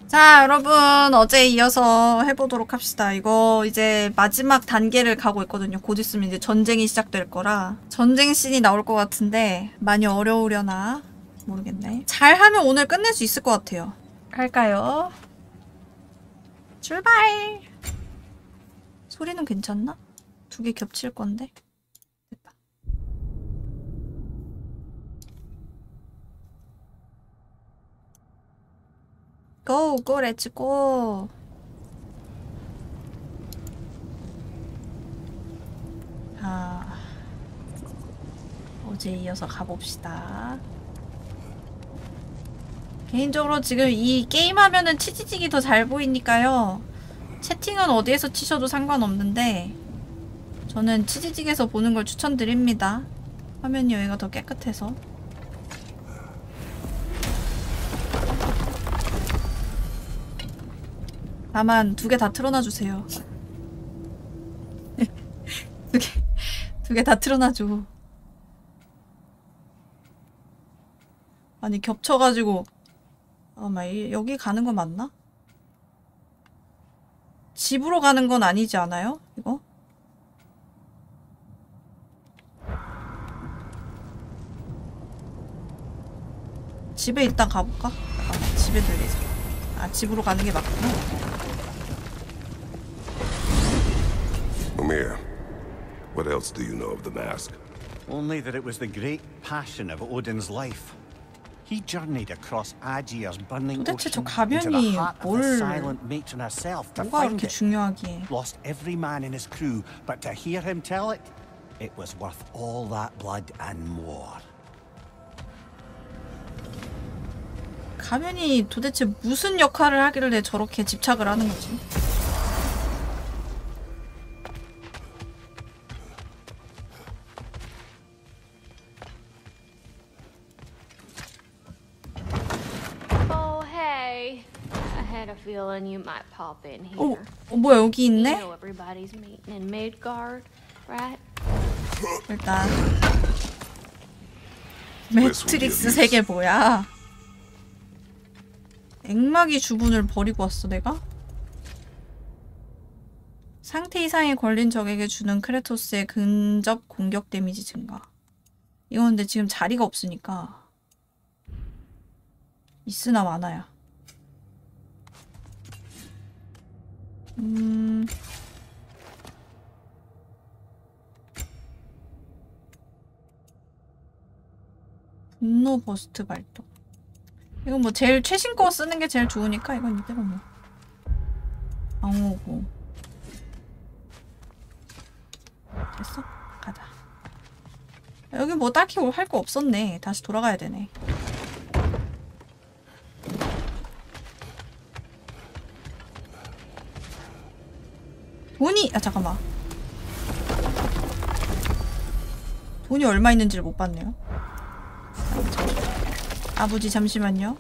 자, 여러분 어제에 이어서 해보도록 합시다. 이거 이제 마지막 단계를 가고 있거든요. 곧 있으면 이제 전쟁이 시작될 거라 전쟁 씬이 나올 것 같은데 많이 어려우려나 모르겠네. 잘하면 오늘 끝낼 수 있을 것 같아요. 갈까요? 출발! 소리는 괜찮나? 두 개 겹칠 건데. 됐다. 고! 고! 렛츠 고! 아, 어제 이어서 가봅시다. 개인적으로 지금 이 게임하면은 치지직이 더 잘 보이니까요. 채팅은 어디에서 치셔도 상관없는데 저는 치지직에서 보는 걸 추천드립니다. 화면 여기가 더 깨끗해서. 다만 두 개 다 틀어놔주세요. 두 개 다 틀어놔줘. 아니 겹쳐가지고 잠깐만, 여기 가는 거 맞나? 집으로 가는 건 아니지 않아요? 이거? 집에 일단 가볼까? 잠깐만, 집에 들리자. 아, 집으로 가는 게 맞구나. Omir, what else do you know of the mask? Only that it was the great passion of Odin's life. He journeyed across Aegir's burning 도대체 저 ocean into the 가면이 heart of the 뭘 silent matron herself to 뭐가 find 그렇게 it. 중요하기에. Lost every man in his crew, but to hear him tell it, it was worth all that blood and more. 가면이 도대체 무슨 역할을 하길래 저렇게 집착을 하는 거지? Oh, hey. I had a feeling you might pop in here. 뭐야, 여기 You 있네? know everybody's meeting in Midgard, right? 일단 매트릭스 세계 뭐야? 액막이 주문을 버리고 왔어 내가? 상태 이상에 걸린 적에게 주는 크레토스의 근접 공격 데미지 증가. 이건 근데 지금 자리가 없으니까 있으나 마나야. 분노 버스트 발동. 이건 뭐 제일 최신 거 쓰는 게 제일 좋으니까 이건 이대로 뭐 방어고. 됐어? 가자. 여기 뭐 딱히 할 거 없었네. 다시 돌아가야 되네. 돈이! 아 잠깐만. 돈이 얼마 있는지를 못 봤네요. 아버지 잠시만요.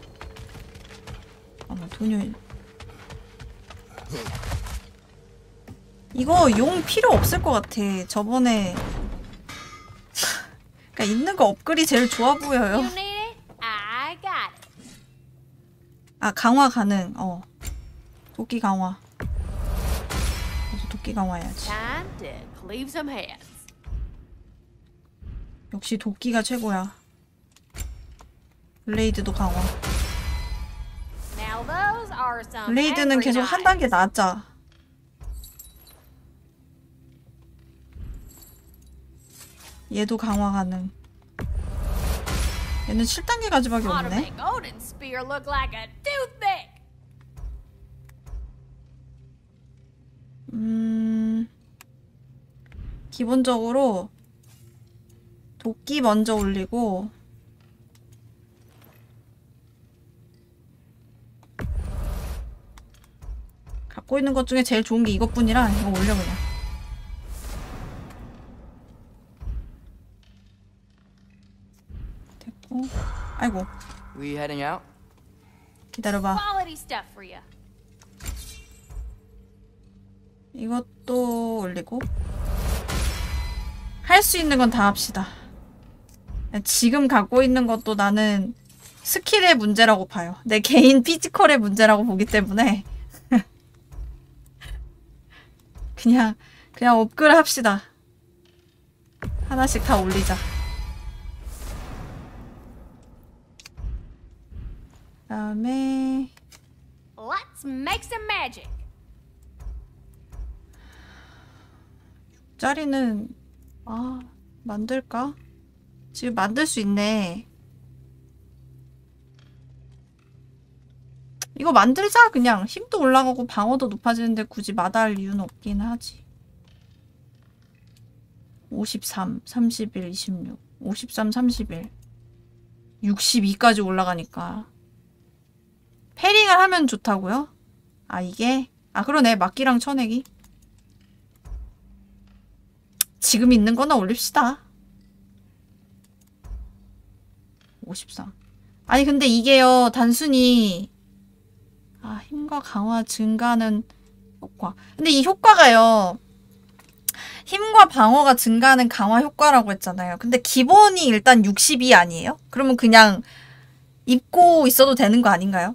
돈이... 이거 용 필요 없을 것 같아. 저번에 그러니까 있는 거 업글이 제일 좋아 보여요. You need it? I got it. 아, 강화 가능. 도끼 강화. 그래서 도끼 강화해야지. Time to cleave some heads. 역시 도끼가 최고야. 블레이드도 강화. Now those are some 블레이드는 계속 한 단계 낮아. 얘도 강화 가능. 얘는 7단계까지밖에 ought to 없네. make Odin's spear look like a toothpick. 기본적으로 도끼 먼저 올리고 갖고 있는 것 중에 제일 좋은 게 이것뿐이라 이거 올려 그냥. 됐고. 아이고. We heading out? 기다려봐. Quality stuff for you. 이것도 올리고. 할 수 있는 건 다 합시다. 지금 갖고 있는 것도 나는 스킬의 문제라고 봐요. 내 개인 피지컬의 문제라고 보기 때문에 그냥 업글 합시다. 하나씩 다 올리자. 그다음에 Let's make some magic. 짜리는 만들까? 지금 만들 수 있네. 이거 만들자. 그냥 힘도 올라가고 방어도 높아지는데 굳이 마다할 이유는 없긴 하지. 53, 31, 26 53, 31 62까지 올라가니까 패링을 하면 좋다고요? 이게? 그러네. 막기랑 쳐내기. 지금 있는 거나 올립시다. 53. 아니 근데 이게요 단순히 힘과 강화 증가하는 효과. 근데 이 효과가요 힘과 방어가 증가하는 강화 효과라고 했잖아요. 근데 기본이 일단 62 아니에요? 그러면 그냥 입고 있어도 되는 거 아닌가요?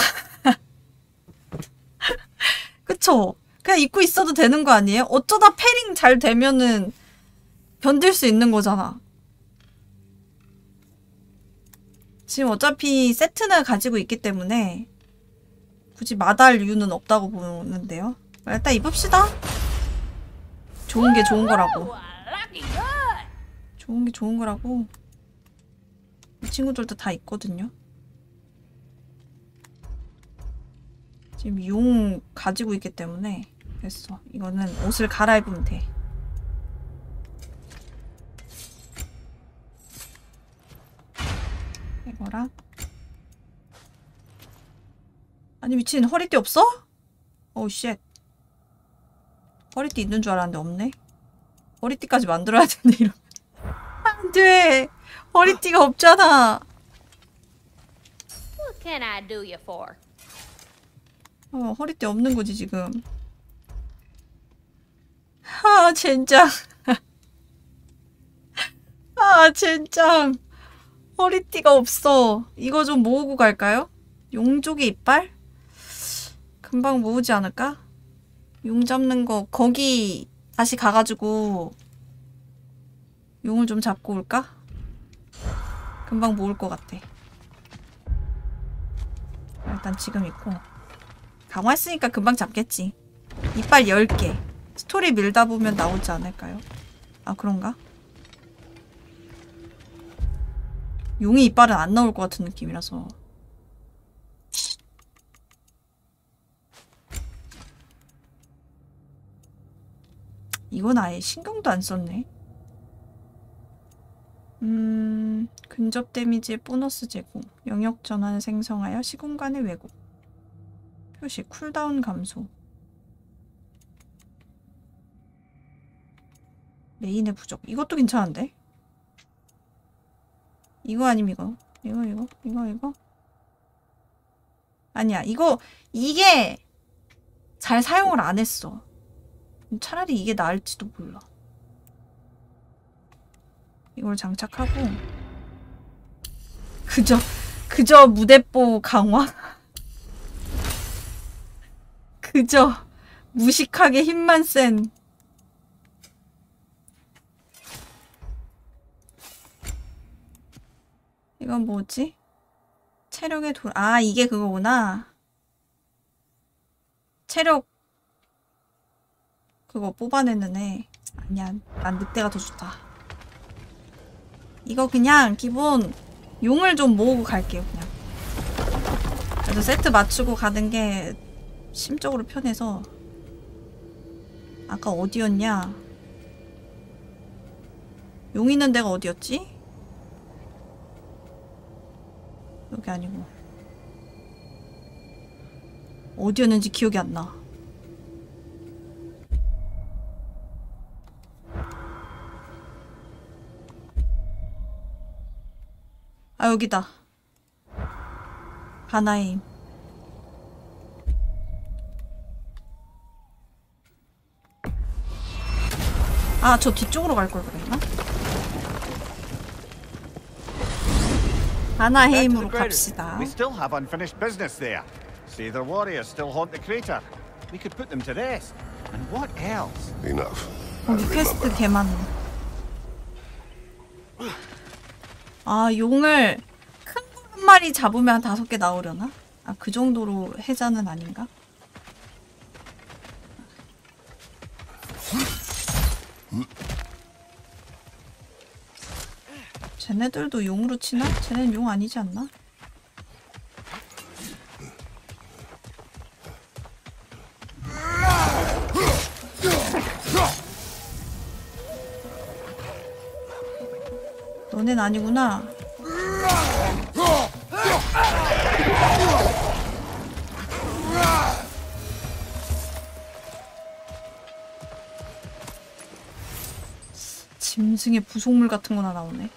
그쵸? 그냥 입고 있어도 되는 거 아니에요? 어쩌다 패링 잘 되면은 견딜 수 있는 거잖아. 지금 어차피 세트는 가지고 있기 때문에 굳이 마다할 이유는 없다고 보는데요. 일단 입읍시다. 좋은 게 좋은 거라고. 좋은 게 좋은 거라고. 이 친구들도 다 있거든요. 지금 용 가지고 있기 때문에 됐어. 이거는 옷을 갈아입으면 돼. 이거랑 아니 미친 허리띠 없어? 오우 쉣. 허리띠 있는 줄 알았는데 없네. 허리띠까지 만들어야 되는데 이러면 안돼. 허리띠가 없잖아. What can I do you for? 허리띠 없는 거지 지금. 젠장. 젠장. 허리띠가 없어. 이거 좀 모으고 갈까요? 용족의 이빨? 금방 모으지 않을까? 용 잡는 거 거기 다시 가가지고 용을 좀 잡고 올까? 금방 모을 것 같아. 일단 지금 있고 강화했으니까 금방 잡겠지. 이빨 10개. 스토리 밀다 보면 나오지 않을까요? 그런가? 용의 이빨은 안 나올 것 같은 느낌이라서. 이건 아예 신경도 안 썼네. 근접 데미지의 보너스 제공. 영역 전환을 생성하여 시공간의 왜곡. 표시 쿨다운 감소. 메인의 부족. 이것도 괜찮은데? 이거 아님 이거. 이거. 아니야. 이게 잘 사용을 안 했어. 차라리 이게 나을지도 몰라. 이걸 장착하고 그저 무대뽀 강화? 그저 무식하게 힘만 센. 이건 뭐지? 체력의 돌. 이게 그거구나. 체력 그거 뽑아내는 애. 아니야, 난 늑대가 더 좋다. 이거 그냥 기본 용을 좀 모으고 갈게요. 그냥 그래도 세트 맞추고 가는 게 심적으로 편해서. 아까 어디였냐? 용 있는 데가 어디였지? 여기 아니고 어디였는지 기억이 안 나. 여기다. 바나의 힘. 저 뒤쪽으로 갈 걸 그랬나? 아나헤임으로 갑시다. We still have unfinished business there. Say their warriors still haunt the crater. We could put them to rest. And what else? Enough. 여기 퀘스트 개 많네. 아, 용을 큰 거 한 마리 잡으면 5개 나오려나? 아, 그 정도로 해자는 아닌가? 쟤네들도 용으로 치나? 쟤네는 용 아니지 않나? 너넨 아니구나. 짐승의 부속물 같은 거나 나오네.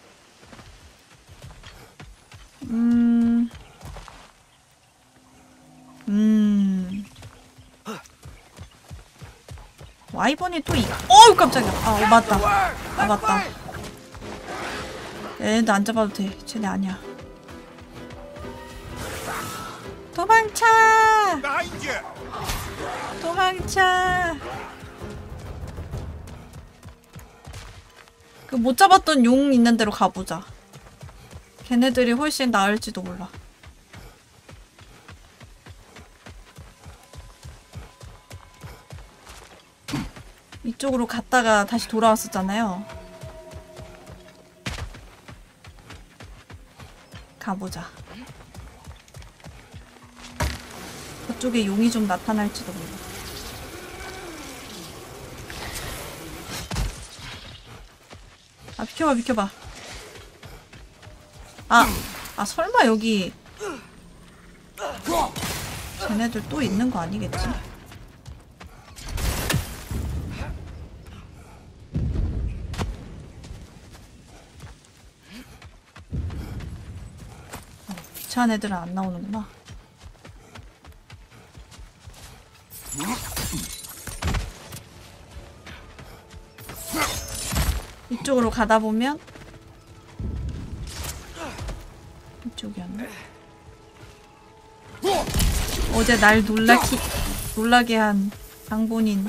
와이번이 또 어우 깜짝이야. 아, 맞다. 아, 맞다. 얘네도 안 잡아도 돼. 쟤네 아니야. 도망쳐! 도망쳐! 그 못 잡았던 용 있는 데로 가보자. 걔네들이 훨씬 나을지도 몰라. 이쪽으로 갔다가 다시 돌아왔었잖아요. 가보자. 그쪽에 용이 좀 나타날지도 몰라. 아, 비켜봐, 비켜봐. 아, 설마 여기 쟤네들 또 있는 거 아니겠지? 귀찮은 애들은 안 나오는구나. 이쪽으로 가다 보면 이쪽이었네. 어제 날 놀라게 한 장본인.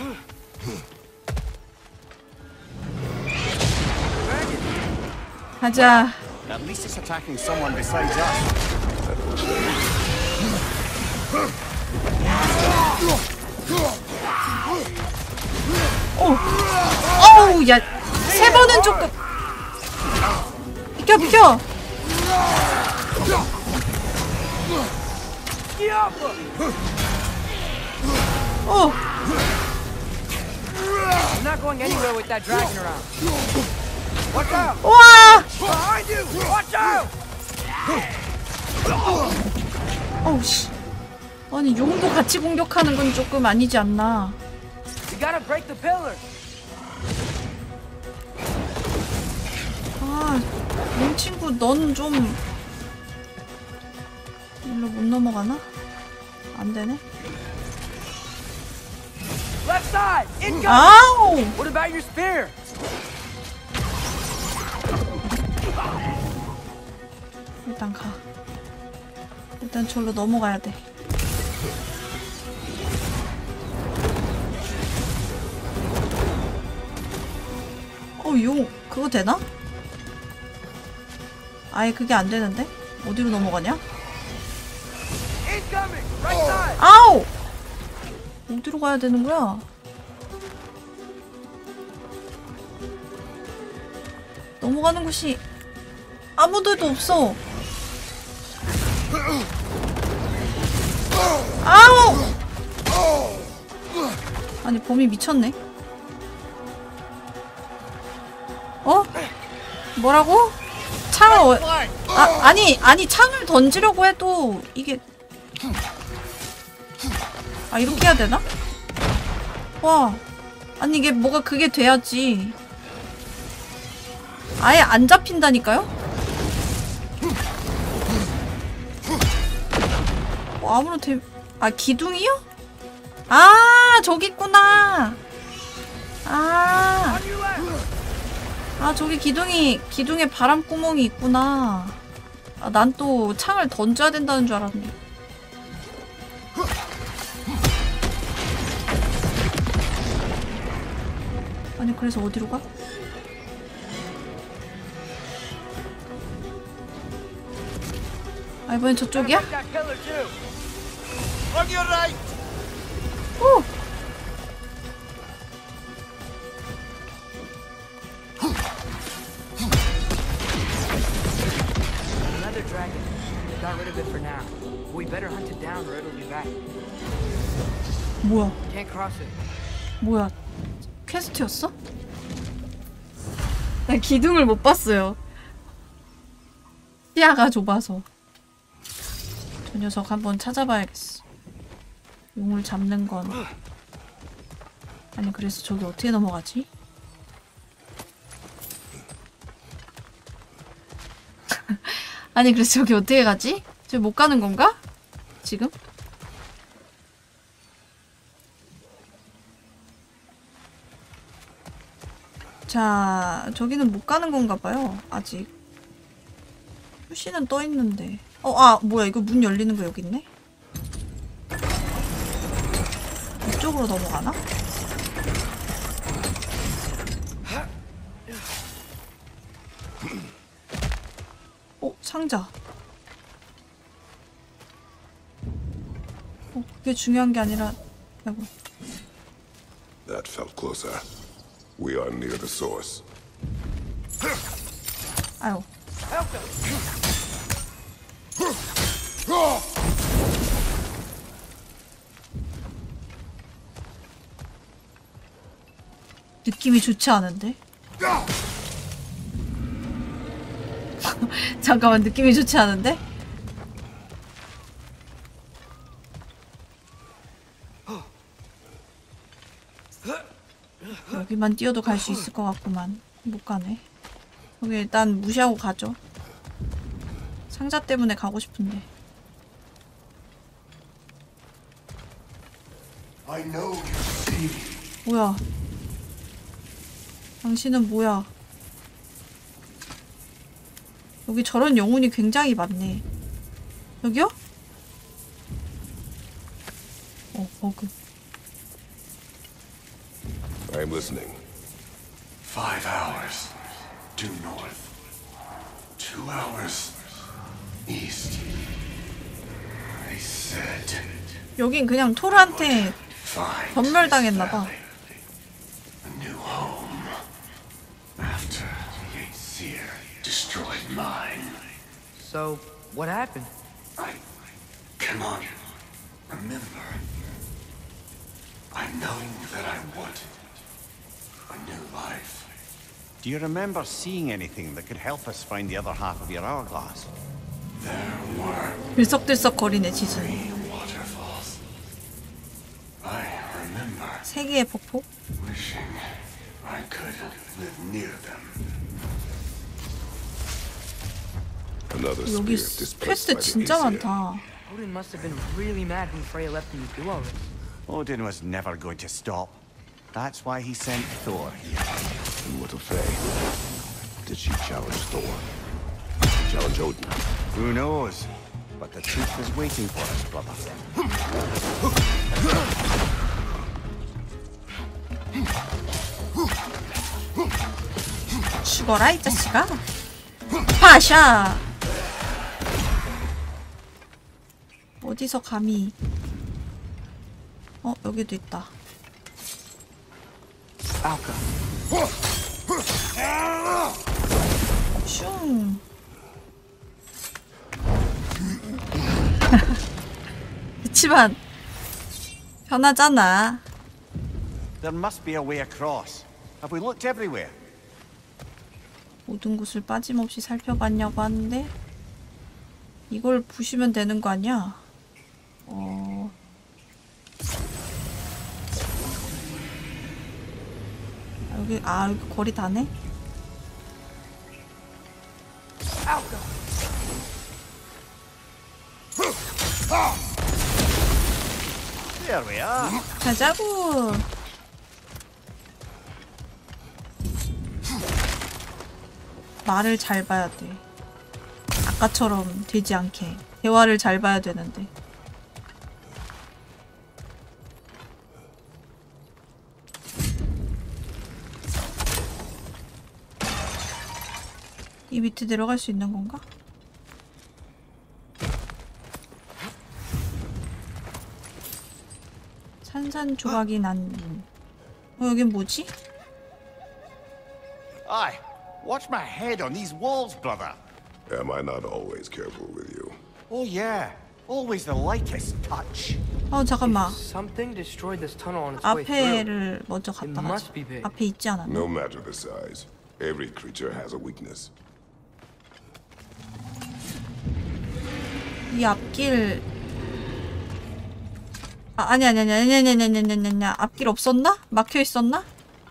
가자. At least it's attacking someone besides us. 어우, 야, 3번은 조금. 비켜, 비켜. I'm not going anywhere with that dragon around. Watch out! 우와! Behind you! Watch out! 어우, 씨. 아니, 용도 같이 공격하는 건 조금 아니지 않나. You gotta break the pillar. 아, 용 친구, 넌 좀 일로 못 넘어가나? 안 되네. Left side! Incoming! 아우! What about your spear? 일단 가. 일단 저로 넘어가야 돼. 용 그거 되나? 아예 그게 안 되는데? 어디로 넘어가냐? Incoming! Right side! 아우! 어디로 가야 되는 거야? 넘어가는 곳이 아무 데도 없어. 아우! 아니, 범이 미쳤네. 어? 뭐라고? 창을 아니 창을 던지려고 해도 이게 이렇게 해야 되나? 와, 아니 이게 뭐가 그게 돼야지. 아예 안 잡힌다니까요? 아무런 기둥이요? 저기 있구나. 저기 기둥에 바람 구멍이 있구나. 아, 난 또 창을 던져야 된다는 줄 알았네. 아니 그래서 어디로 가? 아 이번엔 저쪽이야? That killer too. On your right! 오! Another dragon. Got rid of it for now. We better hunt it down or it'll be back. 뭐야? Can't cross it. 뭐야? 퀘스트였어? 나 기둥을 못 봤어요. 시야가 좁아서. 저 녀석 한번 찾아봐야겠어. 용을 잡는 건. 아니 그래서 저기 어떻게 넘어가지? 아니 그래서 저기 어떻게 가지? 저기 못 가는 건가? 지금? 자, 저기는 못 가는 건가 봐요. 아직. 표시는 떠 있는데. 아, 뭐야. 이거 문 열리는 거 여기 있네? 이쪽으로 넘어가나? 상자. 그게 중요한 게 아니라, 아이고. That felt closer. We are near the source. 아유. 느낌이 좋지 않은데? 잠깐만, 느낌이 좋지 않은데? 여기만 뛰어도 갈 수 있을 것 같구만. 못 가네. 여기 일단 무시하고 가죠. 상자 때문에 가고 싶은데. 뭐야? 당신은 뭐야? 여기 저런 영혼이 굉장히 많네. 여기요? 버그. I'm listening. 5 hours due north. 2 hours east. I said. 여긴 그냥 토르한테 Find 전멸당했나봐. a new home. After the Aesir destroyed mine. So, what happened? I cannot remember. I know that I wanted a new life. Do you remember seeing anything that could help us find the other half of your hourglass? There were 들썩들썩 거리네 지진. 3 waterfalls. I remember 세 개의 폭포? wishing I could live near them. Another 여기 spear displaced 퀘스트 by the 진짜 Aesir. 많다. Odin must have been really mad when Freya left him to do all this. Odin was never going to stop. That's why he sent Thor here. And what of Faye? Did she challenge Thor? Challenge Odin? Who knows? But the truth is waiting for us, brother. 죽어라 이 자식아. 파샤. 어디서 감히. 여기도 있다. Alka. 슝. 그치만 편하잖아. There must be a way across. Have we looked everywhere? 모든 곳을 빠짐없이 살펴봤냐고 하는데 이걸 부시면 되는 거 아니야? 여기 거리 다네? There we are. 가자고. 말을 잘 봐야 돼. 아까처럼 되지 않게 대화를 잘 봐야 되는데. 이 밑에 내려갈 수 있는 건가? 산산조각이 난... 여긴 뭐지? Aye, watch my head on these walls, brother. Am I not always careful with you? Oh yeah, always the lightest touch. 잠깐만. Something destroyed this tunnel on its way through. 앞에를 먼저 갔다 가자. must be big. 앞에 있지 않았나? No matter the size, every creature has a weakness. 이 앞길... 아니. 앞길 없었나? 막혀 있었나?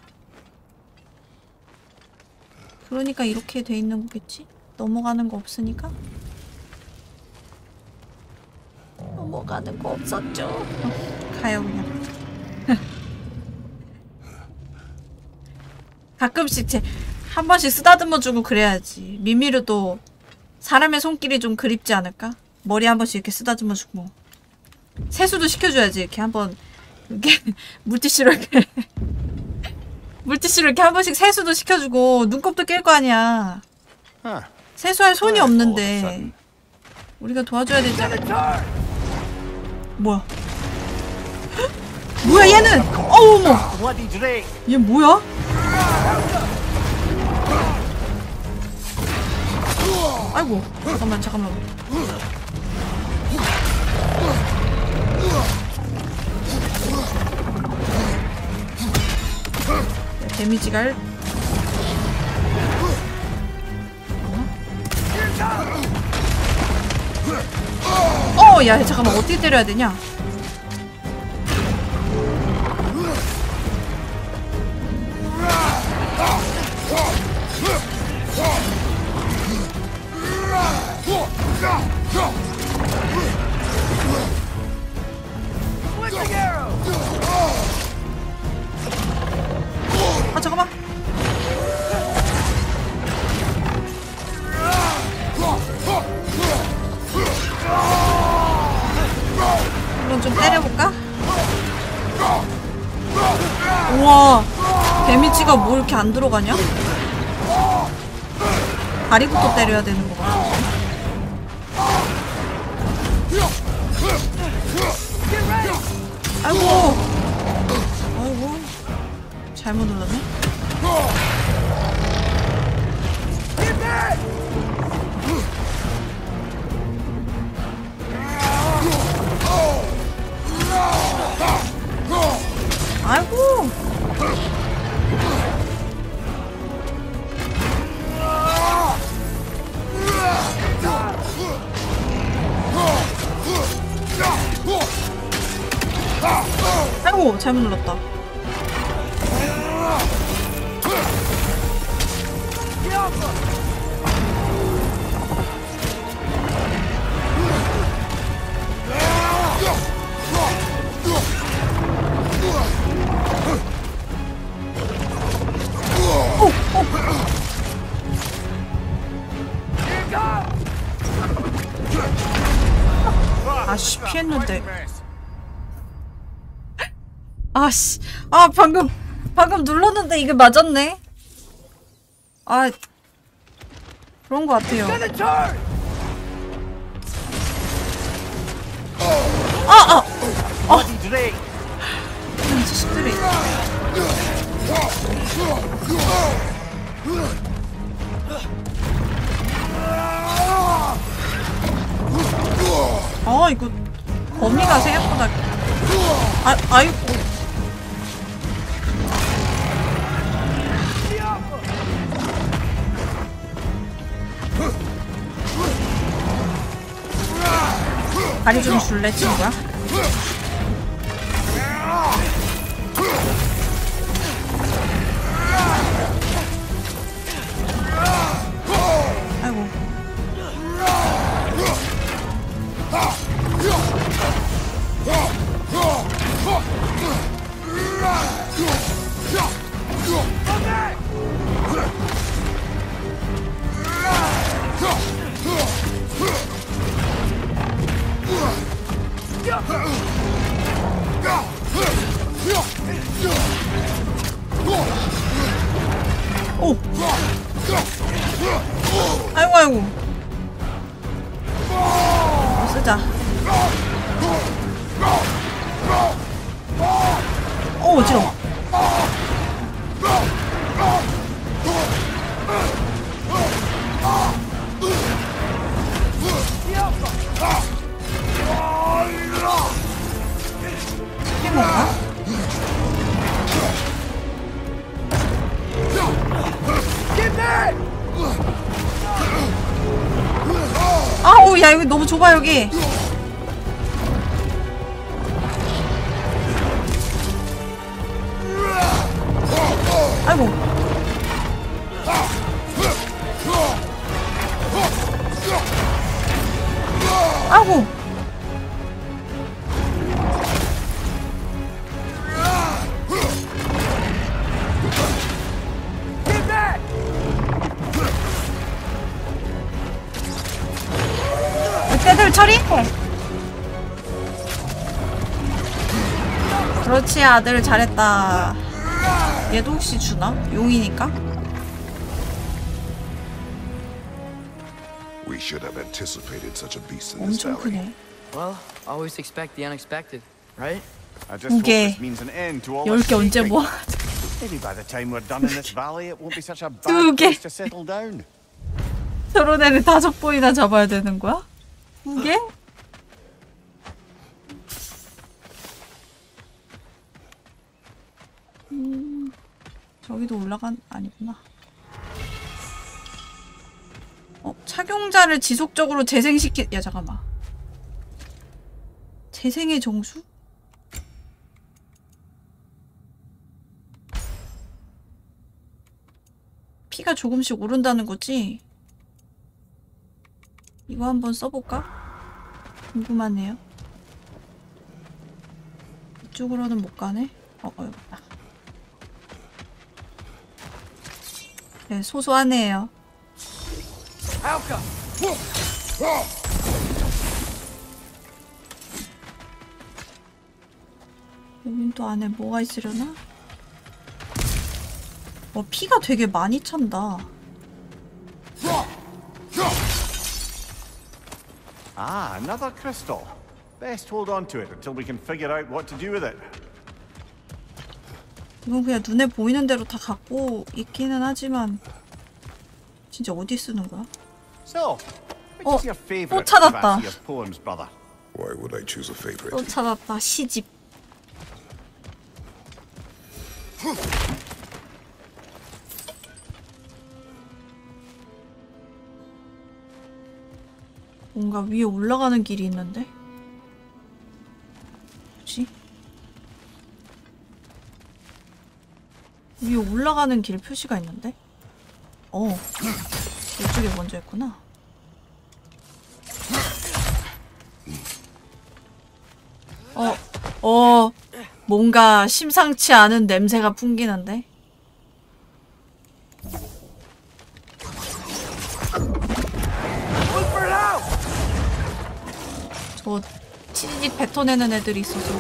그러니까 이렇게 돼 있는 거겠지? 넘어가는 거 없으니까? 넘어가는 거 없었죠? 가요 그냥. 가끔씩 한 번씩 쓰다듬어 주고 그래야지. 미미르도 사람의 손길이 좀 그립지 않을까? 머리 한 번씩 이렇게 쓰다듬어 주고 세수도 시켜줘야지. 이렇게 한번 이렇게 물티슈로 이렇게 물티슈로 이렇게 한 번씩 세수도 시켜주고 눈곱도 낄 거 아니야. 세수할 손이 없는데 우리가 도와줘야 되지 않을까? 뭐야? 뭐야 얘는? 어머! 얘 뭐야? 아이고 잠깐만. 데미지가 야 잠깐만 어떻게 때려야 되냐? 잠깐만. 이건 좀 때려볼까? 우와, 데미지가 뭐 이렇게 안 들어가냐? 다리부터 때려야 되는 거 같아. 아이고, 잘못 눌렀네. 아이고. 아이고, 잘못 눌렀다. 아씨, 피했는데. 아씨, 방금 눌렀는데 이게 맞았네. 그런 거 같아요. 이 자식들이. 이거 범위가 생각보다. 아이고. 다리 좀 줄래, 친구야? 아이고. 오! 아이고 아이고. 쓰자. 오, 어지러워. 해볼까? 아우, 야, 여기 너무 좁아, 여기. 아이고. 아이고. 늑대들 처리? 그렇지, 아들 잘했다. 얘도 혹시 주나? 용이니까? We should have anticipated such a beast in this 엄청 valley. 크네. Well, always expect the unexpected, right? I just hope 개. this means an end to all 10개 this 언제 shaking. 모아? Maybe by the time we're done in this valley, it won't be such a bad 두 개. place to settle down. 저런 애를 5번이나 잡아야 되는 거야? 2개? 저기도 아니구나. 착용자를 지속적으로 야, 잠깐만. 재생의 정수? 피가 조금씩 오른다는 거지? 이거 한번 써볼까? 궁금하네요. 이쪽으로는 못 가네? 여기다. 네, 소소하네요. 여긴 또 안에 뭐가 있으려나? 피가 되게 많이 찬다. Ah, another crystal. Best hold on to it until we can figure out what to do with it. 이건 그냥 눈에 보이는 대로 다 갖고 있기는 하지만 진짜 어디 쓰는 거야? So, which is your favorite 찾았다. of Vasia's poems, brother? Why would I choose a favorite? 또 찾았다. 시집. 뭔가 위에 올라가는 길이 있는데? 뭐지? 위에 올라가는 길 표시가 있는데? 이쪽에 먼저 있구나. 뭔가 심상치 않은 냄새가 풍기는데? 저 치즈집 뱉어내는 애들이 있어서.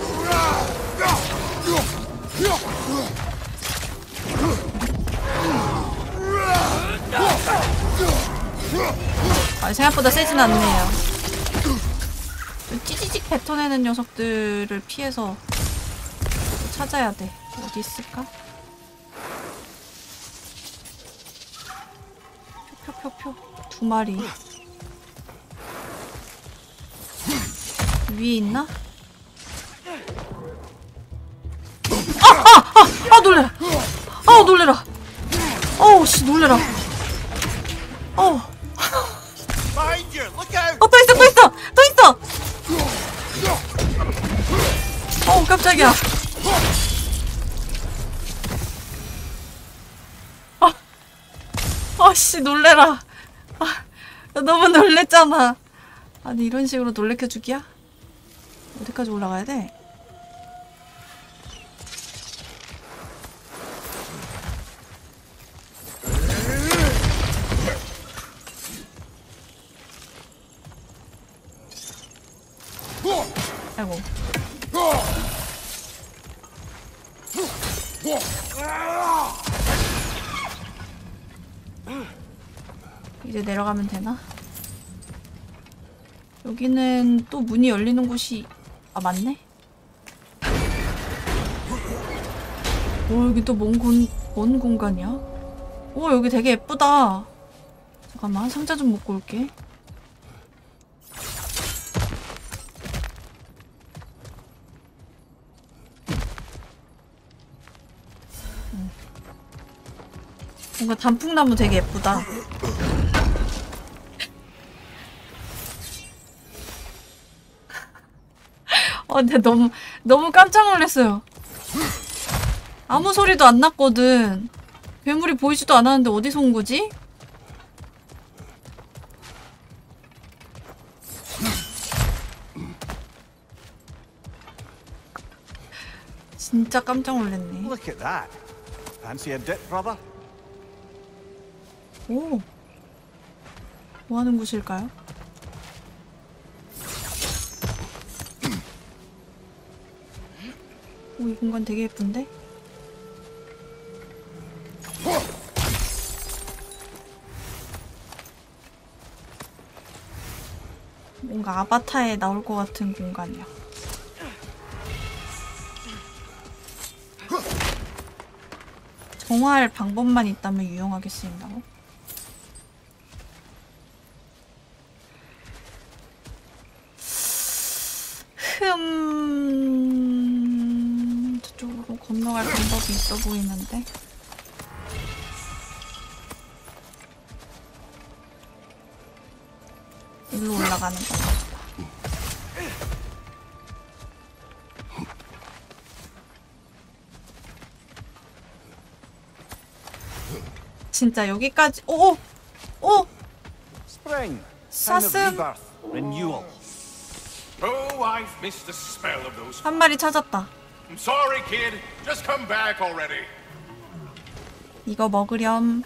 생각보다 세진 않네요. 찌지직 뱉어내는 녀석들을 피해서 찾아야 돼. 어디 있을까? 표표표표 2마리. 위에 있나? 놀래라. 놀래라. 씨, 놀래라. Behind you! Look out! 또 있어! 깜짝이야. 씨, 놀래라. 너무 놀랬잖아. 아니, 이런 식으로 놀래켜주기야? 어디까지 올라가야 돼? 아이고. 이제 내려가면 되나? 여기는 또 문이 열리는 곳이 아 맞네? 오 여기 또 뭔 공간이야? 오 여기 되게 예쁘다. 잠깐만 상자 좀 먹고 올게. 뭔가 단풍나무 되게 예쁘다. 근데 너무 깜짝 놀랐어요. 아무 소리도 안 났거든. 괴물이 보이지도 않았는데 어디서 온 거지? 진짜 깜짝 놀랐네. Look at that. Fancy a dip, brother? 오. 뭐 하는 곳일까요? 오, 이 공간 되게 예쁜데? 뭔가 아바타에 나올 것 같은 공간이야. 정화할 방법만 있다면 유용하게 쓰인다고? 저쪽으로 건너갈 방법이 있어 보이는데? 일로 올라가는 건가 보다. 진짜 여기까지 오! Spring. Sassum. Sign of rebirth. Renewal. Oh, I've missed the smell of those. 한 마리 찾았다. I'm sorry, kid. Just come back already. 이거 먹으렴.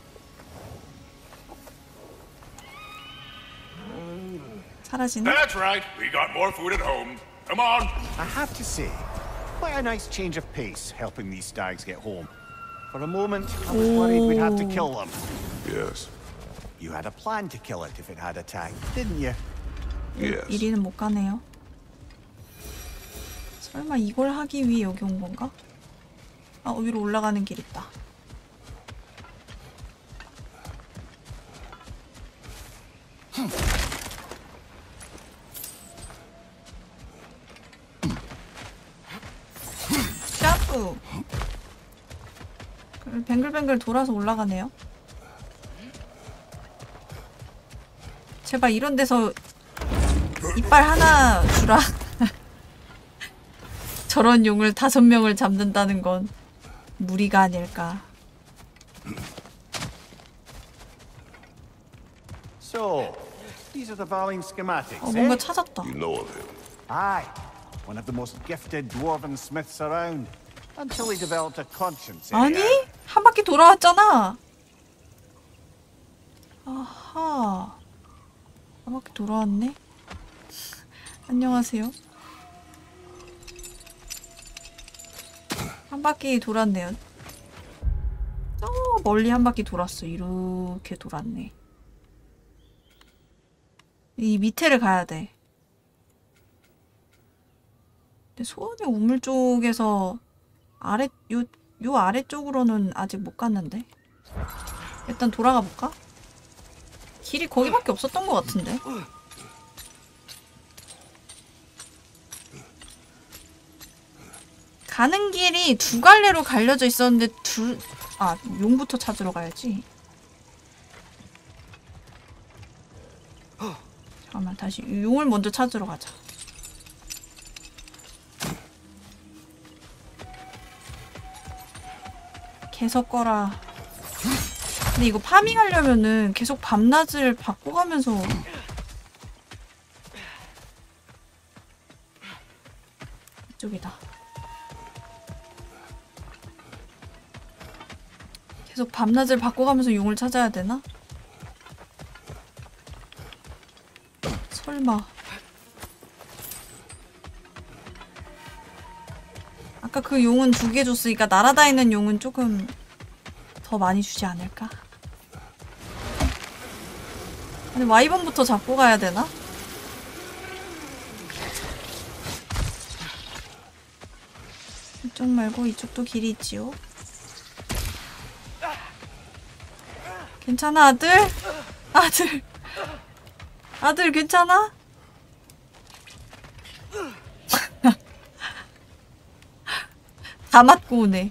사라지네? That's right. We got more food at home. Come on. I have to say, quite a nice change of pace helping these stags get home. For a moment, I was worried we'd have to kill them. Yes. You had a plan to kill it if it had attacked, didn't you? Yes. 이리는 못 가네요. 설마 이걸 하기 위해 여기 온 건가? 아, 위로 올라가는 길 있다. 짜뿌. 뱅글뱅글 돌아서 올라가네요. 제발 이런 데서 이빨 하나 주라. 저런 용을 5명을 잡는다는 건 무리가 아닐까. So, these are the Valine schematics, 뭔가 eh? 찾았다. You know of him. Aye. One of the most gifted dwarven smiths around. Until he developed a conscience. 아니? 한 바퀴 돌아왔잖아. 아하. 한 바퀴 돌아왔네. 안녕하세요. 한 바퀴 돌았네요. 저 멀리 한 바퀴 돌았어. 이렇게 돌았네. 이 밑에를 가야 돼. 근데 소원의 우물 쪽에서 요 아래쪽으로는 아직 못 갔는데. 일단 돌아가 볼까? 길이 거기밖에 없었던 것 같은데. 가는 길이 두 갈래로 갈려져 있었는데 용부터 찾으러 가야지. 잠깐만, 다시 용을 먼저 찾으러 가자. 계속 꺼라. 근데 이거 파밍하려면은 계속 밤낮을 바꿔가면서 이쪽이다. 계속 밤낮을 바꿔가면서 용을 찾아야 되나? 설마. 아까 그 용은 2개 줬으니까 날아다니는 용은 조금 더 많이 주지 않을까? 근데 와이번부터 잡고 가야 되나? 이쪽 말고 이쪽도 길이 있지요. 괜찮아 아들? 아들 아들 괜찮아? 다 맞고 오네.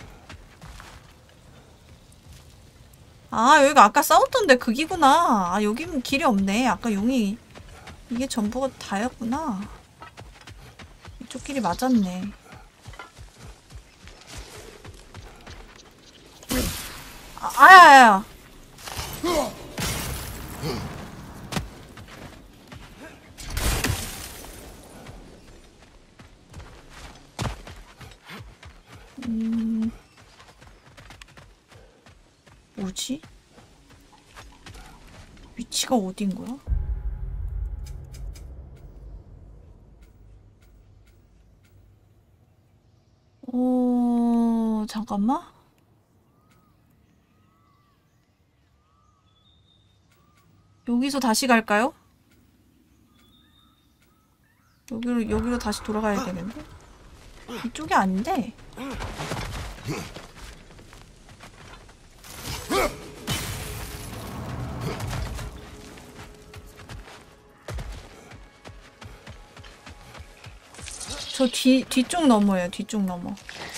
아 여기가 아까 싸웠던데 그기구나. 아 여기는 길이 없네. 아까 용이 이게 전부가 다였구나. 이쪽 길이 맞았네. 아야야. 뭐지? 위치가 어딘 거야? 잠깐만. 여기서 다시 갈까요? 여기로 다시 돌아가야 되는데? 이쪽이 아닌데? 저 뒤쪽 넘어요. 뒤쪽 넘어.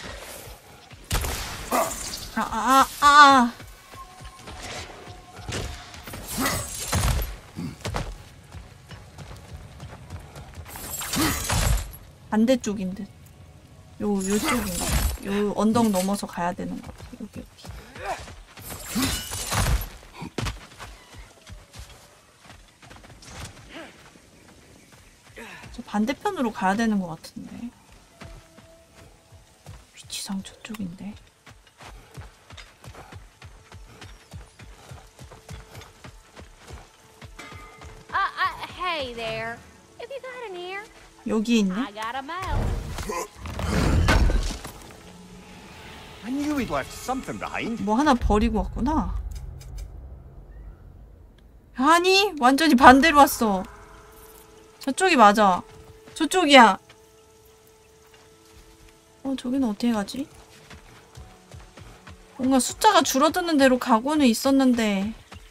반대쪽인 듯. 요쪽인가 봐. 요 언덕 넘어서 가야 되는 거 같아. 여기. 저 반대편으로 가야 되는 것 같은데. 위치상 저쪽인데. Hey there. Have you got an ear? 여기 있네. I got a mouth. I knew he'd left something behind. 뭐 하나 버리고 왔구나. 아니 완전히 반대로 왔어. 저쪽이 맞아. 저쪽이야. 저기는 어떻게 가지? 뭔가 숫자가 줄어드는 대로 가고는 있었는데.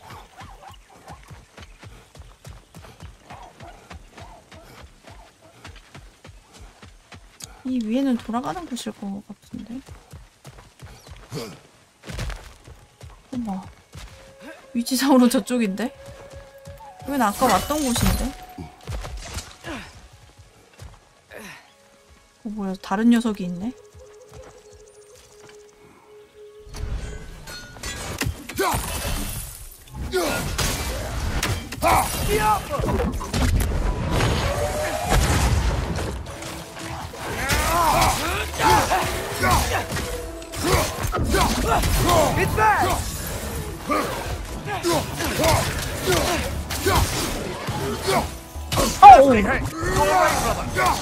이 위에는 돌아가는 곳일 것 같은데. 어머. 위치상으로 저쪽인데? 여긴 아까 왔던 곳인데? 뭐야, 다른 녀석이 있네? It's back! Hey, hey, go away, brother.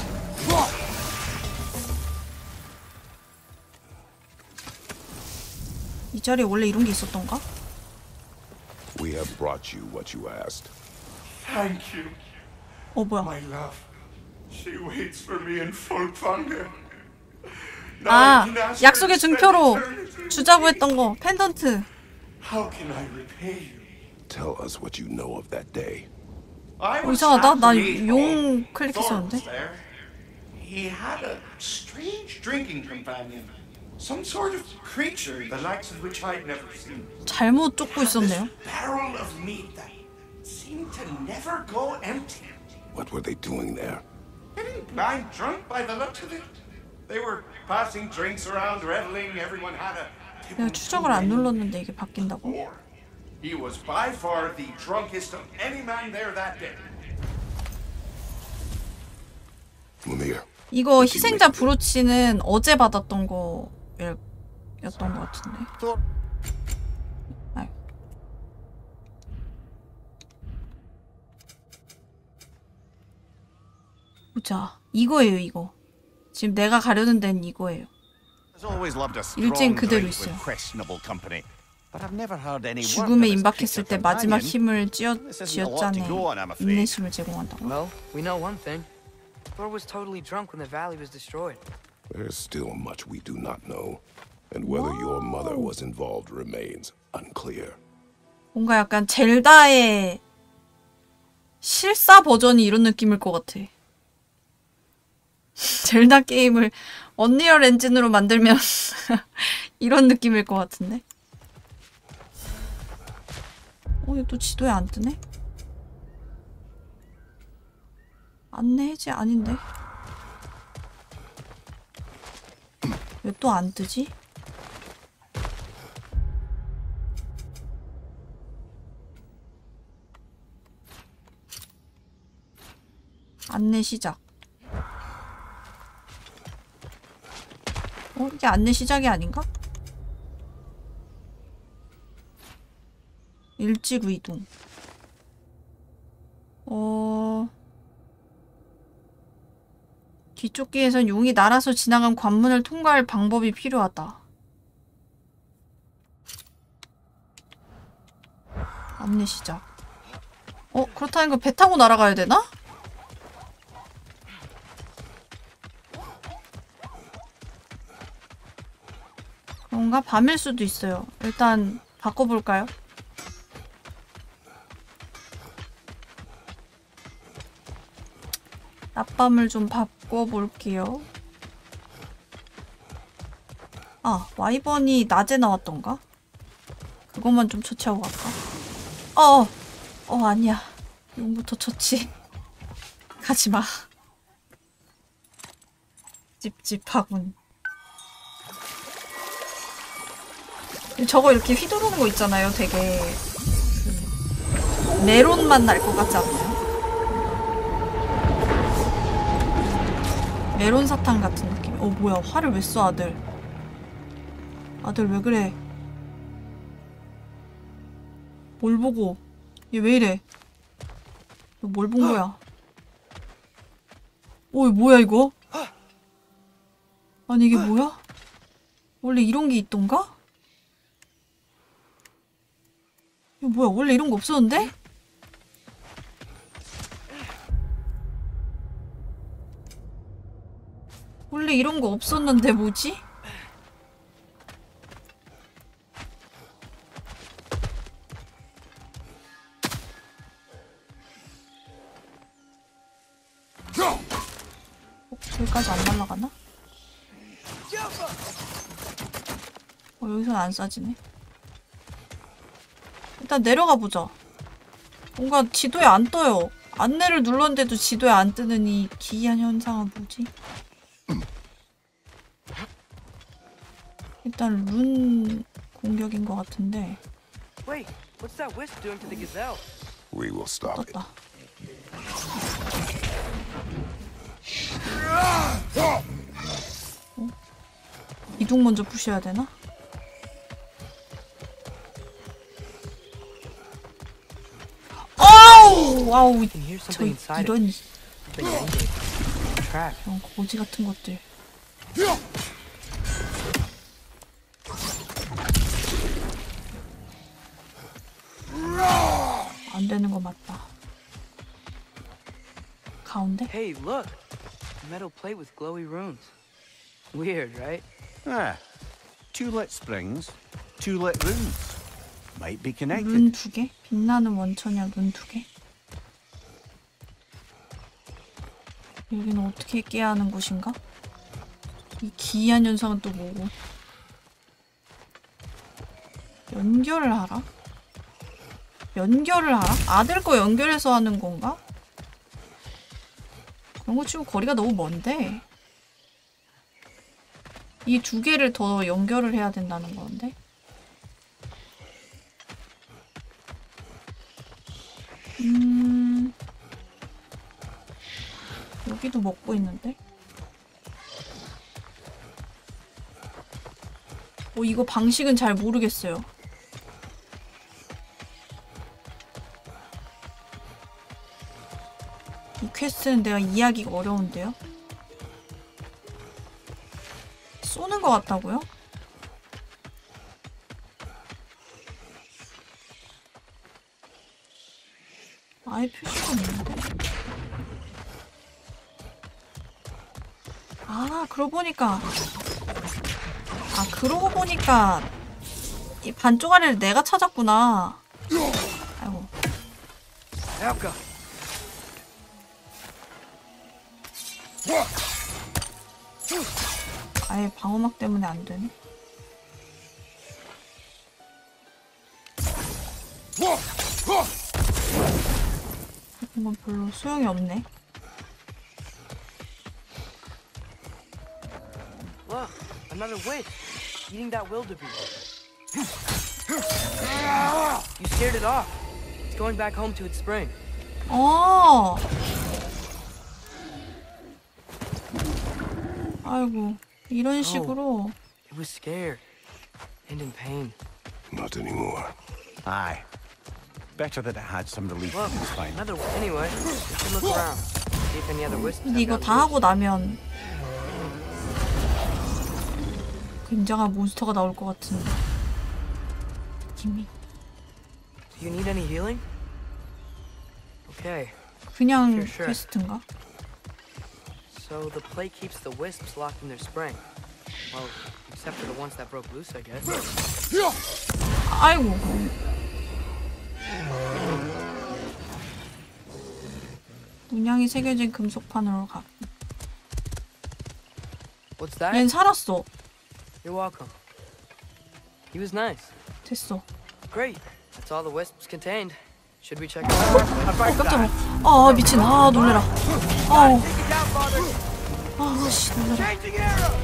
이 자리에 원래 이런 게 있었던가? We have brought you what you asked. Thank you, 뭐야. my love. She waits for me in full thunder. 아, 약속의 증표로 주자고 했던 거, 펜던트. How can I repay you? Tell us what you know of that day. 이상하다. 나 용 클릭했었는데. He had a strange drinking companion. Some sort of creature the likes of which I'd never seen. 잘못 쫓고 있었네요. Barrel of meat that seemed to never go empty. What were they doing there? Getting blind drunk by the looks of it. They were passing drinks around, reveling. Everyone had a. 내가 추적을 안 눌렀는데 이게 바뀐다고? He was by far the drunkest of any man there that day. Mimir. 이거 희생자 브로치는 어제 받았던 거였던 것 같은데. 아유. 보자. 이거예요, 이거. 지금 내가 가려는 데는 이거예요. Has always loved a 일진 strong 그대로 drink with 있어요. questionable company. But I've never heard any word 죽음에 of his 임박했을 때 creature 마지막 companion. 힘을 쥐어짜내 인내심을 제공한다고. Well, we know one thing. Thor was totally drunk when the valley was destroyed. There's still much we do not know, and whether your mother was involved remains unclear. 뭔가 약간 젤다의 실사 버전이 이런 느낌일 것 같아. 젤다 게임을 언리얼 엔진으로 만들면 이런 느낌일 것 같은데. 이거 또 지도에 안 뜨네? 안내 해제 아닌데? 왜 또 안 뜨지? 안내 시작. 이게 안내 시작이 아닌가? 일지구 이동. 뒤쪽 길에선 용이 날아서 지나간 관문을 통과할 방법이 필요하다. 안내 시작. 그렇다는 건 배 타고 날아가야 되나? 그런가? 밤일 수도 있어요. 일단 바꿔볼까요? 낮밤을 좀 바꿔볼게요. 아, 와이번이 낮에 나왔던가? 그것만 좀 처치하고 갈까? 아니야. 용부터 처치. 가지마. 찝찝하군. 저거 이렇게 휘두르는 거 있잖아요. 되게 메론 맛 날 것 같지 않나요? 메론 사탕 같은 느낌. 뭐야, 화를 왜 쏴, 아들? 아들 왜 그래? 뭘 보고? 얘 왜 이래? 너 뭘 본 거야? 이거 뭐야 이거? 아니 이게 뭐야? 원래 이런 게 있던가? 이거 뭐야, 원래 이런 거 없었는데? 원래 이런 거 없었는데 뭐지? 저기까지 안 날아가나? 여기서는 안 쏴지네. 일단 내려가 보자. 뭔가 지도에 안 떠요. 안내를 눌렀는데도 지도에 안 뜨는 이 기이한 현상은 뭐지? 일단 룬 공격인 것 같은데. Wait, what's that wisp doing to the gazelle? We will stop it. 떴다. 이동 먼저 푸셔야 되나? 아우, 저 이런 거지 같은 것들. 안 되는 거 맞다. 가운데? Hey, look. A metal plate with glowy runes. Weird, right? Two lit springs, two lit runes. Might be connected. 룬 2개? 빛나는 원천이야, 룬 2개? 여기는 어떻게 깨야 하는 곳인가? 이 기이한 현상은 또 뭐고? 연결을 하라? 연결을 하라? 아들 거 연결해서 하는 건가? 그런 거 치고 거리가 너무 먼데? 이 2개를 더 연결을 해야 된다는 건데? 여기도 먹고 있는데? 이거 방식은 잘 모르겠어요. 이 퀘스트는 내가 이해하기가 어려운데요? 쏘는 것 같다고요? 아예 표시가 없는데. 아, 그러고 보니까 이 반쪽아리를 내가 찾았구나. 아이고. Elka. 아예 방어막 때문에 안 되네. 이건 별로 소용이 없네. Look, another witch eating that wildebeest. You scared it off. It's going back home to its spring. 어. 아이고, 이런 식으로. It was scared and in pain. Not anymore. Aye. Better that it had some relief Look, from its spine. another. Anyway, we should look around. See if any other wisps 근데 have 이거 gotten 다 loose. 하고 나면 굉장한 몬스터가 나올 것 같은데. 느낌이. Do you need any healing? Okay. 그냥 Sure. 퀘스트인가? So the plate keeps the wisps locked in their spring. Well, except for the ones that broke loose, I guess. 아이고. 문양이 새겨진 금속판으로 가. What's that? 얜 살았어. You're welcome. He was nice. 됐어. Great. That's all the wisps contained. Should we check it out? 깜짝이야. 아, 미친. 아, 놀래라. 아우. Take it down, father. 아, 씨, 놀래라. Changing arrow.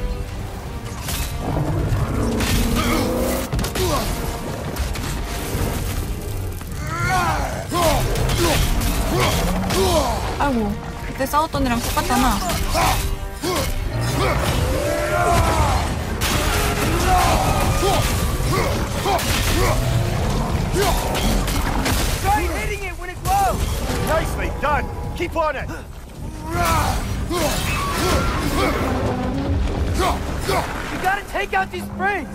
아이고. 그때 싸웠던 애랑 똑같잖아. Try hitting it when it glows. Nicely done. Keep on it. You gotta take out these springs.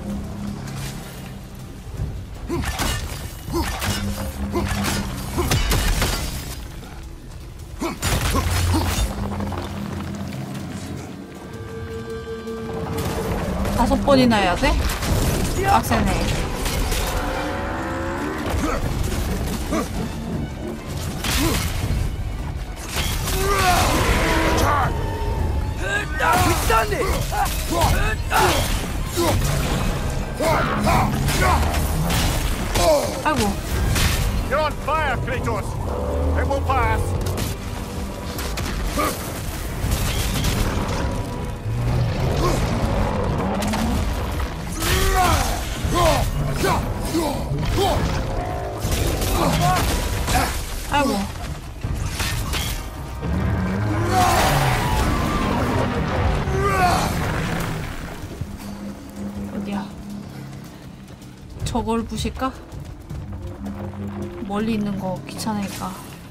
다섯 번이나 해야 돼? 빡세네. We done it. 아이고. You're on fire, Kratos. It will pass. 아이고. 어디야? 저걸 부실까? 멀리 있는 거 귀찮으니까.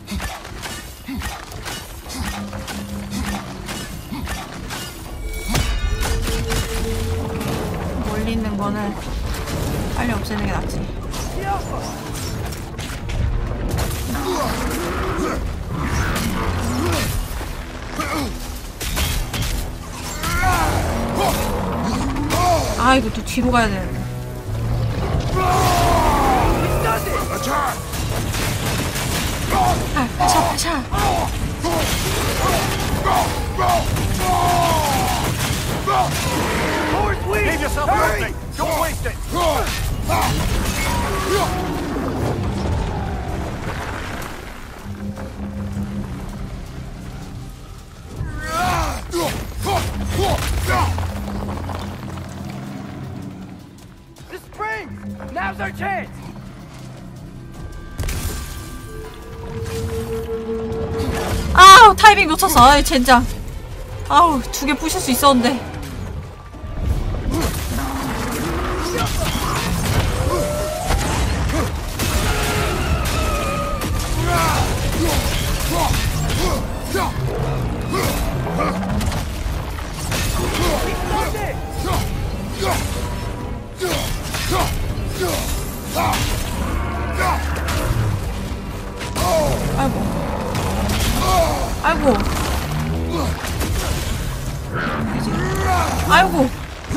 멀리 있는 거는 빨리 없애는 게 낫지. 아, 이거 또 뒤로 가야 되는데. 아, 파샤. Give yourself a lifting. Don't waste it. The springs. Now's our chance. 아우, 타이밍 놓쳤어. 아이, 젠장. 아우, 두 개 부실 수 있었는데. 아이고.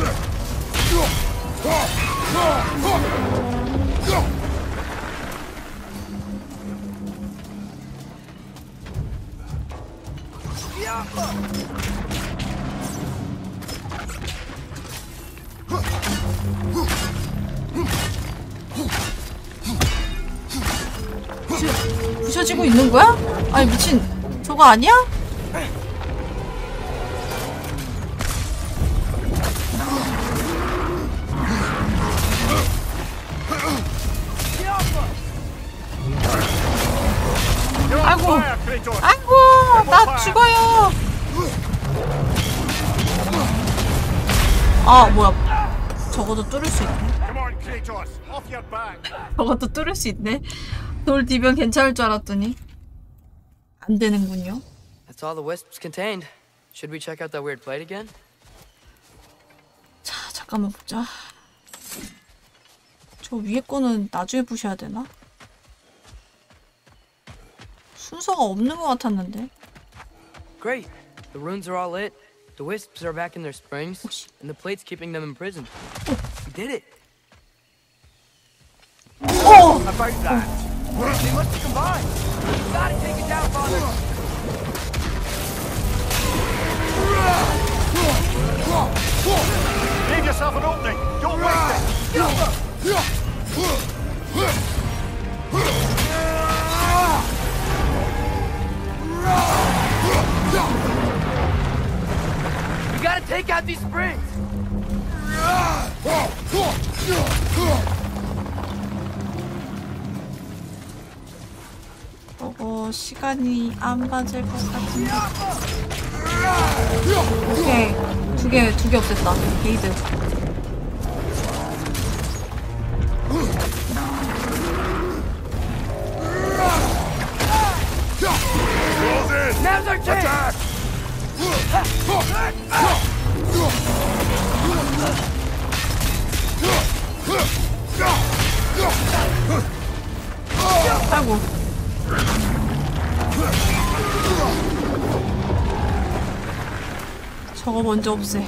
부셔지고 있는 거야? 아니 미친 저거 아니야? 아이고 아이고 나 죽어요. 아 뭐야 저것도 뚫을 수 있네. Come on, Kratos, off your back. 저것도 뚫을 수 있네. 돌 뒤면 괜찮을 줄 알았더니 안 되는군요. That's all the wisps contained. Should we check out that weird plate again? 자 잠깐만 보자. 저 위에 거는 나중에 부셔야 되나? 순서가 없는 것 같았는데. Great. The runes are all lit. The wisps are back in their springs, 혹시- and the plate's keeping them imprisoned. We did it. 오! About that. They must have combined. You gotta take it down, father. Leave yourself an opening. Don't waste it. We gotta take out these springs. 시간이 안 맞을 것 같은데. 오케이. 두 개 없앴다. 게이드. Now's our chance. 아이고. 저거 먼저 없애.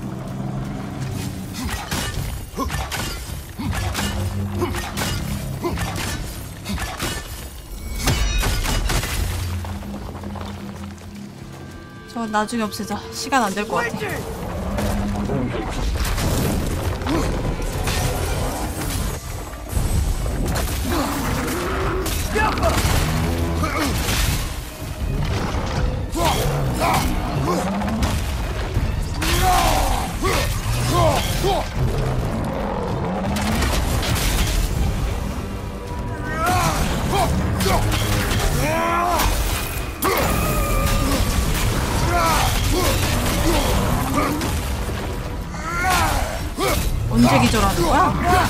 저 나중에 없애자. 시간 안 될 것 같아. 언제 기절하는 거야?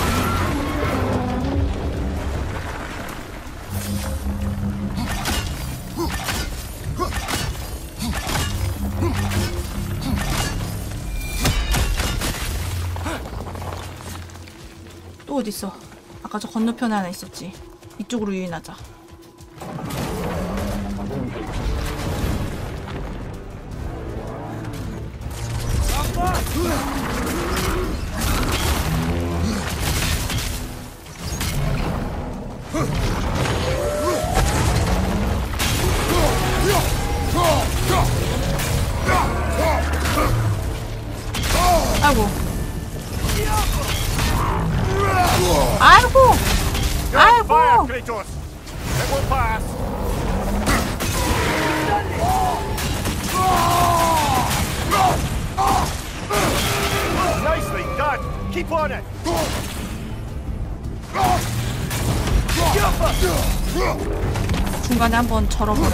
또 어딨어? 아까 저 건너편에 하나 있었지. 이쪽으로 유인하자. 아이고. 아이고. Fire, 아이고. Kratos. It will pass. Nicely done. Keep on it. 중간에 한번 절어버려.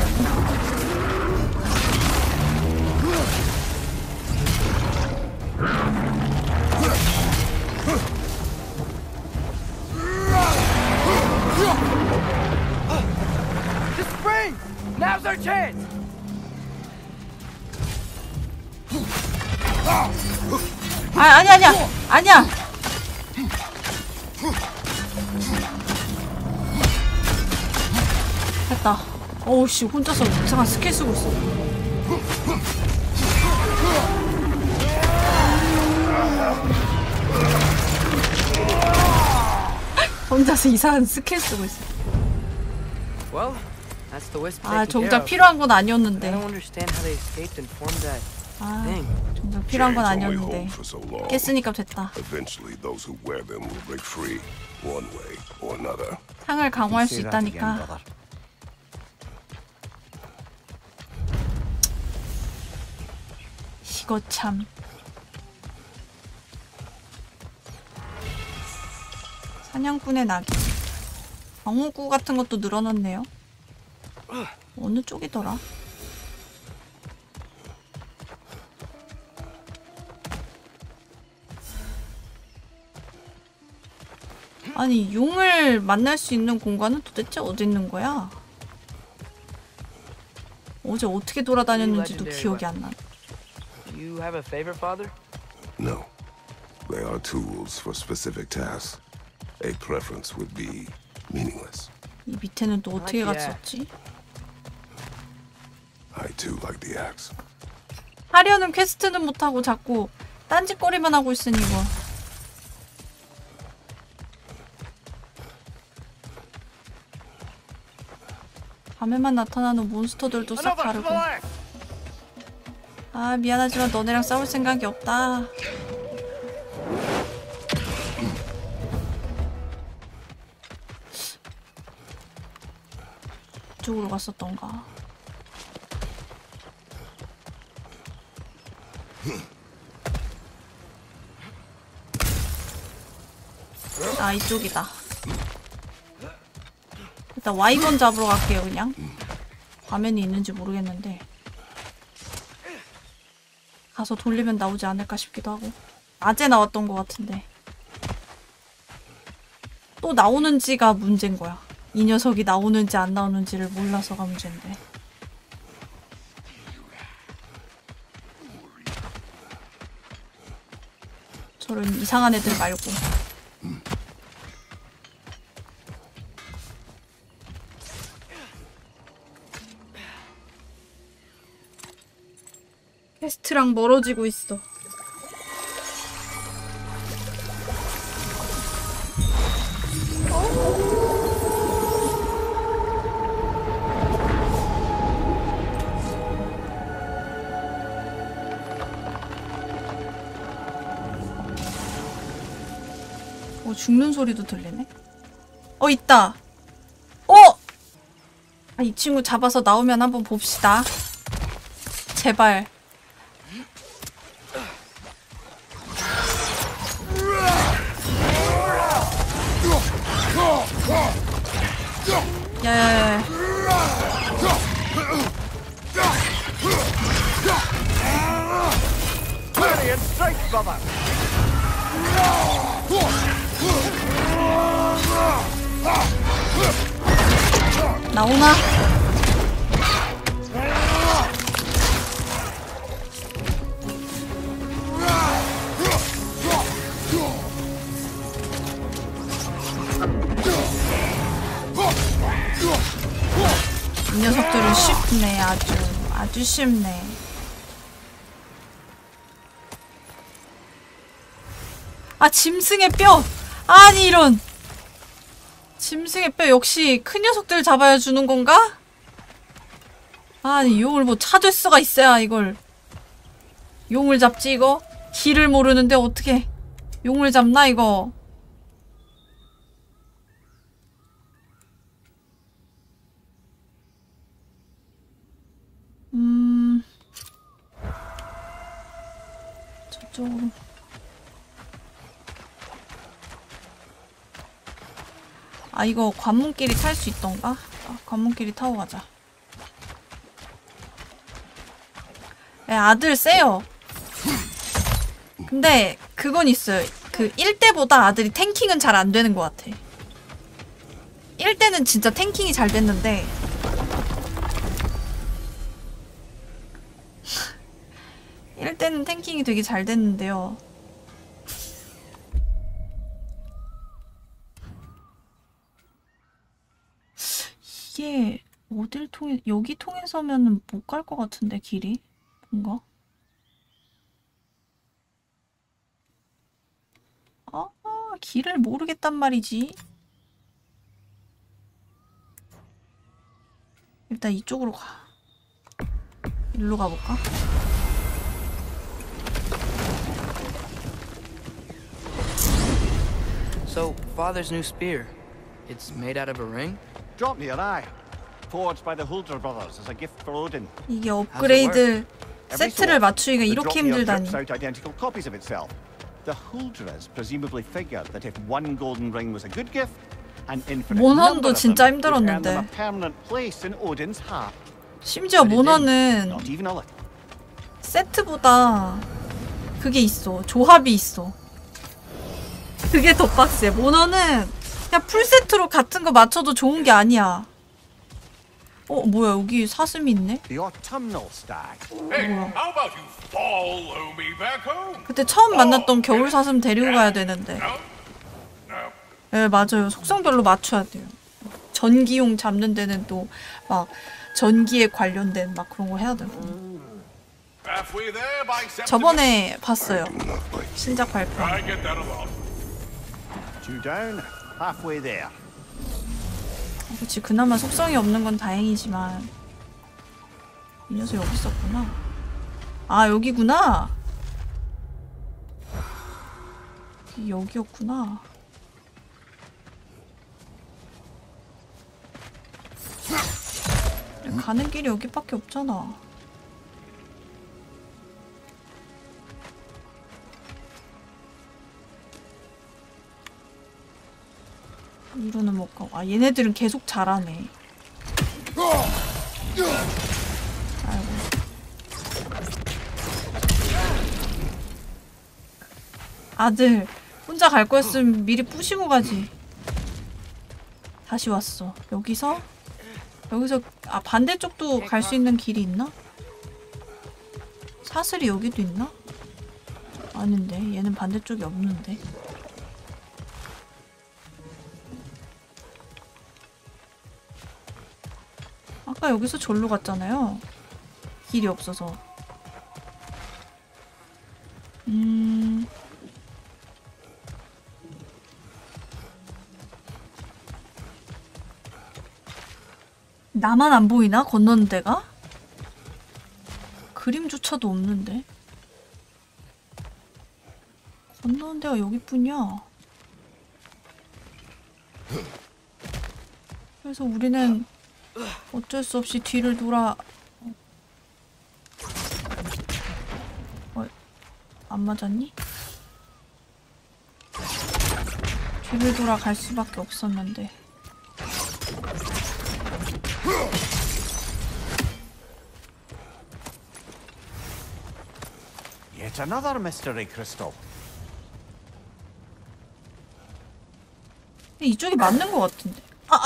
The springs. Now's our chance. 아니야. 됐다. 어우씨, 혼자서 이상한 스킬 쓰고 있어. 혼자서 이상한 스킬 쓰고 있어. Well, that's the wisp 아, taken care 정작 of. 필요한 건 I 아니었는데. don't understand how they escaped and formed that 아, thing. 정작 필요한 건 Chains only 아니었는데. hold for so long. 깼으니까 됐다. Eventually, those who wear them will break free, one way or another. 상을 강화할 수 Say that again, 있다니까. brother. 이거 참. 사냥꾼의 낙이. 방어구 같은 것도 늘어났네요. 어느 쪽이더라? 아니, 용을 만날 수 있는 공간은 도대체 어디 있는 거야? 어제 어떻게 돌아다녔는지도 기억이 안 나. You have a favorite, Father? No. They are tools for specific tasks. A preference would be meaningless. 이 밑에는 또 어떻게 아, 갔었지? I too like the axe. 하려는 퀘스트는 못하고 자꾸 딴짓거리만 하고 있으니 이거. 밤에만 나타나는 몬스터들도 싹 다르고. 아, 미안하지만 너네랑 싸울 생각이 없다. 이쪽으로 갔었던가. 아, 이쪽이다. 일단 와이번 잡으러 갈게요, 그냥. 화면이 있는지 모르겠는데. 가서 돌리면 나오지 않을까 싶기도 하고. 낮에 나왔던 것 같은데. 또 나오는지가 문제인 거야. 이 녀석이 나오는지 안 나오는지를 몰라서가 문제인데. 저런 이상한 애들 말고. 퀘스트랑 멀어지고 있어. 죽는 소리도 들리네? 있다! 아, 이 친구 잡아서 나오면 한번 봅시다. 제발. 야야야. 나오나? 이 녀석들은 쉽네. 아주 쉽네. 아, 짐승의 뼈! 아니, 이런! 짐승의 뼈 역시 큰 녀석들 잡아야 주는 건가? 아니, 용을 뭐 찾을 수가 있어야 이걸. 용을 잡지, 이거? 길을 모르는데 어떻게 용을 잡나, 이거? 저쪽으로. 아, 이거 관문길이 탈 수 있던가? 아, 관문길이 타고 가자. 아들 세요. 근데 그건 있어요. 그 1대보다 아들이 탱킹은 잘 안 되는 것 같아. 1대는 진짜 탱킹이 잘 됐는데 1대는 탱킹이 되게 잘 됐는데요. 이게 어딜 통해, 여기 통해서면은 못 갈 것 같은데, 길이? 뭔가? 길을 모르겠단 말이지. 일단 이쪽으로 가. 일로 가볼까? So, Father's new spear. It's made out of a ring? Drop me your eye. Forged by the Huldra brothers as a gift for Odin. 이게 업그레이드 Every so 세트를 often, 맞추기가 the 이렇게 Dropnir 힘들다니. drips out identical copies of itself. The Huldras presumably figured that if one golden ring was a good gift, an infinite 모넌도 number of 진짜 them would earn them 힘들었는데. a permanent place in Odin's heart. 심지어 But it didn't. 모너는 Not even a little. 세트보다 그게 있어. 조합이 있어. 그게 더 빡세. 모너는 그냥 풀세트로 같은 거 맞춰도 좋은 게 아니야. 뭐야 여기 사슴이 있네? The autumnal stag. Hey, how about you follow me back home? 그때 처음 만났던 겨울 사슴 데리고 가야 되는데. No? No. 네 맞아요. 속성별로 맞춰야 돼요. 전기용 잡는 데는 또 막 전기에 관련된 막 그런 거 해야 되고. Halfway there by September. 저번에 봤어요. 신작 발표. I get that a lot. Two down, halfway there. 그치 그나마 속성이 없는 건 다행이지만 이 녀석 여기 있었구나. 아 여기구나. 여기였구나. 가는 길이 여기밖에 없잖아. 이로는 못 가고. 아 얘네들은 계속 잘하네. 아이고. 아들 혼자 갈 거였으면 미리 부시고 가지. 다시 왔어. 여기서 아 반대쪽도 갈 수 있는 길이 있나? 사슬이 여기도 있나? 아닌데 얘는 반대쪽이 없는데. 아까 여기서 절로 갔잖아요. 길이 없어서. 나만 안 보이나? 건너는 데가? 그림조차도 없는데. 건너는 데가 여기뿐이야. 그래서 우리는 어쩔 수 없이 뒤를 돌아. 안 맞았니? 뒤를 돌아 갈 수밖에 없었는데. Yet another mystery crystal. 이쪽이 맞는 것 같은데.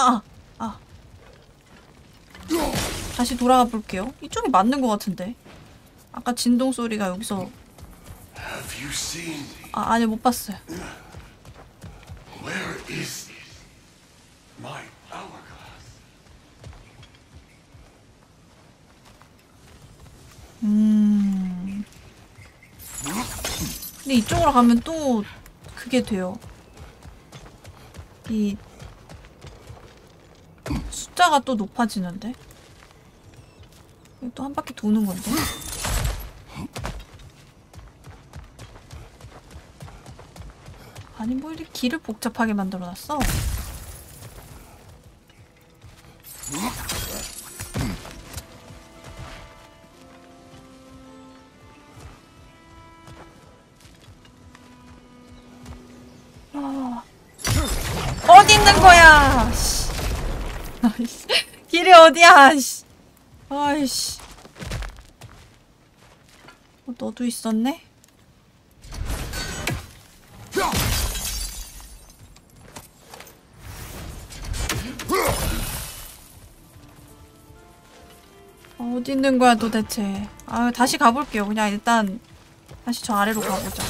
다시 돌아가 볼게요. 이쪽이 맞는 것 같은데. 아까 진동 소리가 여기서. Have you seen? 아니 못 봤어요. Where is my hourglass? 근데 이쪽으로 가면 또 그게 돼요. 이 숫자가 또 높아지는데? 또 한 바퀴 도는 건데? 아니 뭐 이렇게 길을 복잡하게 만들어놨어? 어디 있는 거야? 씨. 아이씨. 길이 어디야? 씨. 아이씨. 너도 있었네? 어디 있는 거야 도대체? 아 다시 가볼게요. 그냥 일단 다시 저 아래로 가보자.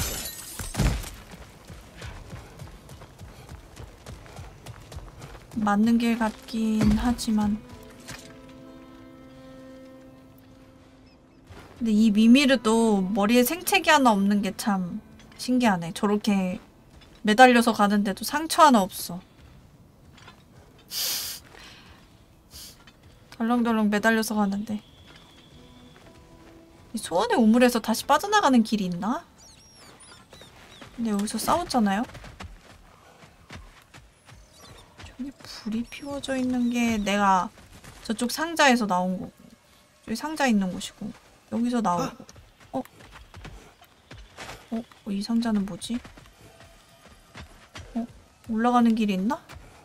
맞는 길 같긴 하지만. 근데 이 미미르도 머리에 생채기 하나 없는 게 참 신기하네. 저렇게 매달려서 가는데도 상처 하나 없어. 덜렁덜렁 매달려서 가는데. 이 소원의 우물에서 다시 빠져나가는 길이 있나? 근데 여기서 싸웠잖아요? 저기 불이 피워져 있는 게 내가 저쪽 상자에서 나온 거고, 저기 상자 있는 곳이고, 여기서 나오고. 이 상자는 뭐지? 올라가는 길이 있나?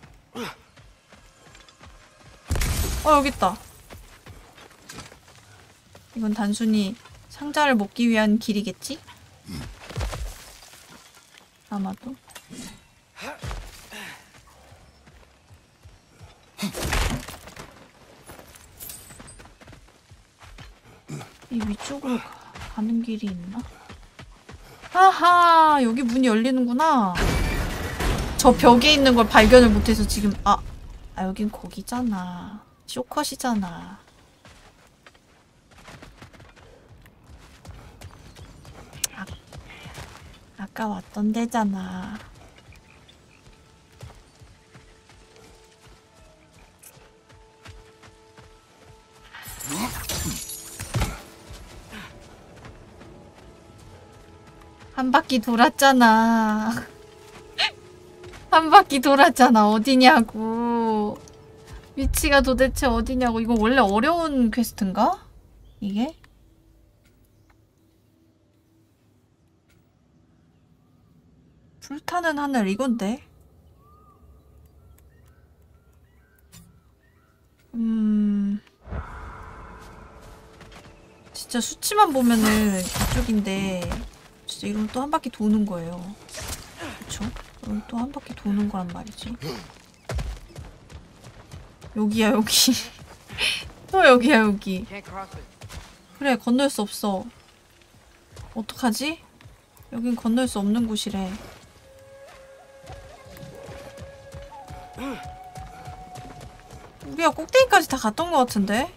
여기 있다. 이건 단순히 상자를 먹기 위한 길이겠지? 아마도. 이 위쪽으로 가는 길이 있나? 하하, 여기 문이 열리는구나. 저 벽에 있는 걸 발견을 못해서 지금 여긴 거기잖아. 쇼컷이잖아. 아까 왔던 데잖아. 한 바퀴 돌았잖아. 한 바퀴 돌았잖아. 어디냐고. 위치가 도대체 어디냐고. 이거 원래 어려운 퀘스트인가? 이게? 불타는 하늘 이건데? 진짜 수치만 보면은 이쪽인데 진짜 이건 또 한 바퀴 도는 거예요. 그쵸? 이건 또 한 바퀴 도는 거란 말이지. 여기야 여기. 또 여기야 여기. 그래 건널 수 없어. 어떡하지? 여긴 건널 수 없는 곳이래. 우리가 꼭대기까지 다 갔던 것 같은데?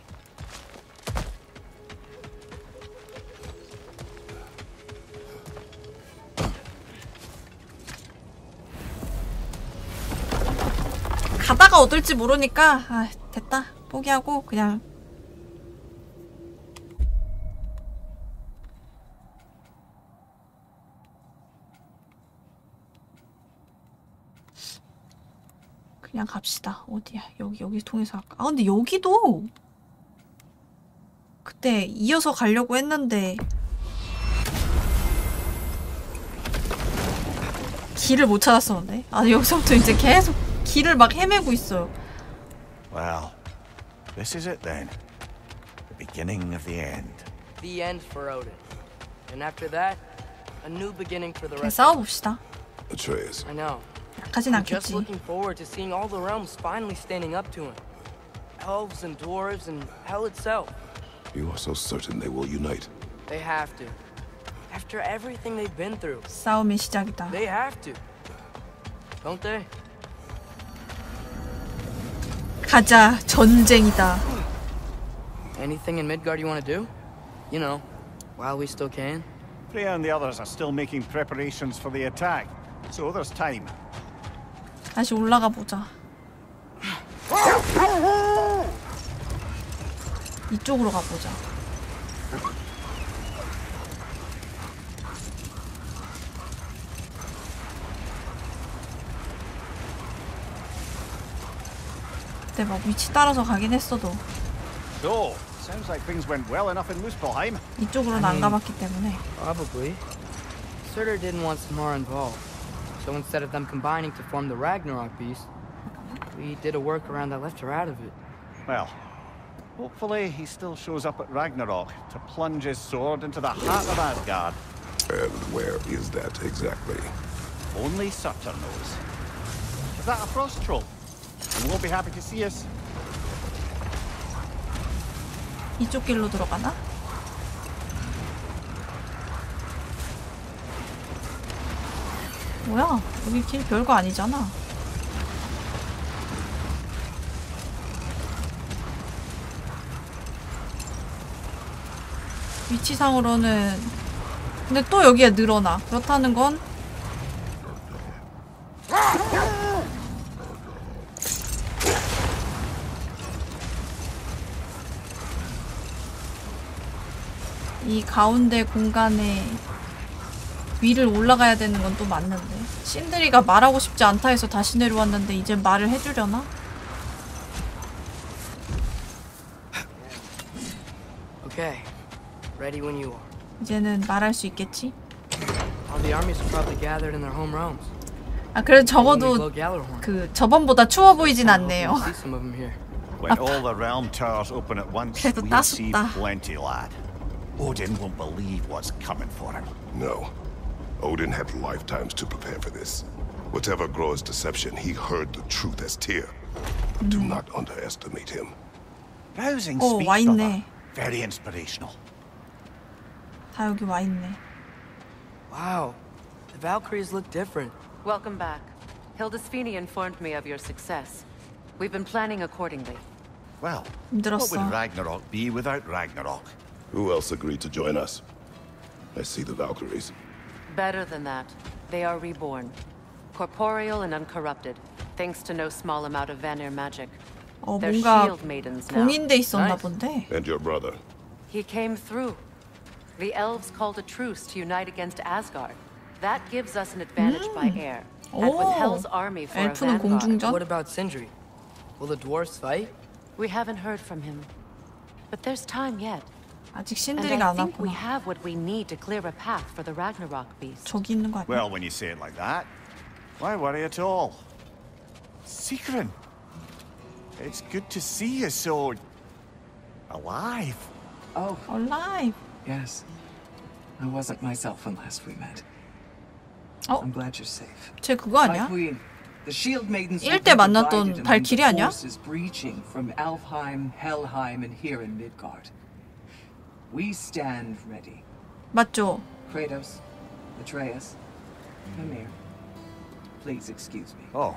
가다가 얻을지 모르니까 됐다. 포기하고 그냥 갑시다. 어디야? 여기 통해서 할까? 근데 여기도 그때 이어서 가려고 했는데 길을 못 찾았었는데. 여기서부터 이제 계속 길을 막 헤매고 있어요. Well, this is it then. The beginning of the end. The end for Odin. And after that, a new beginning for the 그냥 rest. 싸워봅시다. Atreus, I know. 약하진 I'm just 않겠지. looking forward to seeing all the realms finally standing up to him. Elves and dwarves and hell itself. you are so certain they will unite. They have to. After everything they've been through, 싸움의 시작이다. they have to. Don't they? 가자. 전쟁이다. Anything in Midgard you want to do? You know, while we still can. Freya and the others are still making preparations for the attack, so there's time. 다시 올라가 보자. 이쪽으로 가보자. 그때 막 위치 따라서 가긴 했어도 So, sounds like things went well enough in Muspelheim. 이쪽으로는 안 가봤기 때문에. Probably. Surtur didn't want Samara involved, so instead of them combining to form the Ragnarok beast, we did a workaround that left her out of it. Well, hopefully he still shows up at Ragnarok to plunge his sword into the heart of Asgard. And where is that exactly? Only Surtur knows. Is that a frost troll? And won't be happy to see us. 이쪽 길로 들어가나? 뭐야? 여기 길 별거 아니잖아. 위치상으로는 근데 또 여기에 늘어나. 그렇다는 건 이 가운데 공간에 위를 올라가야 되는 건 또 맞는데. 신드리가 말하고 싶지 않다 해서 다시 내려왔는데 이제 말을 해주려나? Okay. Ready when you are. 이제는 말할 수 있겠지? All the armies are probably gathered in their home realms. 아 그래도 Only 적어도 glow Gjallarhorn. 그 저번보다 추워 보이진 I 않네요. hope we see some of them here. When all the realm towers open at once, 그래도 we'll see 따숩다. plenty, lad. Odin won't believe what's coming for him. No. Odin had lifetimes to prepare for this. Whatever Groa's deception, he heard the truth as Tyr. Do not underestimate him. Rousing 오, speech, 와 brother. 있네. Very inspirational. 다 여기 와 있네. Wow. The Valkyries look different. Welcome back. Hildisfini informed me of your success. We've been planning accordingly. Well, what would 힘들었어. Ragnarok be without Ragnarok? Who else agreed to join us? I see the Valkyries. Better than that, they are reborn. Corporeal and uncorrupted, thanks to no small amount of Vanir magic. They're 뭔가 shield maidens now. 봉인돼 있었나 Nice. 본데. And your brother. He came through. The elves called a truce to unite against Asgard. That gives us an advantage by air. And with 오, Hell's army for a 엘프는 vanguard, 공중전? What about Sindri? Will the dwarves fight? we haven't heard from him. But there's time yet. 아직 And 신드리가 I 안 think we 왔구나. have what we need to clear a path for the Ragnarok beast. 저기 있는 거 아니야? Well, when you say it like that, why worry at all? Secret, it's good to see you so alive. Oh, Alive. yes. I wasn't myself when last we met. Oh. I'm glad you're safe. 쟤 그거 My 아니야? queen, the shield maidens will 1대 be 만났던 divided among 발키리 the 아니야? forces breaching from Alfheim, Helheim, and here in Midgard. We stand ready. 맞죠? Kratos, Atreus, Mimir. Please excuse me. Oh.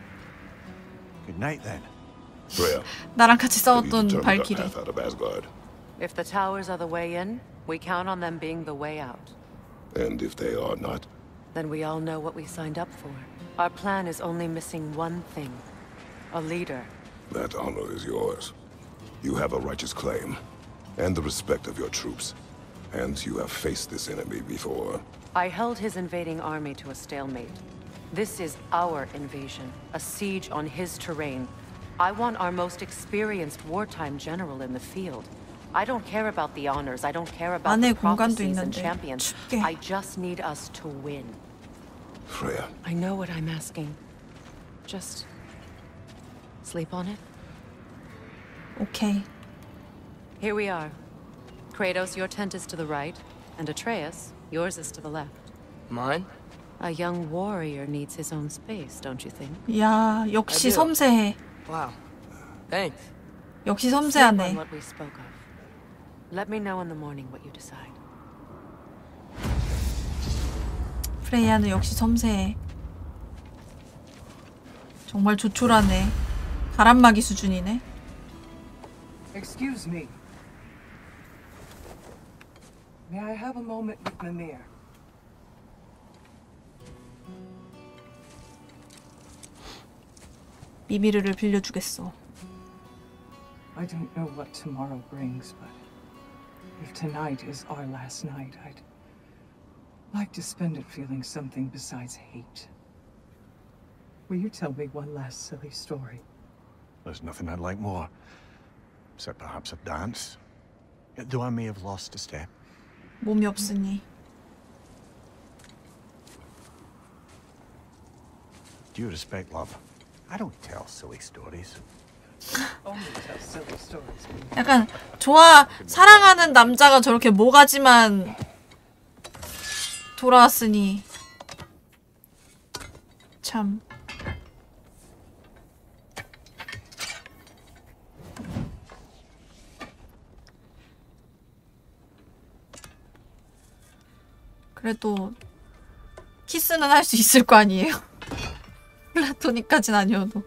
Good night then. Freya, 나랑 같이 have you 싸웠던 determined a 발키리. path out of Asgard? If the towers are the way in, we count on them being the way out. And if they are not? Then we all know what we signed up for. Our plan is only missing one thing. A leader. That honor is yours. You have a righteous claim, and the respect of your troops. And you have faced this enemy before. I held his invading army to a stalemate. This is our invasion, a siege on his terrain. I want our most experienced wartime general in the field. I don't care about the honors, I don't care about 안에 the 공간도 prophecies and 있는데 champions. 춥게. I just need us to win. Freya, I know what I'm asking. Just sleep on it. 오케이. Here we are. Kratos, your tent is to the right, and Atreus, yours is to the left. Mine? A young warrior needs his own space, don't you think? 야, 역시 I do. 섬세해. Wow. Thanks. 역시 Sleep on 섬세하네. what we spoke of. Let me know in the morning what you decide. 프레이야는 역시 섬세해. 정말 조촐하네. 바람막이 수준이네. Excuse me. May I have a moment with Mimir? 미미르를 빌려주겠어. I don't know what tomorrow brings, but if tonight is our last night, I'd like to spend it feeling something besides hate. Will you tell me one last silly story? There's nothing I'd like more. Except perhaps a dance. Though I may have lost a step. 몸이 없으니. Due respect, love. I don't tell silly stories. Only tell silly stories. 약간 사랑하는 남자가 저렇게 모가지만 돌아왔으니 참. 그래도 키스는 할 수 있을 거 아니에요? 플라토닉까진 아니어도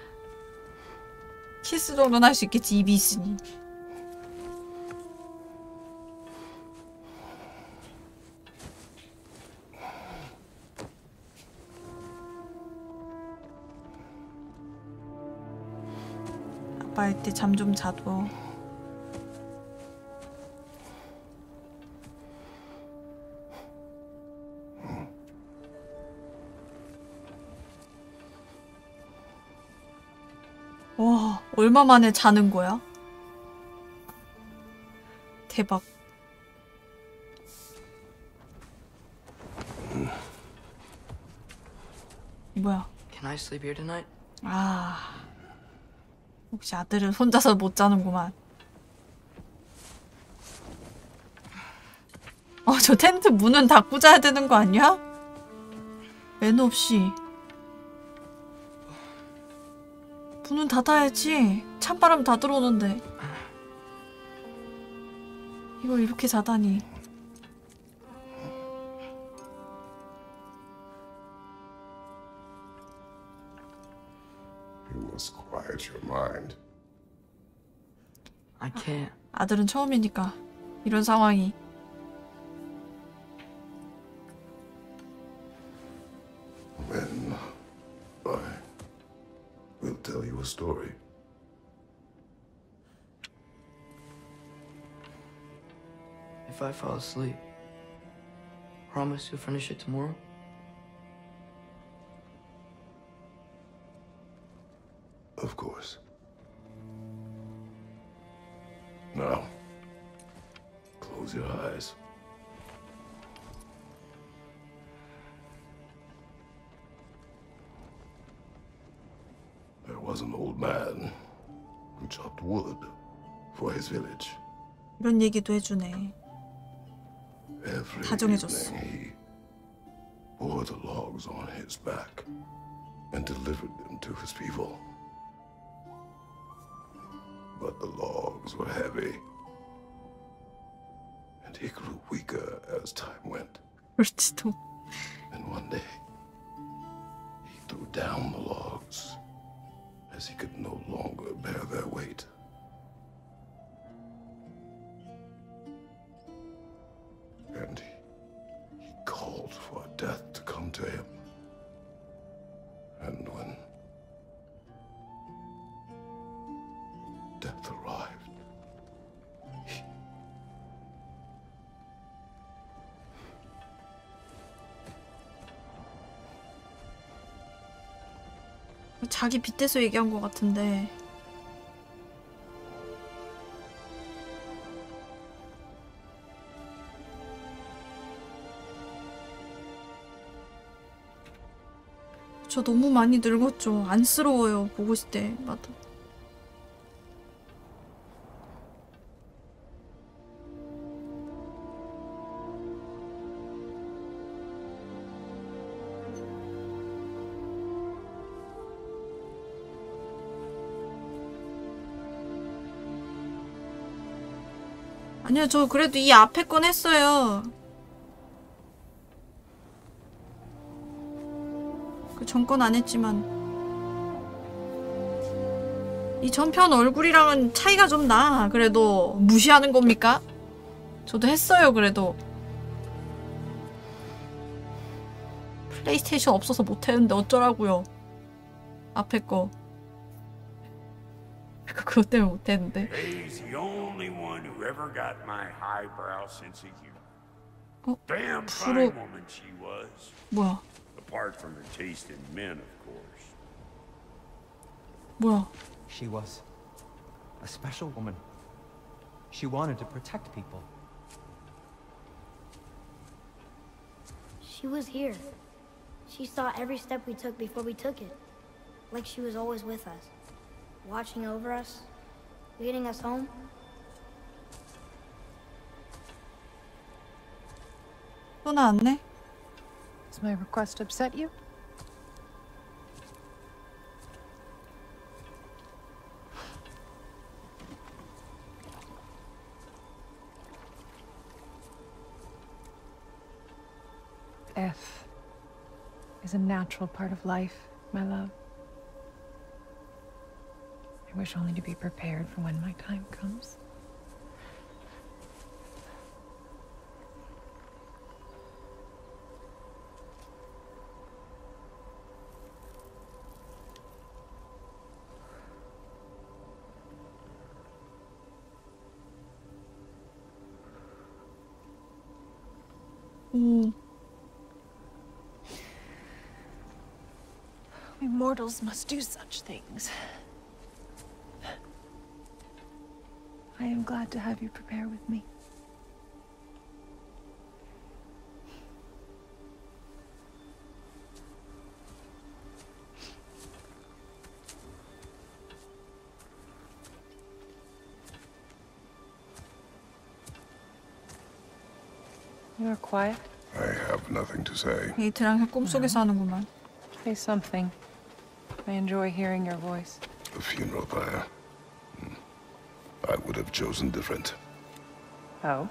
키스 정도는 할 수 있겠지, 입이 있으니. 아빠 할 때 잠 좀 자도. 와, 얼마 만에 자는 거야? 대박. 뭐야? Can I sleep here tonight? 아, 혹시 아들은 혼자서 못 자는구만. 저 텐트 문은 닫고 자야 되는 거 아니야? 매너 없이. 문은 닫아야지. 찬바람 다 들어오는데. 이걸 이렇게 자다니. You must quiet your mind. I can't. 아들은 처음이니까 이런 상황이. When I will tell you a story. If I fall asleep, promise you'll finish it tomorrow? Of course. Now, close your eyes. There was an old man who chopped wood for his village. 이런 얘기도 해주네. Every 다정해졌어. evening he bore the logs on his back and delivered them to his people. But the logs were heavy, and he grew weaker as time went. 그렇지도. And one day, he threw down the logs as he could no longer bear their weight. And he called for death to come to him. And when death arrived, he 자기 빗대서 얘기한 것 같은데. 저 너무 많이 늙었죠. 안쓰러워요. 보고 있을 때마다. 아니요, 저 그래도 이 앞에 건 했어요. 그 전건 안 했지만 이 전편 얼굴이랑은 차이가 좀 나. 그래도 무시하는 겁니까? 저도 했어요. 그래도 플레이스테이션 없어서 못했는데 어쩌라고요. 앞에 거 그것 때문에 못했는데. He's the only one who ever got my highbrow sense of humor. Damn fine woman she was. 뭐야? Apart from her taste in men, of course. 뭐야? She was a special woman. She wanted to protect people. She was here. She saw every step we took before we took it. Like she was always with us. Watching over us. Leading us home. 또 나왔네? Does my request upset you? Death is a natural part of life, my love. I wish only to be prepared for when my time comes. We mortals must do such things. I am glad to have you prepare with me. You're quiet. I have nothing to say. 에이트랑 꿈속에서 하는구만. Say something. I enjoy hearing your voice. A funeral pyre. I would have chosen different. Oh?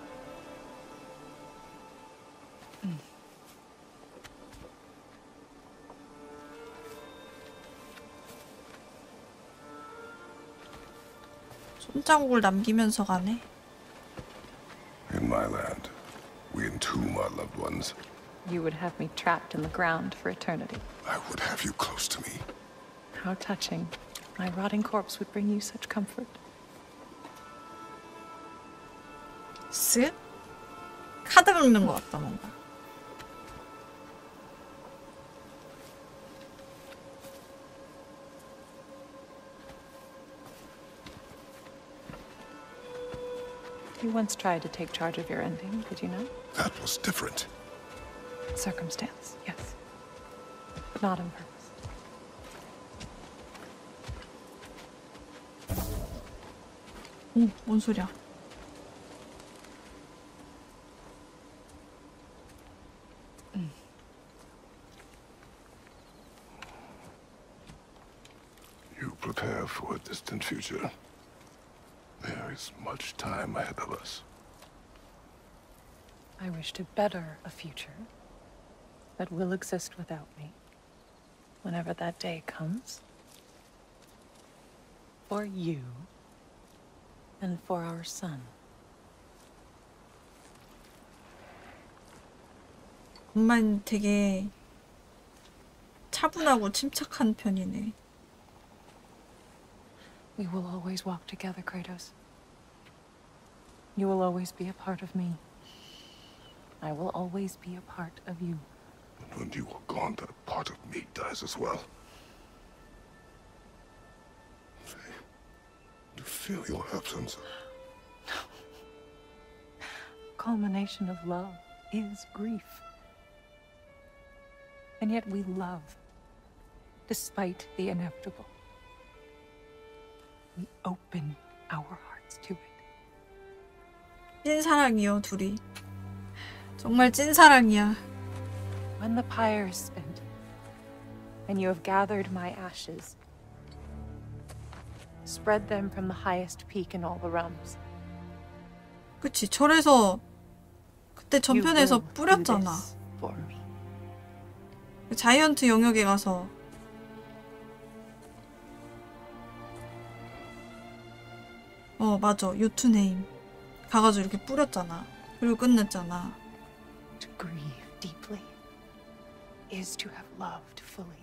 손자국을 남기면서 가네. In my land, we entomb our loved ones. You would have me trapped in the ground for eternity. I would have you close to me. How touching. My rotting corpse would bring you such comfort. 쓱? 카드 긁는 것 같다 뭔가. You once tried to take charge of your ending, did you know? That was different. Circumstance, yes. But not on purpose. 오, 뭔 소리야? You prepare for a distant future. There is much time ahead of us. I wish to better a future that will exist without me, whenever that day comes. For you, and for our son. 엄마는 되게 차분하고 침착한 편이네. We will always walk together, Kratos. You will always be a part of me. I will always be a part of you. And when you are gone, that part of me dies as well. To feel your absence. Culmination of love is grief. And yet we love, despite the inevitable. We open our hearts to it. 찐사랑이요, 둘이. 정말 찐사랑이야. When the pyre is spent, and you have gathered my ashes, spread them from the highest peak in all the realms. 그치, 절에서 그때 전편에서 뿌렸잖아. 그 자이언트 영역에 가서 맞아. 요투네임 가가지고 이렇게 뿌렸잖아. 그리고 끝냈잖아. To grieve deeply is to have loved fully.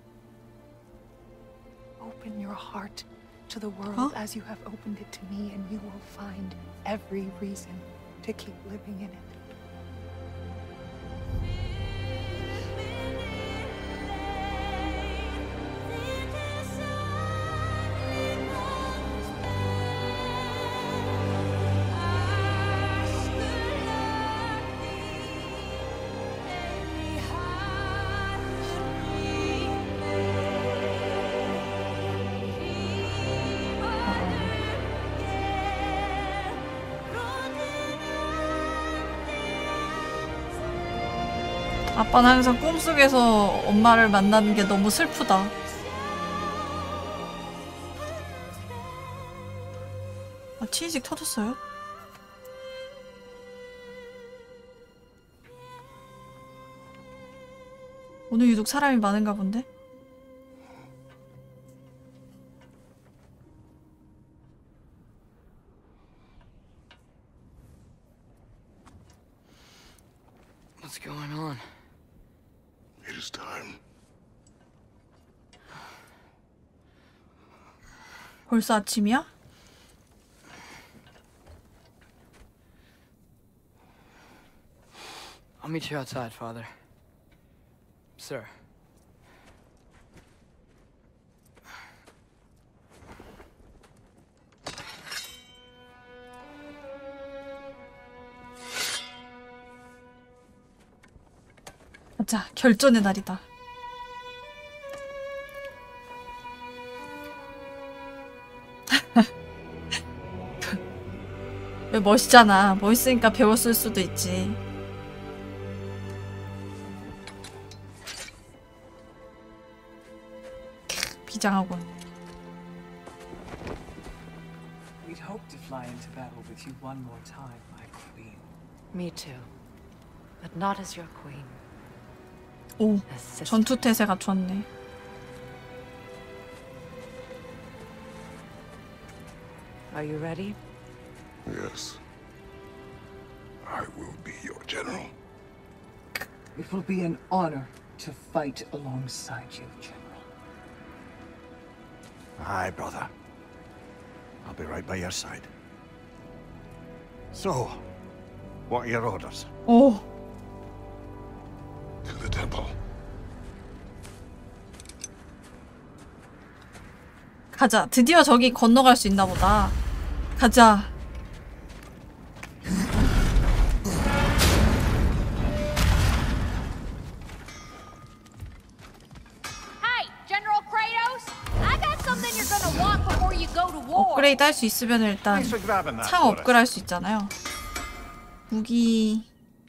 Open your heart to the world as you have opened it to me, and you will find every reason to keep living in it. 아빠는 항상 꿈속에서 엄마를 만나는 게 너무 슬프다. 아, 취직 터졌어요? 오늘 유독 사람이 많은가 본데? What's going on? It is time. 벌써 아침이야? I'll meet you outside, Father. Sir. 가자. 결전의 날이다. 멋있잖아. 멋있으니까 배웠을 수도 있지. 비장하군. We'd hoped to fly into battle with you one more time, my queen. Me too. But not as your queen. 오, 전투 태세 갖췄네. Are you ready? Yes. I will be your general. It will be an honor to fight alongside you, General. Aye, brother. I'll be right by your side. So, what are your orders? 오. To the temple. 가자. 드디어 저기 건너갈 수 있나 보다. 가자. 업그레이드 할 수 있으면 일단 창 업그레이드 할 수 있잖아요. 무기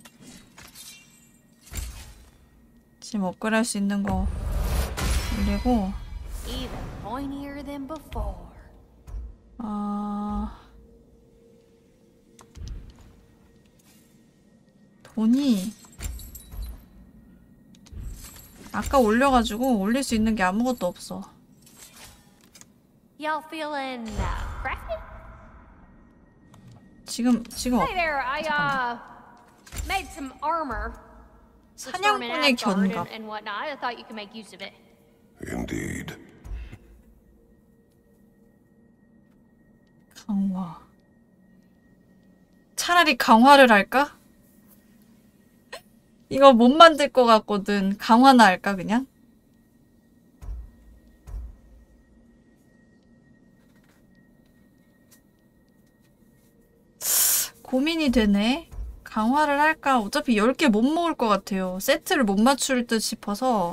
지금 업그레이드 할 수 있는 거 올리고 돈이 아까 올려가지고 올릴 수 있는 게 아무것도 없어. Y'all feeling crafty? 지금 Hey there, I made some armor. 사냥꾼의 견갑. And whatnot. I thought you could make use of it. Indeed. 강화. 차라리 강화를 할까? 이거 못 만들 것 같거든. 강화나 할까 그냥? 고민이 되네. 강화를 할까? 어차피 10개 못 모을 것 같아요. 세트를 못 맞출 듯 싶어서.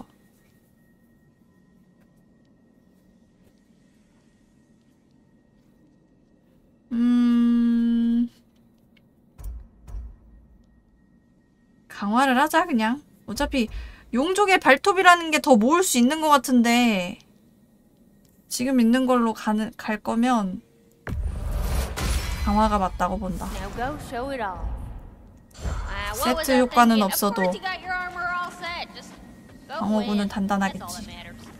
강화를 하자 그냥. 어차피 용족의 발톱이라는 게 더 모을 수 있는 것 같은데 지금 있는 걸로 갈 거면 강화가 맞다고 본다. 세트 효과는 없어도 방어구는 단단하겠지.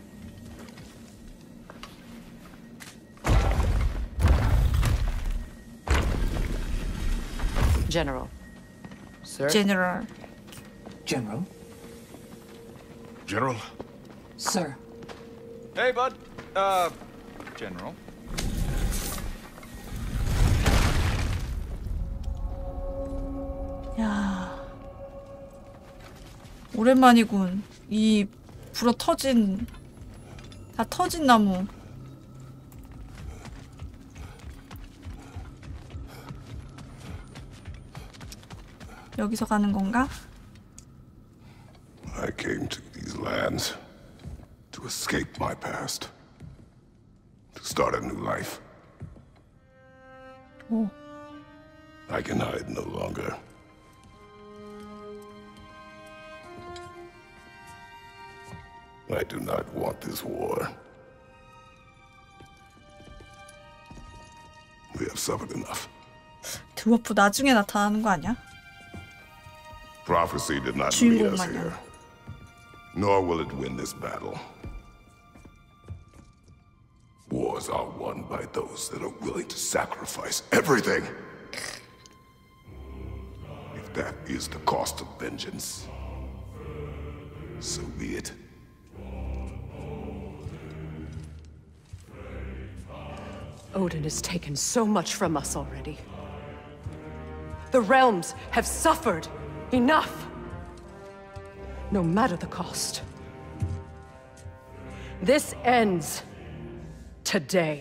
General. Sir? General. General? General? Sir. Hey, bud. General. 야, 오랜만이군. 이 불어 터진 다 터진 나무. 여기서 가는 건가? I came to these lands to escape my past, to start a new life. 오. I can hide no longer. I do not want this war. We have suffered enough. 드워프 나중에 나타나는 거 아니야? Prophecy did not lead us here, nor will it win this battle. Wars are won by those that are willing to sacrifice everything. If that is the cost of vengeance, so be it. Odin has taken so much from us already. The realms have suffered enough. No matter the cost. This ends today.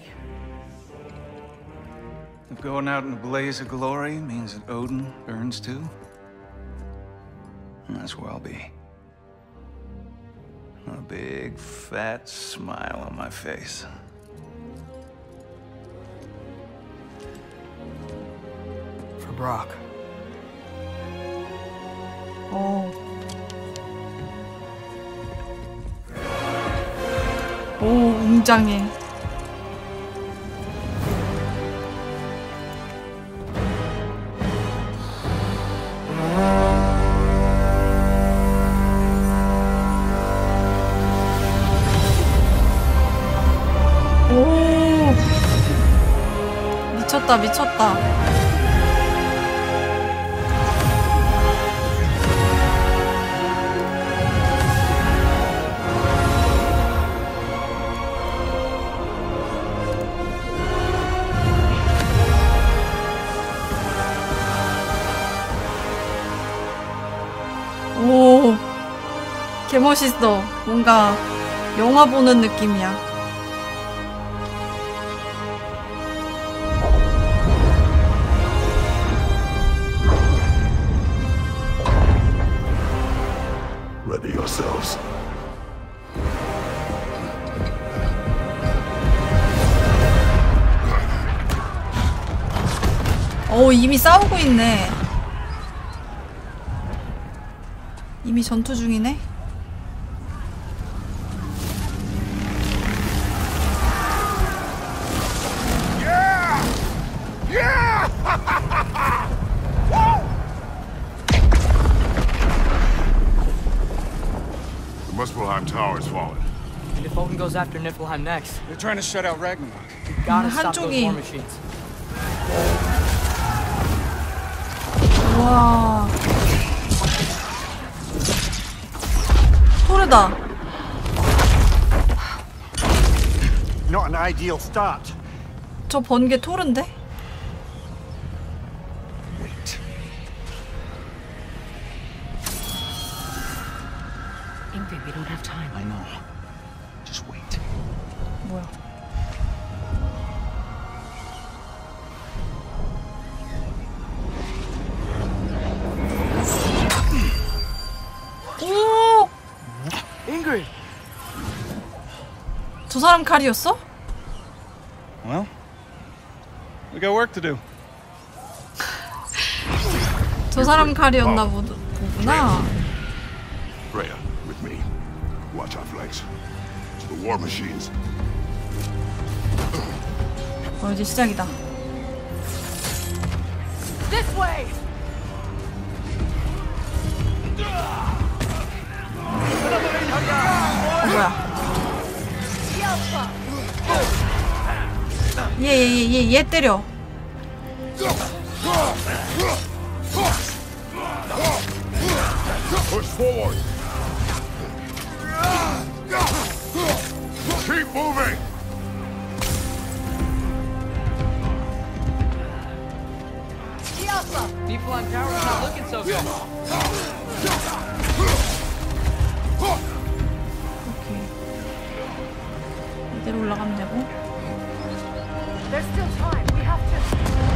If going out in a blaze of glory means that Odin burns too, that's where I'll be. A big fat smile on my face. For Brock. 오. 오, 웅장해. 오. 미쳤다, 미쳤다. 오, 개멋있어. 뭔가 영화 보는 느낌이야. Ready yourselves. 오, 이미 싸우고 있네. 이미 전투 중이네. The Muspelheim Tower has fallen. And if Odin goes after Niflheim next, They're trying to shut out Ragnarok. we gotta stop those 한쪽이- war machines. 와. 토르다. Not an ideal start. 저 번개 토르인데? Ingrid, we don't have time. I know. Just wait. 뭐야? 오! Ingrid! 저 사람 칼이었어? Well, we got work to do. 저 사람 칼이었나 보구나. Freya, with me. Watch our flanks. To the war machines. 이제 시작이다. This way! 뭐야? 얘 때려. Push forward. Keep moving. Niflheim Tower's not looking so good. 이대로 올라가면 되고. There's still time. We have to.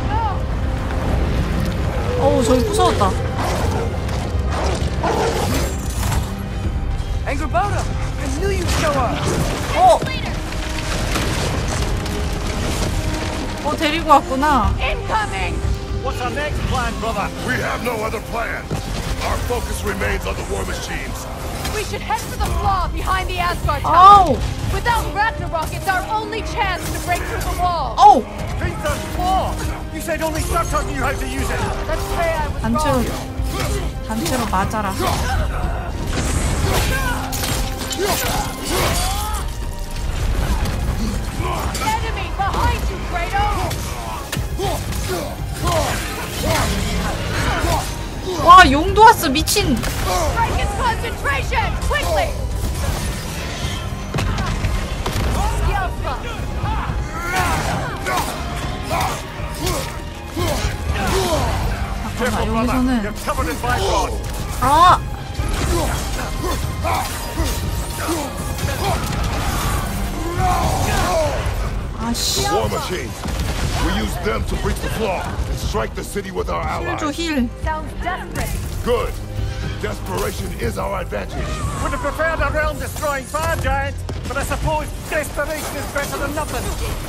No! 어우, 저기 무서웠다. Angrboda! I knew you'd show up! 데리고 왔구나. Incoming! What's our next plan, brother? We have no other plan. Our focus remains on the war machines. We should head for the flaw behind the Asgard Tower. Tower. Without Ragnarok, it's our only chance to break through the wall. Oh! Peter's flaw! You said only Surtur knew how to use it. Let's say I was 단체로 wrong. 단체로 맞아라. Enemy behind you, Kratos! 와, 용도 왔어. 미친. Strike his concentration! Quickly! 잠깐만, 여기서는 You're covered in Bifrost. 아! 아씨. War machines. We use them to breach the flaw and strike the city with our allies. 힐. Sounds desperate. Good. Desperation is our advantage. Would have preferred not a realm-destroying fire giant, but I suppose desperation is better than nothing.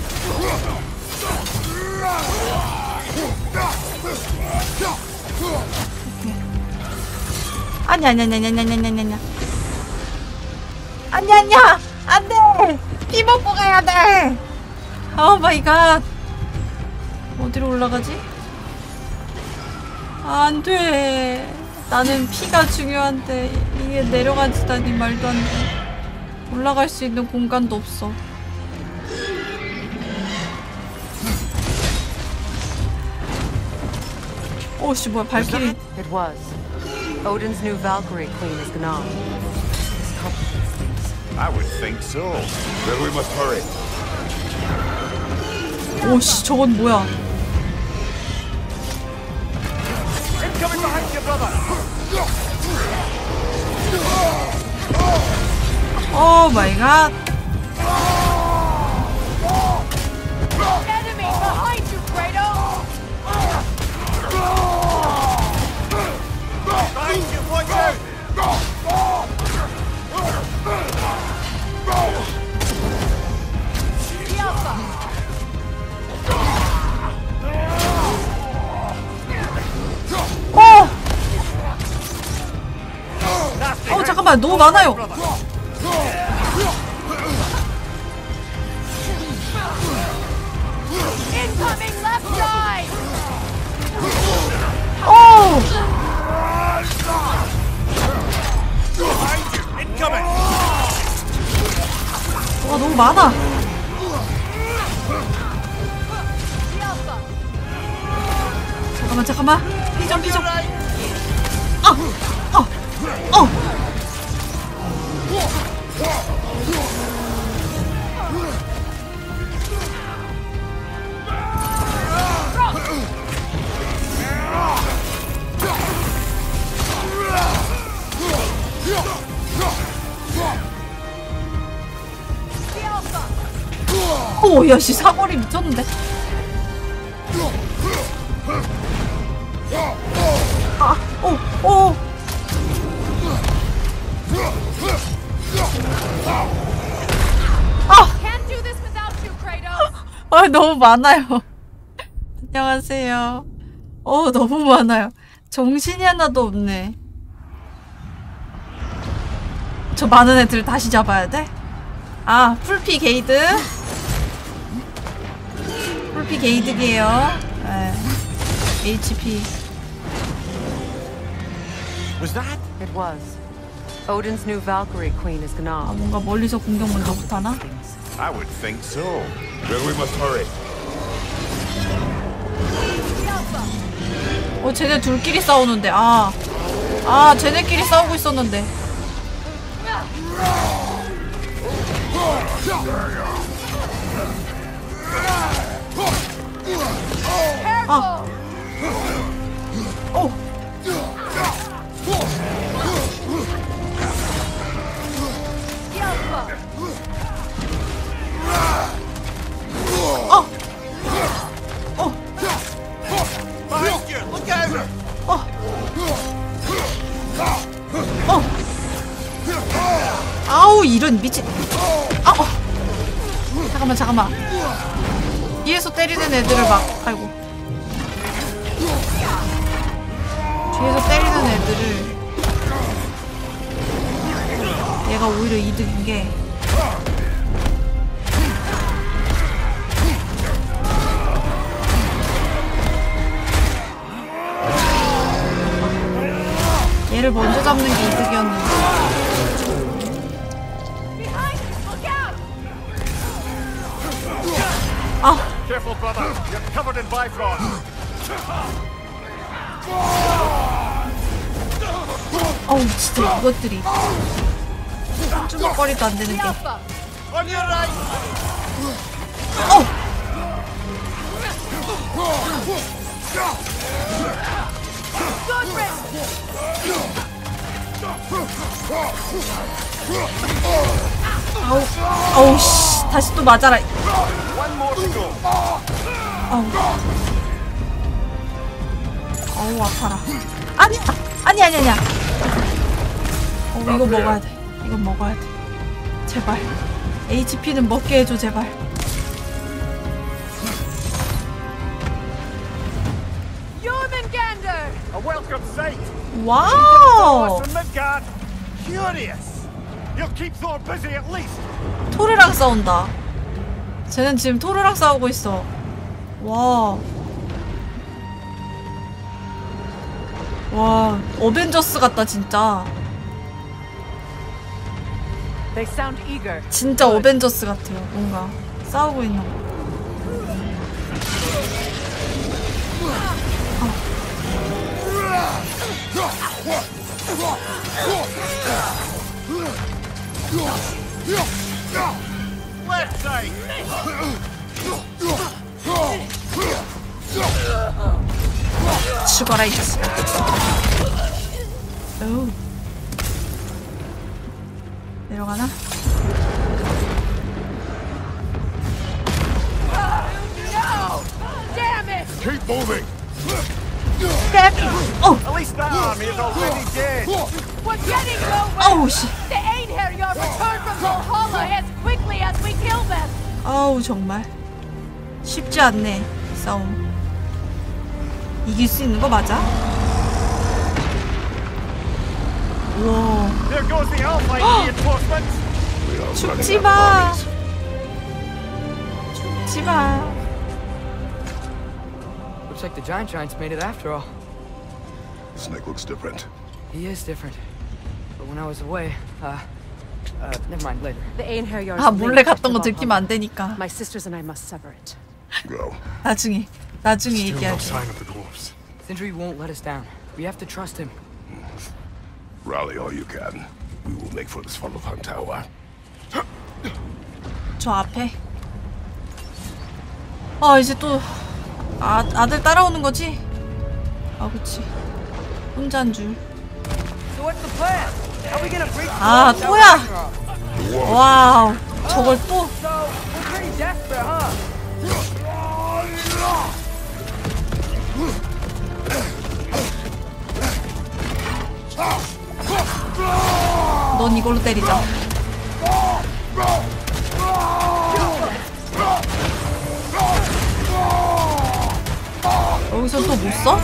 아니 아니 아니 아니 아니 아니 아니 아니 아니야 안돼 피 먹고 가야 돼. 오 마이 갓. 어디로 올라가지? 안돼. 나는 피가 중요한데 이게 내려가지다니 말도 안 돼. 올라갈 수 있는 공간도 없어. 오씨 뭐야 발길이. It was. Odin's new Valkyrie queen is Gná. This complicates things. I would think so. Then we must hurry. 오씨 저건 뭐야? Incoming behind you, brother. 오 마이 갓. Enemy behind you, Kratos! Behind you, watch out! 잠깐만 너무 많아요. Incoming left side! Incoming! 와 너무 많아. 잠깐만 피좀 오 야씨 사거리 미쳤는데. Can't do this without you, Kratos! 너무 많아요. 안녕하세요. 너무 많아요. 정신이 하나도 없네. 저 많은 애들 다시 잡아야 돼? 아, 풀피 게이드. 풀피 게이드기에요. 네. HP. Was that? It was. Odin's new Valkyrie queen is Gná. 아, 뭔가 멀리서 공격 먼저 못하나? I would think so. Then we must hurry. 쟤네 둘끼리 싸우는데. 쟤네끼리 싸우고 있었는데. 아우 이런 미친. 잠깐만. 뒤에서 때리는 애들을 막. 아이고. 뒤에서 때리는 애들을. 얘가 오히려 이득인 게. 얘를 먼저 잡는 게 이득이었는데. Careful, brother. You're covered in Bifrost. 진짜 이것들이. 쭈먹거리도 안 되는 게. On your right. 아우 씨 다시 또 맞아라. 아우 아파라. 아니야. 이거 먹어야 돼. 이건 먹어야 돼. 제발. HP는 먹게 해줘, 제발. Jormungandr! A welcome sight! 와우! From Midgard! Curious! You'll keep Thor busy at least! 토르랑 싸운다. 쟤는 지금 토르랑 싸우고 있어. 와. 와, 어벤져스 같다, 진짜. They sound eager. 진짜 어벤져스 같아요, 뭔가. 싸우고 있는 거. Left side! 죽어라, 이씨. 오. 내려가나? No! Damn it! Keep moving! Oh! At least that army is already dead! We're getting nowhere! Oh, shit. The Einherjar return from Valhalla as quickly as we kill them! 아우, 정말. 쉽지 않네, 싸움. 이길 수 있는 거 맞아? 우와. There goes the Alpine reinforcements! 죽지 마. 죽지 마. Looks like the Giants made it after all. Snake looks different. He is different. But when I was away, never mind, later. The Einherjar. 아, 몰래 갔던 거 들키면 안 되니까. My sisters and I must sever it. Go. 나중에 얘기하지. Sindri won't let us down. We have to trust him. Rally all you can. We will make for the Svalbard Tower. 저 앞에. 아, 이제 또 아들 따라오는 거지? 아, 그치. 혼자인 줄. So what's the plan? How are we gonna break? 아, 또야. 와우. 저걸 또. So we're pretty desperate, huh? 넌 이걸로 때리자. 여기서 또 못 써?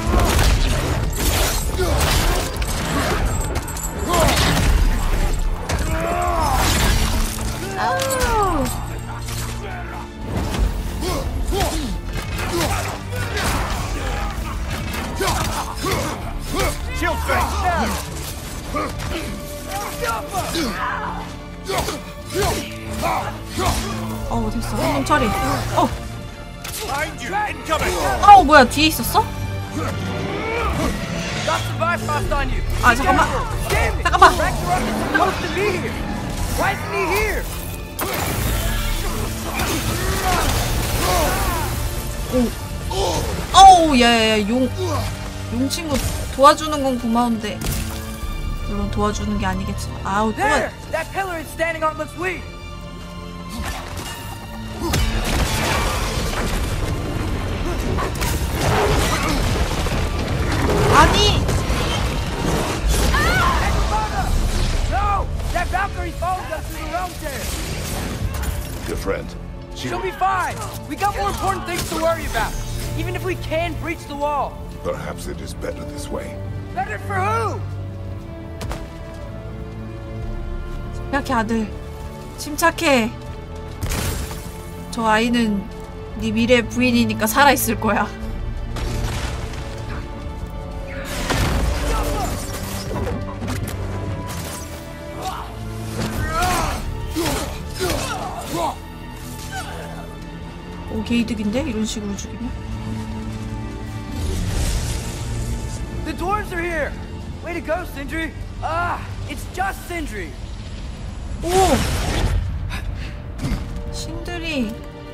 아우. Shield strength! 됐어. 한번 처리. Behind you! Incoming! 뭐야, 뒤에 있었어? Got some Bifrost on you. 아, 잠깐만. Damn it! 잠깐만. Ragnarok is supposed to be here. Why isn't he here? 야야야, 용 친구 도와주는 건 고마운데 물론 도와주는 게 아니겠지만. 아우, 또. There! That pillar is standing on looks weak. 아니. No! That Valkyrie followed us through the realms there. Your friend. She'll be fine. We got more important things to worry about. Even if we can breach the wall. Perhaps it is better this way. Better for who? 침착해, 아들. 침착해. 저 아이는 네 미래 부인이니까 살아있을 거야. 오, 개이득인데? 이런 식으로 죽이면? The dwarves are here. Way to go, Sindri. It's just Sindri. 오! 신들이.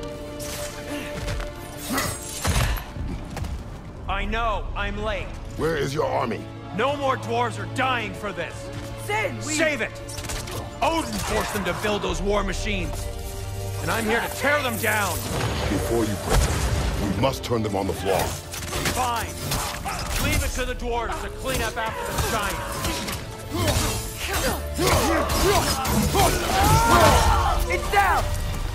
I know, I'm late. Where is your army? No more dwarves are dying for this. Sin, Save it! Odin forced them to build those war machines. And I'm here to tear them down. Before you break them, we must turn them on the floor. Fine. Leave it to the dwarves to clean up after the giants. It's down!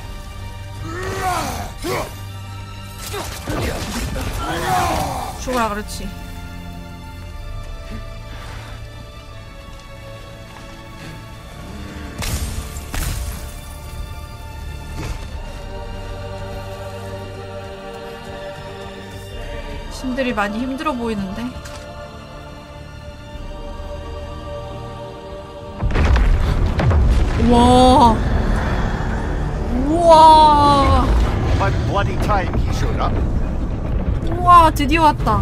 죽어라, 그렇지. 신들이 많이 힘들어 보이는데. 우와. 우와. By bloody time he showed up. 우와, 드디어 왔다.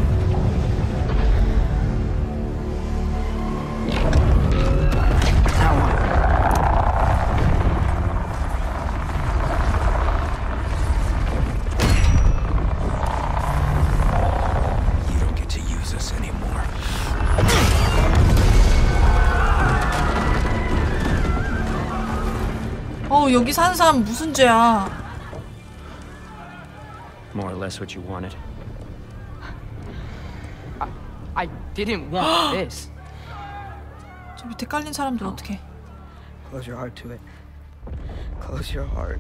여기 사는 사람 무슨 죄야? More or less what you wanted. I didn't want this. 저 밑에 깔린 사람들 어떡해? Close your heart to it. Close your heart.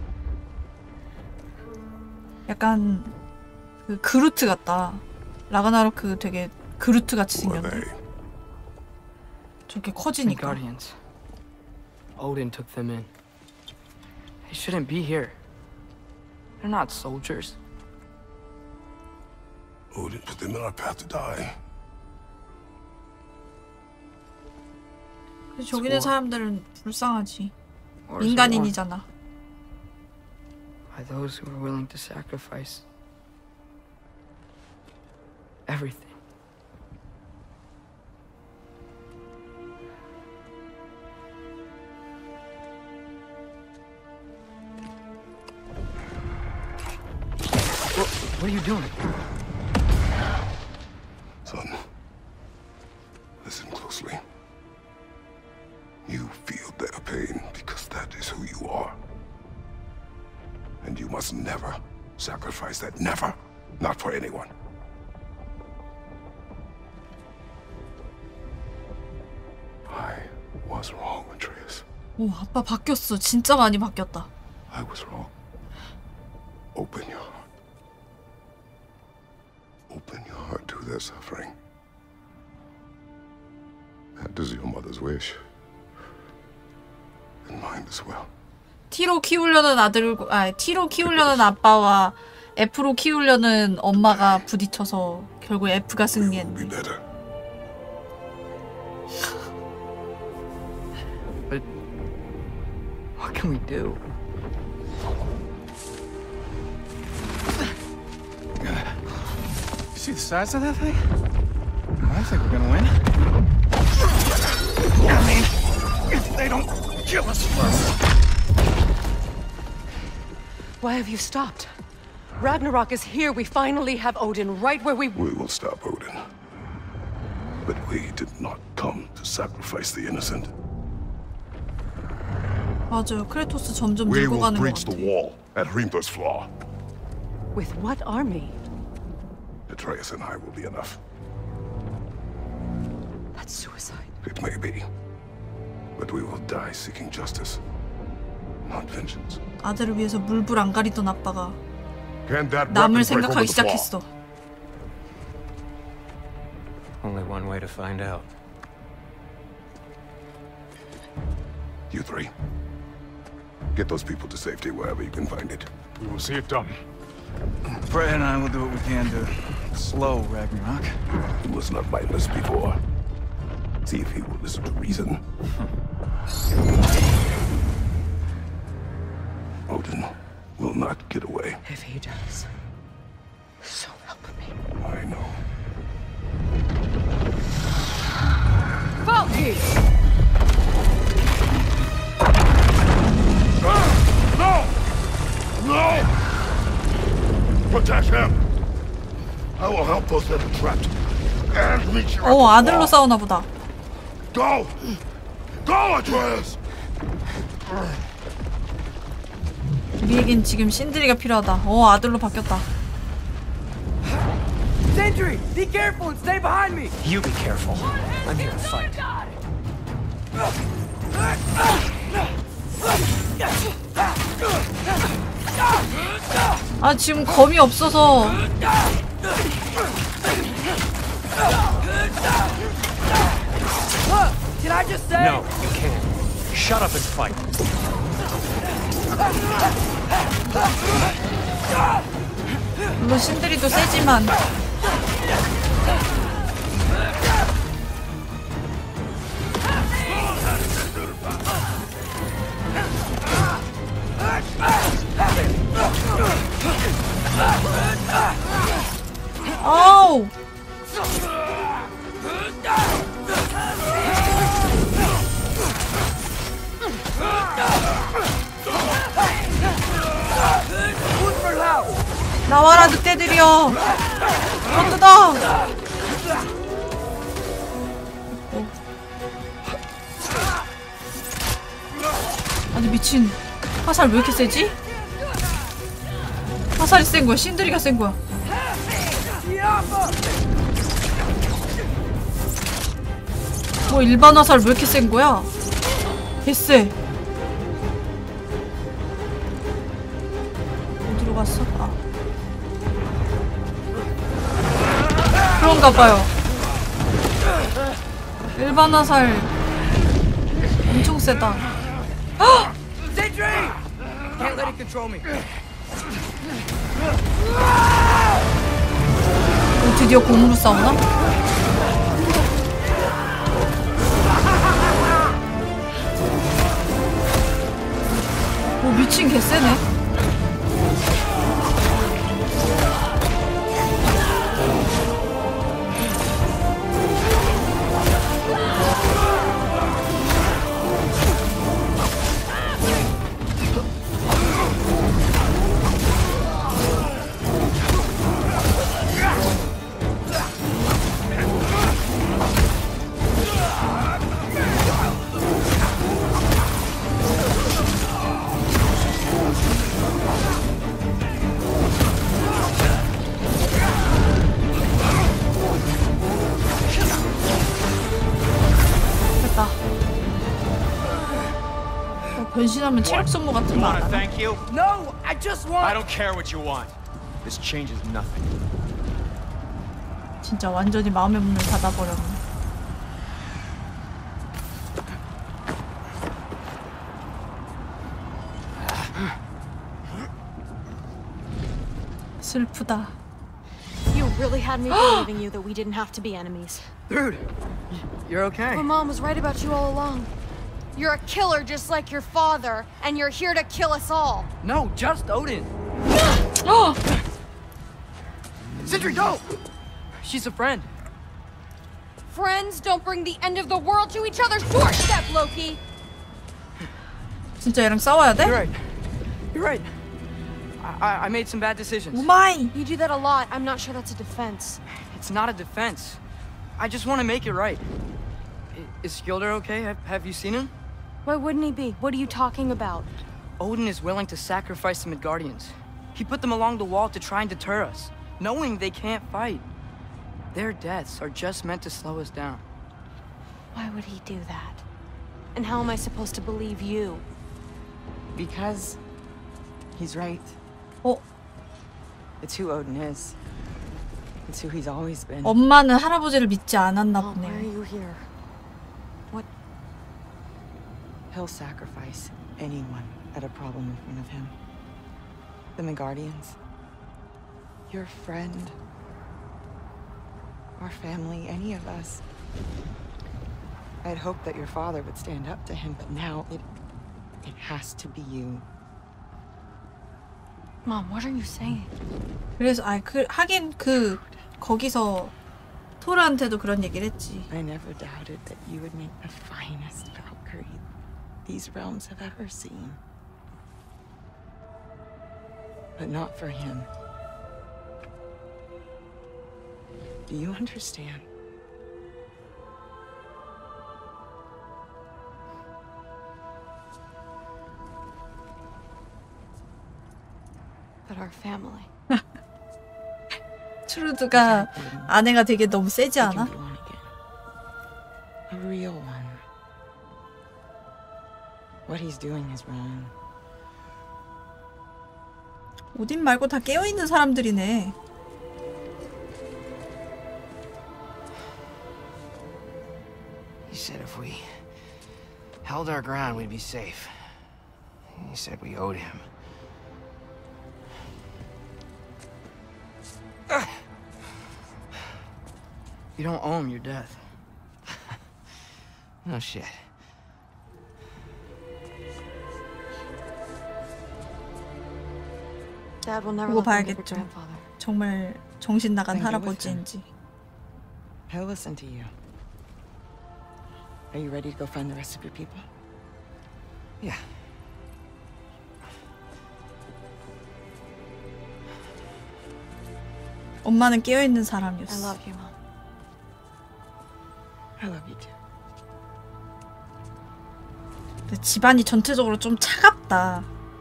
약간 그 그루트 같다. 라그나로크 되게 그루트 같이 생겼네. 저렇게 커지니까. Guardians. Odin took them in. They shouldn't be here. They're not soldiers. Odin put them in our path to die. 저기 있는 사람들은 불쌍하지. 민간인이잖아. By those who are willing to sacrifice everything. What are you doing? Son, listen closely. You feel their pain because that is who you are. And you must never sacrifice that. Never. Not for anyone. I was wrong, Atreus. 오, 아빠 바뀌었어. 진짜 많이 바뀌었다. I was wrong. Open your heart. Open your heart to their suffering. That is your mother's wish. And mine as well. T로 키우려는 T로 키우려는 아빠와 F로 키우려는 엄마가 부딪혀서 결국 F가 승리했네. But what can we do? See the size of that thing? I think we're gonna win. I mean, if they don't kill us first. Why have you stopped? Ragnarok is here. We finally have Odin right where we... We will stop Odin. But we did not come to sacrifice the innocent. 맞아요. 크레토스 점점 We 늙어가는 will 것 breach 같아. the wall at Hrimthor's Flaw. With what army? Atreus and I will be enough. That's suicide. It may be. But we will die seeking justice, not vengeance. 아들을 위해서 물불 안 가리던 아빠가 Can that 남을 weapon break over 생각하기 the flaw? 시작했어. Only one way to find out. You three. Get those people to safety wherever you can find it. We will see it done. Freya and I will do what we can to slow Ragnarok. He was not mindless before. See if he will listen to reason. Odin will not get away. If he does, so help me. I know. Valky! No! No! Protect him! I will help those that are trapped. And meet you at the 아들로 wall. 싸우나 보다. Go! Go, Atreus! 우리에겐 지금 신드리가 필요하다. 아들로 바뀌었다. Sentry, be careful and stay behind me. You be careful. I'm here to fight. 아, 지금 검이 없어서. Can I just say? No, you can't. Shut up and fight. 물론 신들이도 세지만. 아우. 나와라 늑대들이여. 뜯어. 아니 미친. 화살 왜 이렇게 세지? 화살이 센 거야. 신들이가 센 거야. 뭐 일반 화살 왜 이렇게 센 거야? 개쎄. 어디로 갔어? 아. 그런가 봐요. 일반 화살 엄청 세다. 헉! Sentry! Can't let it control me. 드디어 공으로 싸우나? 오, 미친 개쎄네. 변신하면 체력 소모 같은 거 안 하나? Thank you. No, I just want. I don't care what you want. This changes nothing. 진짜 완전히 마음의 문을 닫아버렸네. 슬프다. You really had me believing you that we didn't have to be enemies. Dude, you're okay. My mom was right about you all along. You're a killer just like your father, and you're here to kill us all. No, just Odin. Sindri, no! She's a friend. Friends don't bring the end of the world to each other's doorstep, Loki! 진짜 얘랑 싸워야 돼? You're right. You're right. I made some bad decisions. 오마이! You do that a lot. I'm not sure that's a defense. It's not a defense. I just want to make it right. Is Skilder okay? Have you seen him? Why wouldn't he be? What are you talking about? Odin is willing to sacrifice the Midgardians. He put them along the wall to try and deter us, knowing they can't fight. Their deaths are just meant to slow us down. Why would he do that? And how am I supposed to believe you? Because he's right. 어? It's who Odin is. It's who he's always been. 엄마는 할아버지를 믿지 않았나 Mom, why are 보네. you here? What? He'll sacrifice anyone at a problem in front of him. The Midgardians. Your friend. Our family, any of us. I'd hoped that your father would stand up to him, but now it has to be you. Mom, what are you saying? 그래서 하긴 거기서 토르한테도 그런 얘기를 했지. I never doubted that you would make the finest Valkyrie these realms have ever seen. But not for him. Do you understand? But our family. 트루드가 아내가 되게 너무 세지 않아? A real one. What he's doing is wrong. 오딘 말고 다 깨어있는 사람들이네. He said if we held our ground, we'd be safe. He said we owed him. You don't owe him your death. No shit. Dad will never 보고 let them get your 봐야겠죠. grandfather. 정말 정신 나간 Then go with him. 할아버지인지. He'll listen to you. Are you ready to go find the rest of your people? Yeah. 엄마는 깨어있는 I 사람이었어. love you, Mom. I love you too. 근데 집안이 전체적으로 좀 차갑다.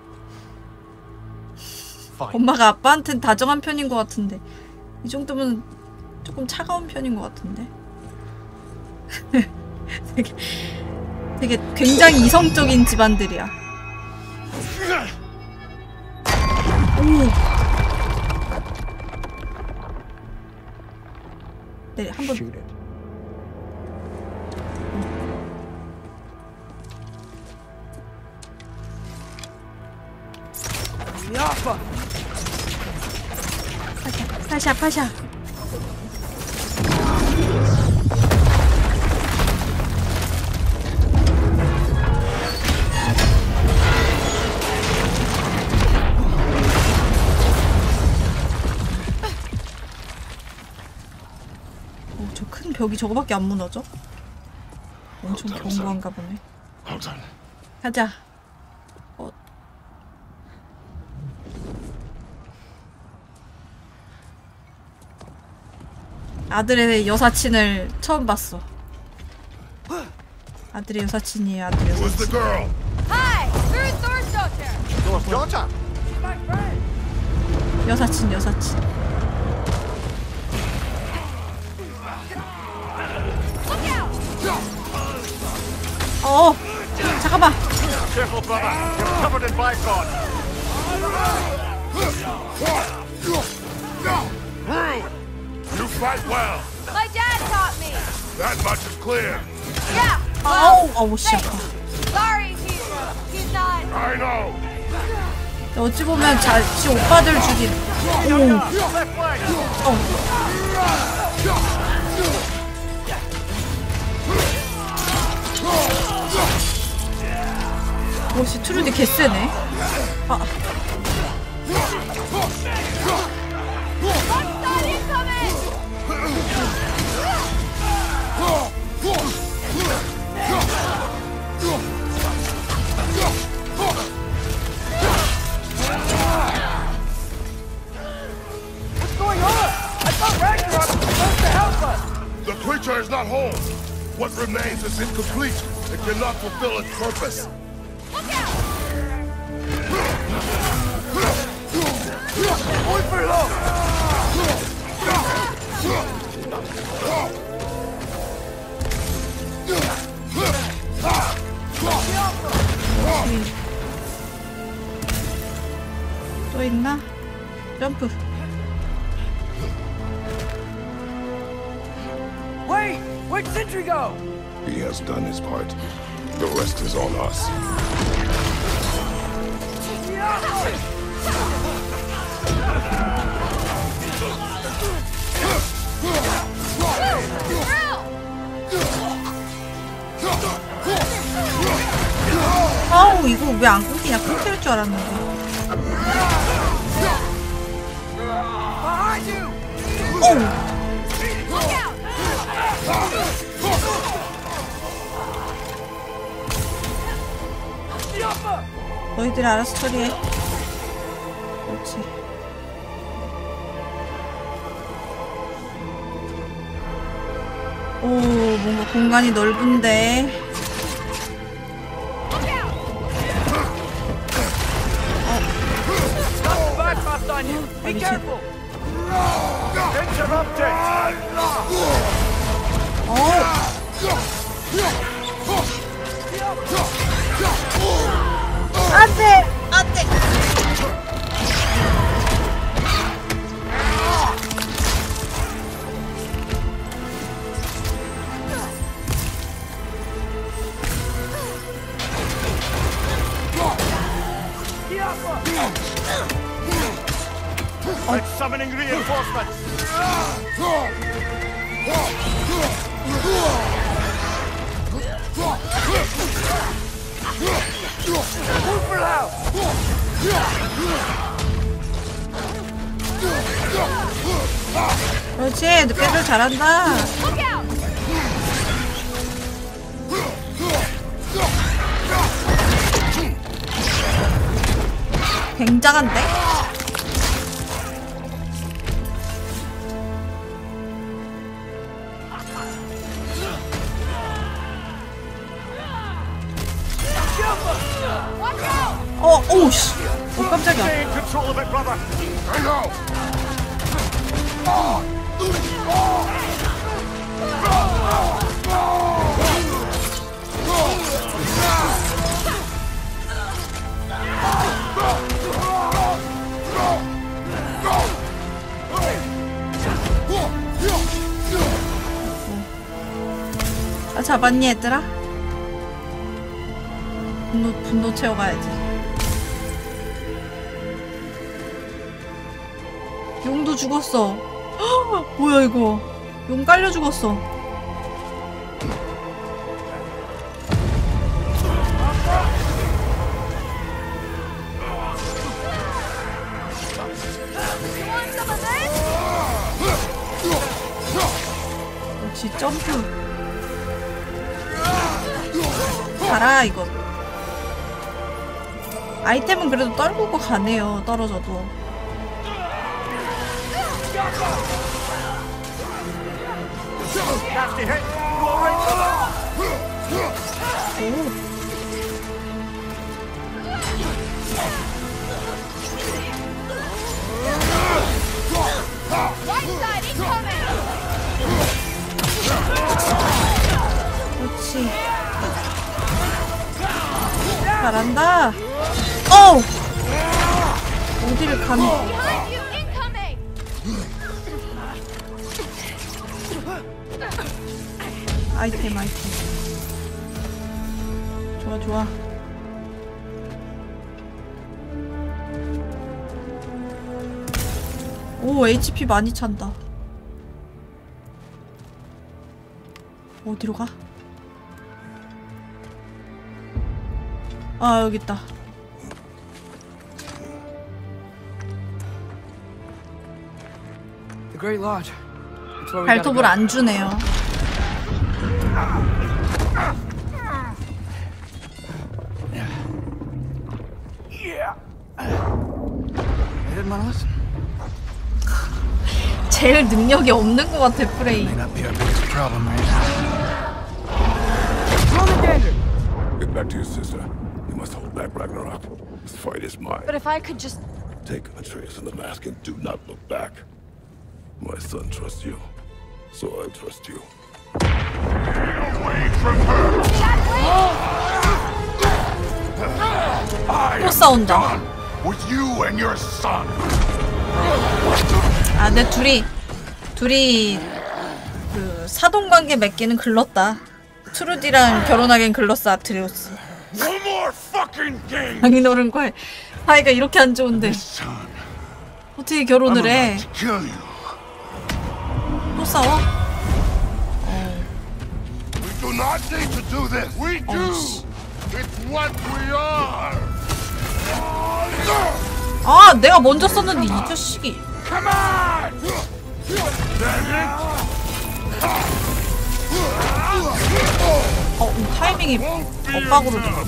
엄마가 아빠한텐 다정한 편인 것 같은데 이 정도면 조금 차가운 편인 것 같은데. 되게 굉장히 이성적인 집안들이야. 오. 네, 한번. 파샤, 파샤. 저 큰 벽이 저거밖에 안 무너져? 엄청 견고한가 보네. 가자. 아들의 여사친을 처음 봤어. 아들의 여사친이에요, 아들의 여사친. Hi! Through Thor's daughter! Thor's daughter? She's my friend! 여사친, 여사친. 잠깐만. Careful, brother. You're covered in bicon. Rude! You fight well. My dad taught me! That much is clear. Yeah! 아우, 씨, 아파. Sorry, he's not... I know. 어찌 보면 지 오빠들 죽인. 오씨, 트루디 개쎄네. What's going on? I thought Ragnarok was supposed to help us. The creature is not whole. What remains is incomplete. It cannot fulfill its purpose. Muy perlo! 또 있나? 점프. Wait! Where'd Sentry go? He has done his part. The rest is on us. 아우, 이거 왜 안 끊기냐? 끊길 줄 알았는데. 너희들 알아서 처리해. 그렇지. 오, 뭔가 공간이 넓은데. Be careful! Interrupted! 안돼 안돼. I'm summoning reinforcements. 그렇지, 늑대들 잘한다. 굉장한데? 오우씨. 깜짝이야. 아, 잡았니 얘들아? 분노 채워가야지. 용도 죽었어. 헉, 뭐야 이거. 용 깔려 죽었어. 역시 점프. 가라 이거. 아이템은 그래도 떨구고 가네요. 떨어져도. 그렇지. 잘한다. 어우! 어디를 가는 아이템. 좋아. 오, HP 많이 찬다. 어디로 가? 아, 여기 있다. The Great Lodge. 발톱을 안 주네요. 제일 능력이 없는 것 같아, 프레이. Get back to your sister. You must hold back Ragnarok. This fight is mine. But if I could just... Take Atreus and the mask and do not look back. My son trusts you, so I trust you. Get away from her! 또 싸운다. With you and your son. 아, 근데 둘이 그 사돈관계 맺기는 글렀다. 트루디랑 결혼하기엔 글렀어, 아트레우스. No more fucking games. 장인어른과 사이가 이렇게 안 좋은데 어떻게 결혼을 해? 또 싸워? We do not need to do this. We do. It's what we are. 아, 내가 먼저 썼는데 이 자식이. Come on. 타이밍이 엇박으로 들어가네.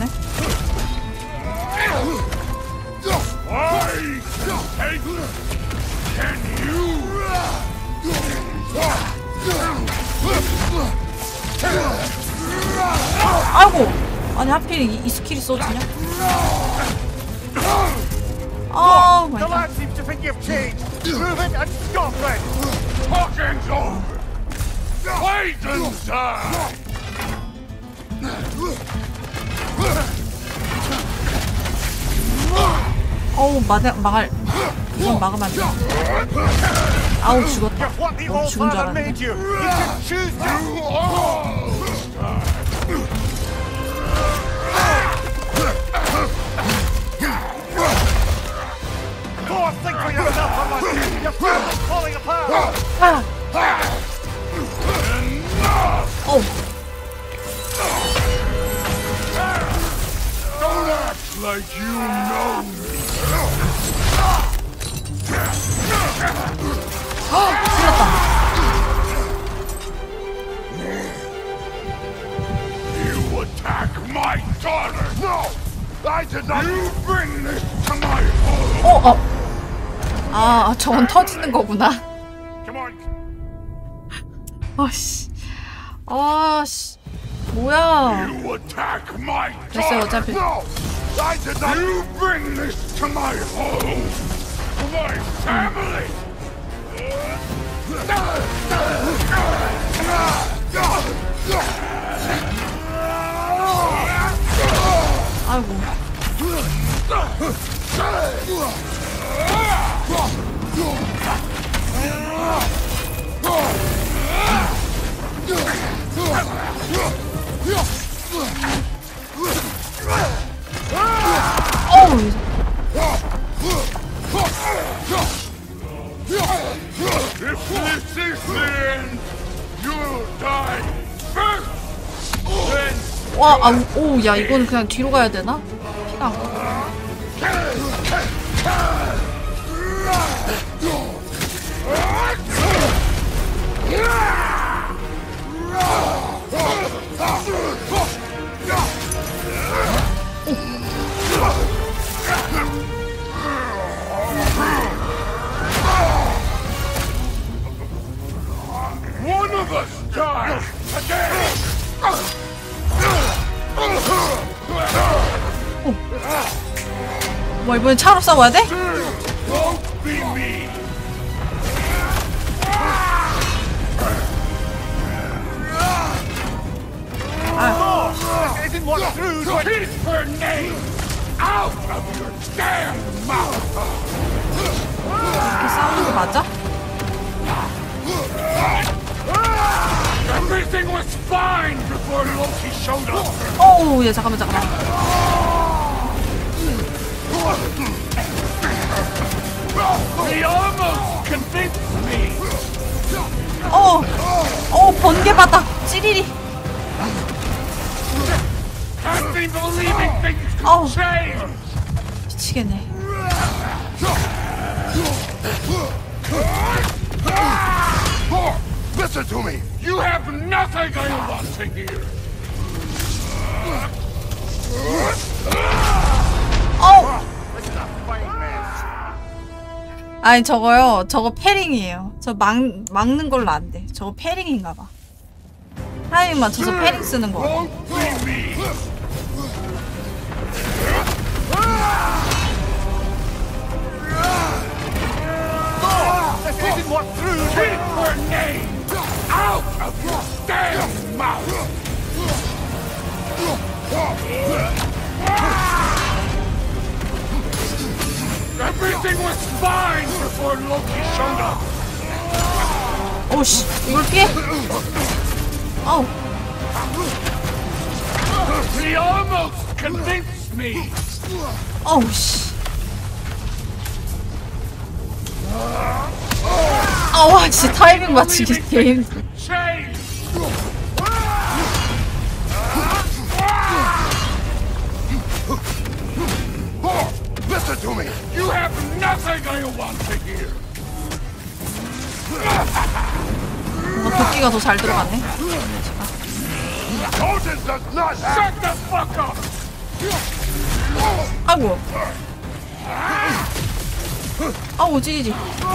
아이고, 아니 하필 이 스킬이 써지냐? 아, 마이 갓. Talking's over. Fight inside. 어우 막을 이건 막으면 안 돼. 아우 죽었다. 죽은 줄 알았네. 어우. Don't act like you know me. You attack my daughter. No, I did not. You bring this to my home. 아, 저건 터지는 거구나. Come on. 아씨. 아씨. 뭐야. You attack my 됐어요, daughter. 어차피. No, I did not. You bring this to my home. To my family. 아이고. 어우. If this is the end, you'll die first. Then 와, 아, 오, 야, 이거는 그냥 뒤로 가야 되나? 피가 안 가. one of us dies again. 뭐 이번엔 차로 싸워야 돼? Won't be me. Isn't what through to Keep her name out of your damn mouth. 이렇게 싸우는 거 맞아? Everything was fine before Loki showed up. 어우, 야, 잠깐만. He almost convinced me. 번개 바닥 찌리리. I've been believing things could change. 미치겠네. Listen to me. You have nothing I want to hear. 아니 저거요. 저거 패링이에요. 저 막는 걸로 안 돼. 저거 패링인가 봐. 타이밍 맞춰서 패링 쓰는 거. This isn't what threw me. Keep her name out of your damn mouth. Everything was fine before Loki showed up. 오씨, 이걸 피해? 어우. He almost convinced me. 어우 씨. 아와, 진짜 타이밍 맞추기 게임. Change. Listen to me. You have nothing I want to hear. 뭔가 도끼가 더 잘 들어가네. Odin does not shut the fuck up. 아이고. 아우 찌리지.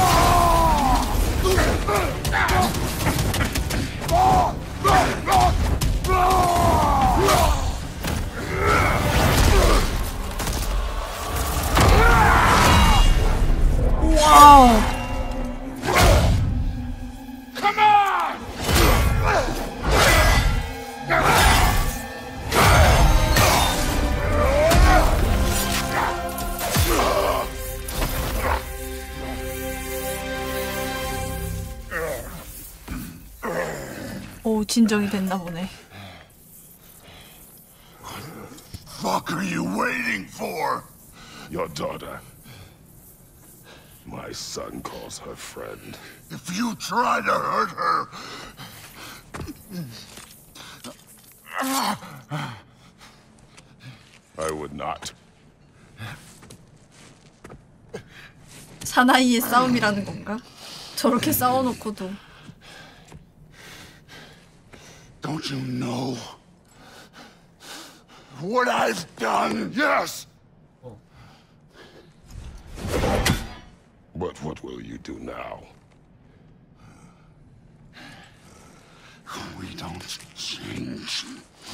와우. Come on. 불친정이 됐나 보네. What the fuck are you waiting for? Your daughter. My son calls her friend. If you try to hurt her... I would not. 사나이의 싸움이라는 건가? 저렇게 싸워놓고도. Don't you know what I've done? Yes! But what will you do now? We don't change.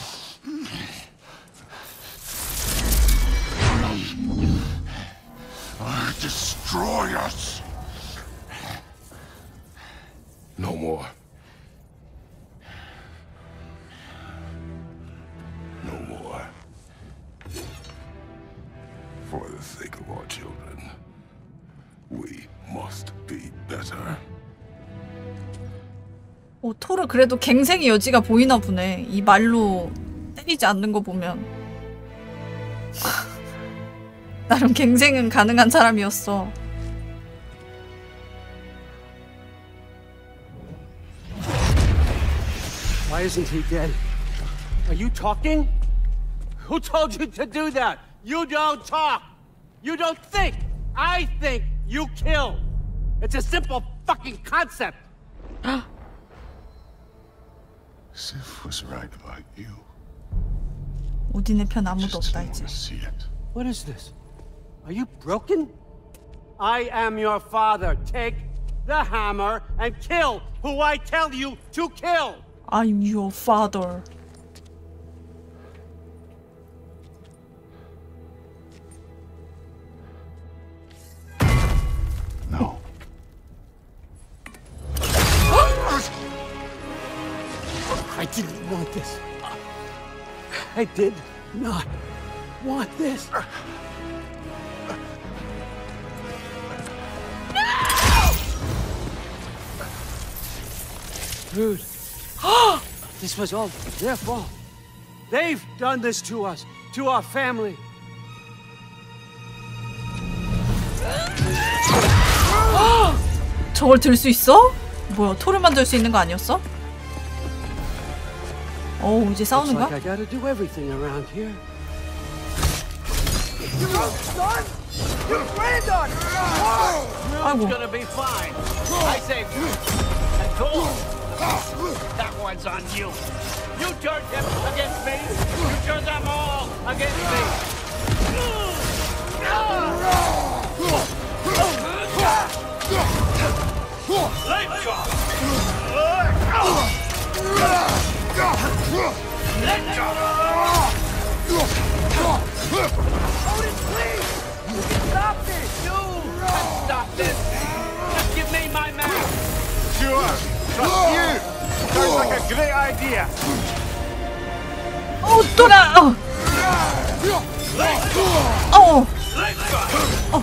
Or destroy us. No more. No more. For the sake of our children, we must be better. 토르 그래도 갱생의 여지가 보이나 보네. 이 말로 때리지 않는 거 보면. 나름 갱생은 가능한 사람이었어. Why isn't he dead? Are you talking? Who told you to do that? You don't talk. You don't think. I think you kill. It's a simple fucking concept. Sif was right about you. 오딘의 편 아무도 없다 이제. What is this? Are you broken? I am your father. Take the hammer and kill who I tell you to kill. I'm your father. No. I didn't want this. I did not want this. Dude. This was all their fault. They've done this to us, to our family. 저걸 들 수 있어? 뭐야, 토르만 들 수 있는 거 아니었어? 어우, 이제 싸우는 거야? I gotta do everything around here. Your granddaughter! It's gonna be fine. I saved you. And Thor, that one's on you. You turned him against me. You turned them all against me. Let go! Let go! Odin, please! Stop this! You can stop this! Just give me my mask! Sure! Trust you! Sounds like a great idea! 어, 또라! 어! 어! 어!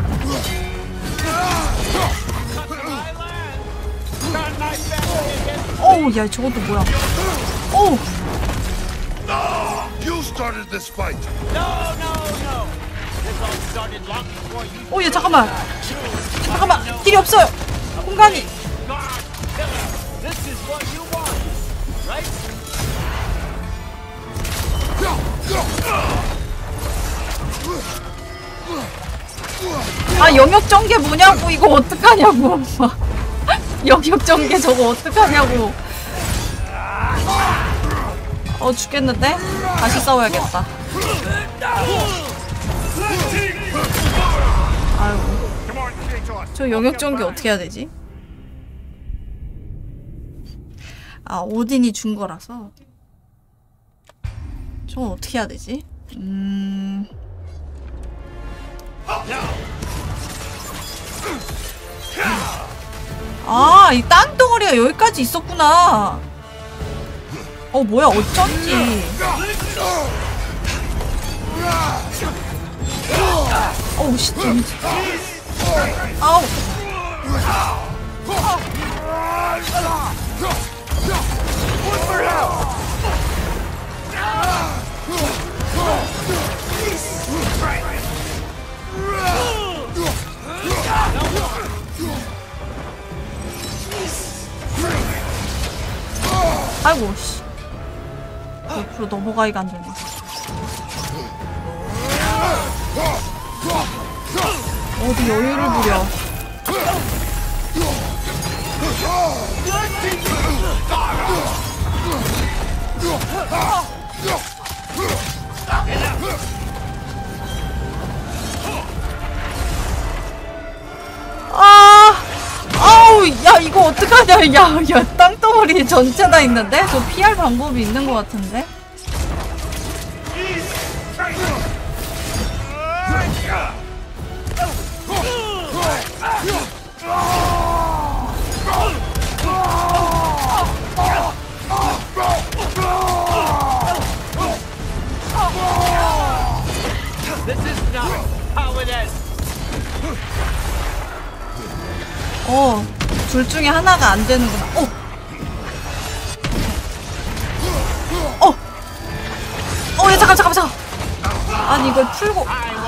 어우, 야, 저것도 뭐야? 어우! You started this fight. No! This all started long before you. 오, 얘 잠깐만. 잠깐만. 길이 없어요. 공간이. This is what you want, right? 아, 영역 전개 뭐냐고. 이거 어떡하냐고. 영역 전개 저거 어떡하냐고. 죽겠는데? 다시 싸워야겠다. 아이고. 저 영역 전개 어떻게 해야 되지? 아, 오딘이 준 거라서. 저건 어떻게 해야 되지? 아, 이 땅덩어리가 여기까지 있었구나. 뭐야, 어쩐지. 어우, 씨, 재밌지. 아우. 아이고 씨. 옆으로 넘어가기가 안 되네. 어디 여유를 부려. 아우, 야, 이거 어떡하냐. 야, 땅덩어리 전체 다 있는데? 저 피할 방법이 있는 것 같은데? 둘 중에 하나가 안 되는구나. 야, 잠깐. 아니, 이걸 풀고.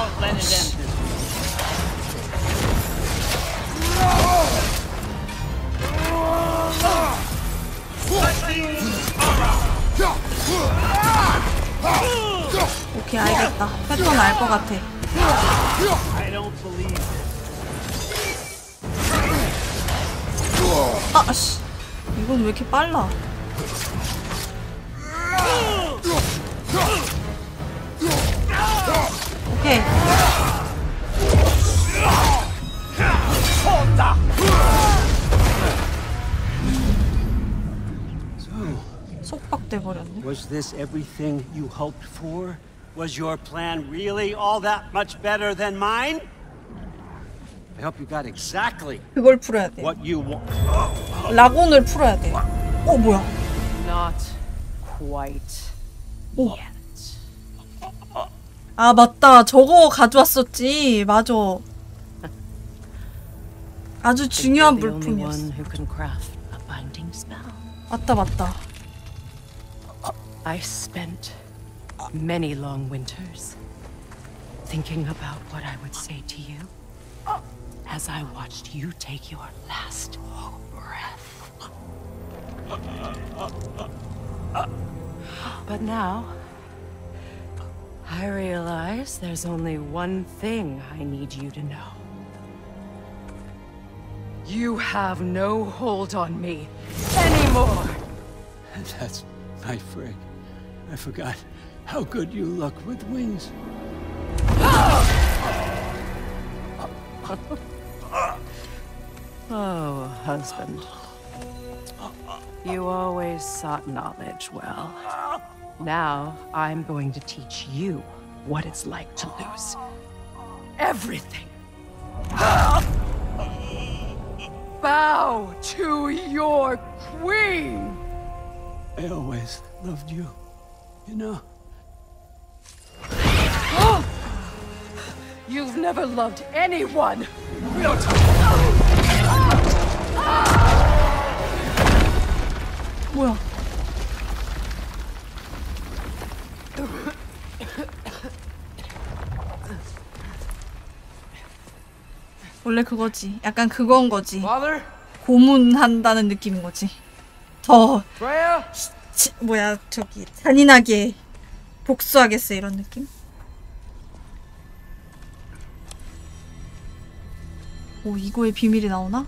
오케이, 알겠다. 패턴 알 것 같아. 아씨, 이건 왜 이렇게 빨라? 오케이. 속박돼 버렸네. Was this everything you hoped for? Was your plan really all that much better than mine? I hope you got exactly 그걸 풀어야 돼. what you want. 라곤을 풀어야 돼. 뭐야? Not quite. 오. 아, 맞다. 저거 가져왔었지. 맞아. 아주 중요한 물품이었어. 맞다. I spent many long winters thinking about what I would say to you as I watched you take your last breath. But now, I realize there's only one thing I need you to know. You have no hold on me anymore. That's my friend. I forgot how good you look with wings. Oh, husband. You always sought knowledge well. Now, I'm going to teach you what it's like to lose everything. Bow to your queen! I always loved you, you know. You've never loved anyone! 뭐야? 원래 그거지. 약간 그건 거지. 고문한다는 느낌인 거지. 더 뭐야 저기 잔인하게 복수하겠어 이런 느낌? 오, 이거에 비밀이 나오나?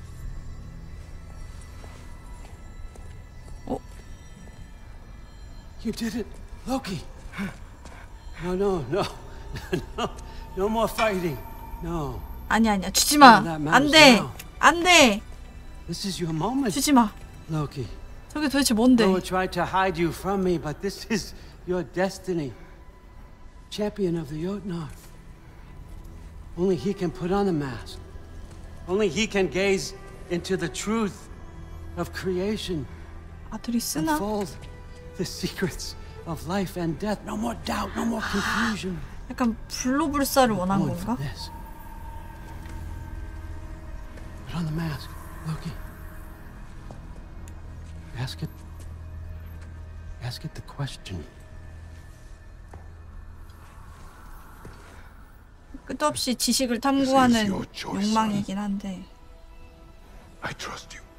You did it, Loki. No. No more fighting. No. 아니야. 주지마. 안 돼. 안 돼. This is your moment. 주지마. Loki. 저게 도대체 뭔데? Noah tried to hide you from me, but this is your destiny. Champion of the Jotnar. Only he can put on the mask. Only he can gaze into the truth of creation. 아들이 쓰나? Unfold the secrets of life and death. No more doubt, no more confusion. 약간 불로불사를 원한 건가? Put on the mask, Loki. Ask it Ask it the question. 끝없이 지식을 탐구하는 욕망이긴 한데. I trust you.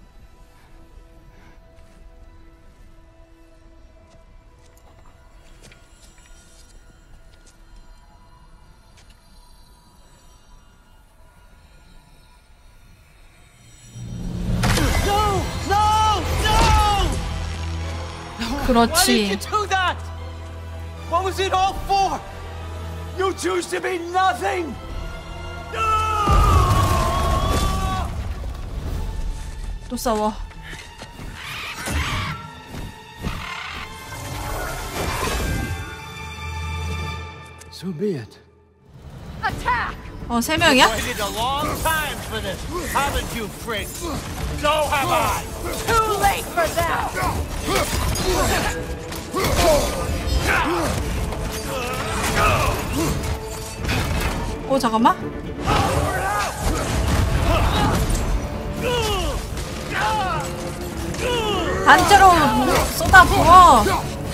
그렇지. Why did you do that? What was it all for? You choose to be nothing. 또 싸워. So be it. Attack! 세 명이야? Waited a long time for this, haven't you, Frick? So have I. Too late for that. 잠깐만. 단체로 쏟아 부어.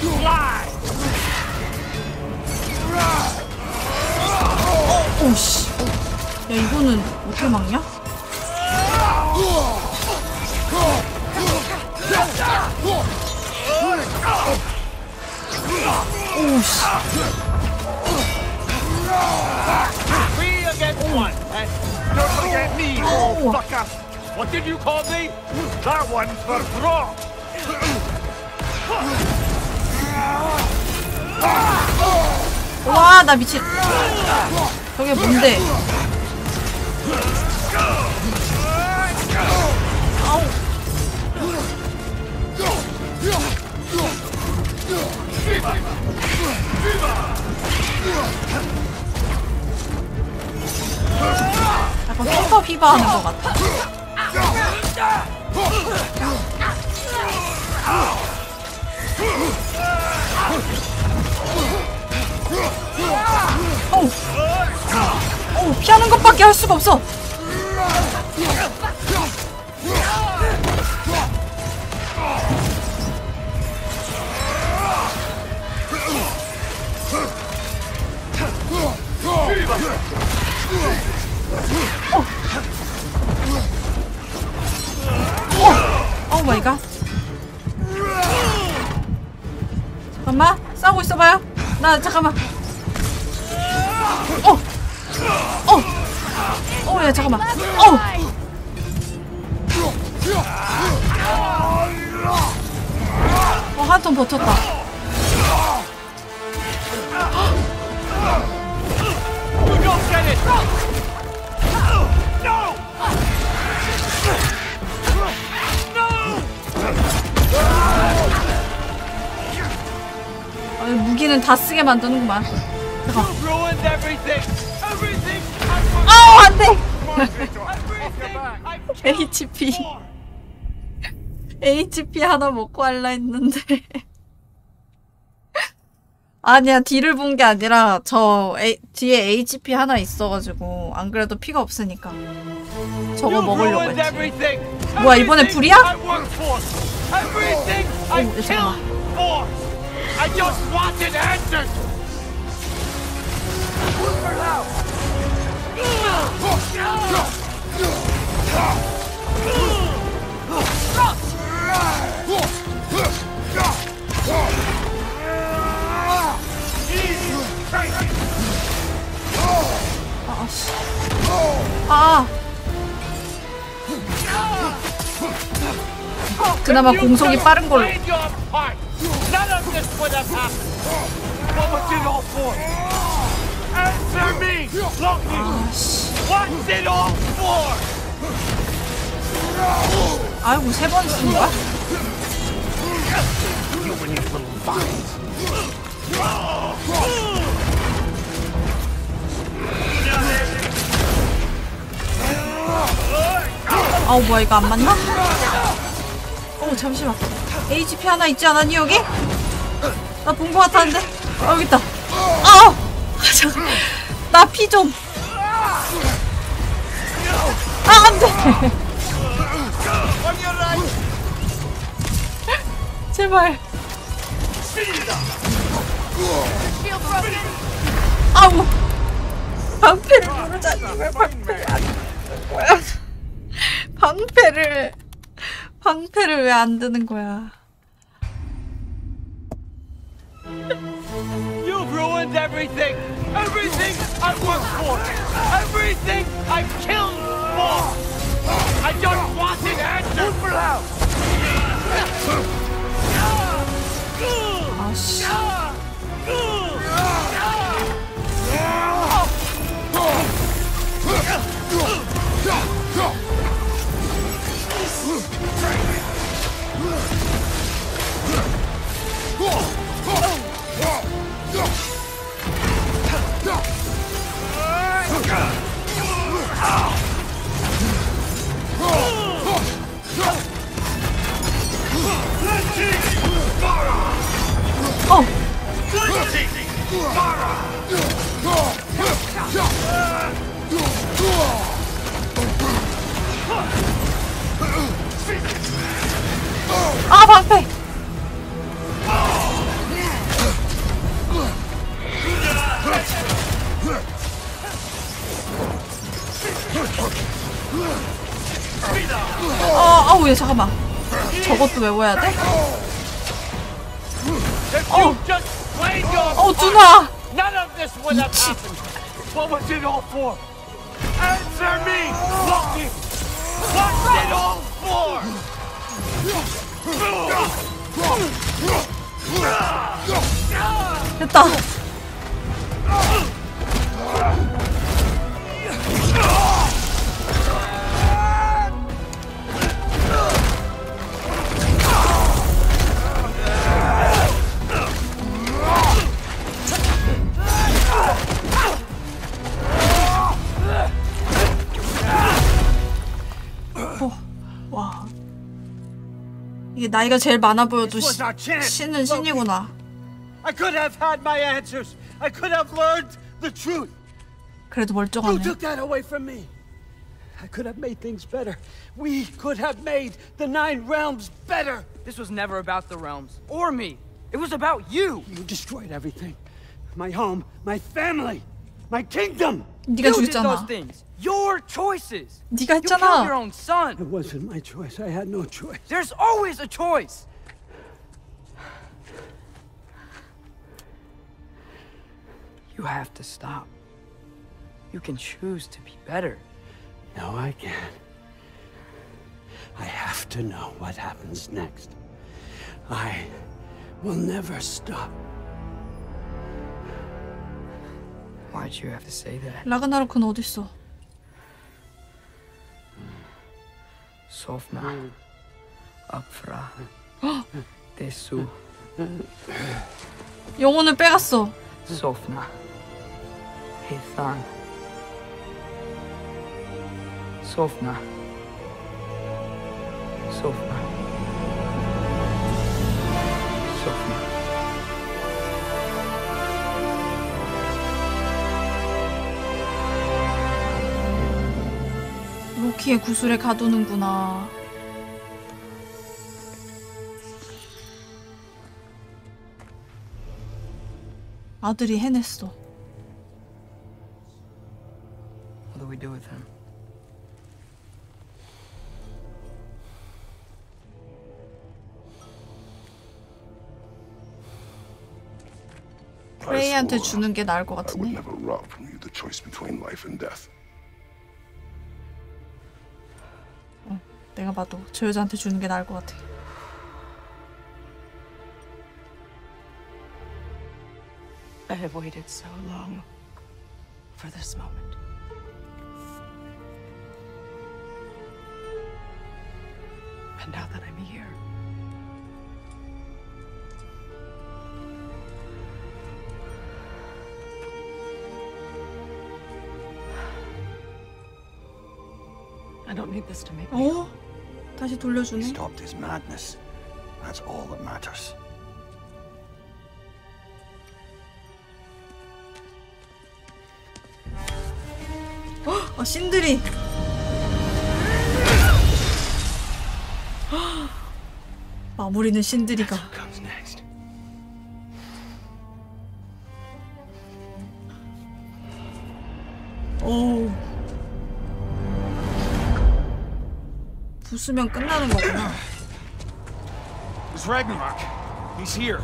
오씨. 야, 이거는 어떻게 막냐? 오씨. Three against one. And don't forget me, old fucker. What did you call me? That one's for Brock. 와, 나 미친. 저게 뭔데? 아우. 약간 슈퍼 피바 하는 것 같아. 어우, 피하는 것밖에 할 수가 없어. 오 마이 갓. 잠깐만, 싸우고 있어봐요. 나 잠깐만. 야, 잠깐만. 한 턴 버텼다. 아니, 무기는 다 쓰게 만드는구만. 잠깐. 아우, 안 돼! HP 하나 먹고 할라 했는데. 아니야, 딜을 본 게 아니라 뒤에 HP 하나 있어가지고 안 그래도 피가 없으니까 저거 먹으려고 했지. 뭐야, 이번에 불이야? 잠깐만. I just wanted answers. 그나마 공속이 빠른 걸로. None of this would have happened. What was it all for? Answer me, Loki. What's it all for? 아이고, 3번 쓴 거야? You and your little vines. 아우, 뭐야, 이거 안 맞나? 잠시만. HP 하나 있지 않았니, 여기? 나 본 거 같았는데? 여기 있다. 아우! 잠깐. 나 피 좀. 안 돼! 제발. 아우 방패를 모르자니 왜 방패를 안 드는 거야? 방패를 왜 안 드는 거야? You've ruined everything! Everything I've worked for! Everything I've killed for! I don't want an answer! 아씨. 아 방패. 아우 얘 잠깐만. 저것도 외워야 돼? 누나. None of this would have happened. What was it all for? Answer me, Loki. What's it all for? 됐다. 와. 이게 나이가 제일 많아 보여도 신은 신이구나. I could have had my answers. I could have learned the truth. 그래도 You 멀쩡하네. took that away from me. I could have made things better. We could have made the Nine Realms better. This was never about the realms or me. It was about you. You destroyed everything. My home, my family, my kingdom. 네가 You did 죽였잖아. those things. Your choices. 네가 You killed your 했잖아. own son. It wasn't my choice. I had no choice. There's always a choice. You have to stop. You can choose to be better. No, I can't. I have to know what happens next. I will never stop. Why'd you have to say that? 라그나로크는 어딨어? Sofna. Apfra. Desu. 영혼을 빼갔어. Sofna. Hithan. Sofna. Sofna. Sofna. 로키의 구슬에 가두는구나. 아들이 해냈어. What do we do with him? 프레이한테 주는 게 나을 것 I would 같으네. never rob from you the choice between life and death. 내가 봐도 저 여자한테 주는 게 나을 것 같아. I have waited so long for this moment. And now that I'm here, I don't need this to make me. 어? 다시 돌려주네. He stopped his madness. That's all that matters. 신들이. 마무리는 신들이가. 오. 부수면 끝나는 거구나. It's Ragnarok. He's here.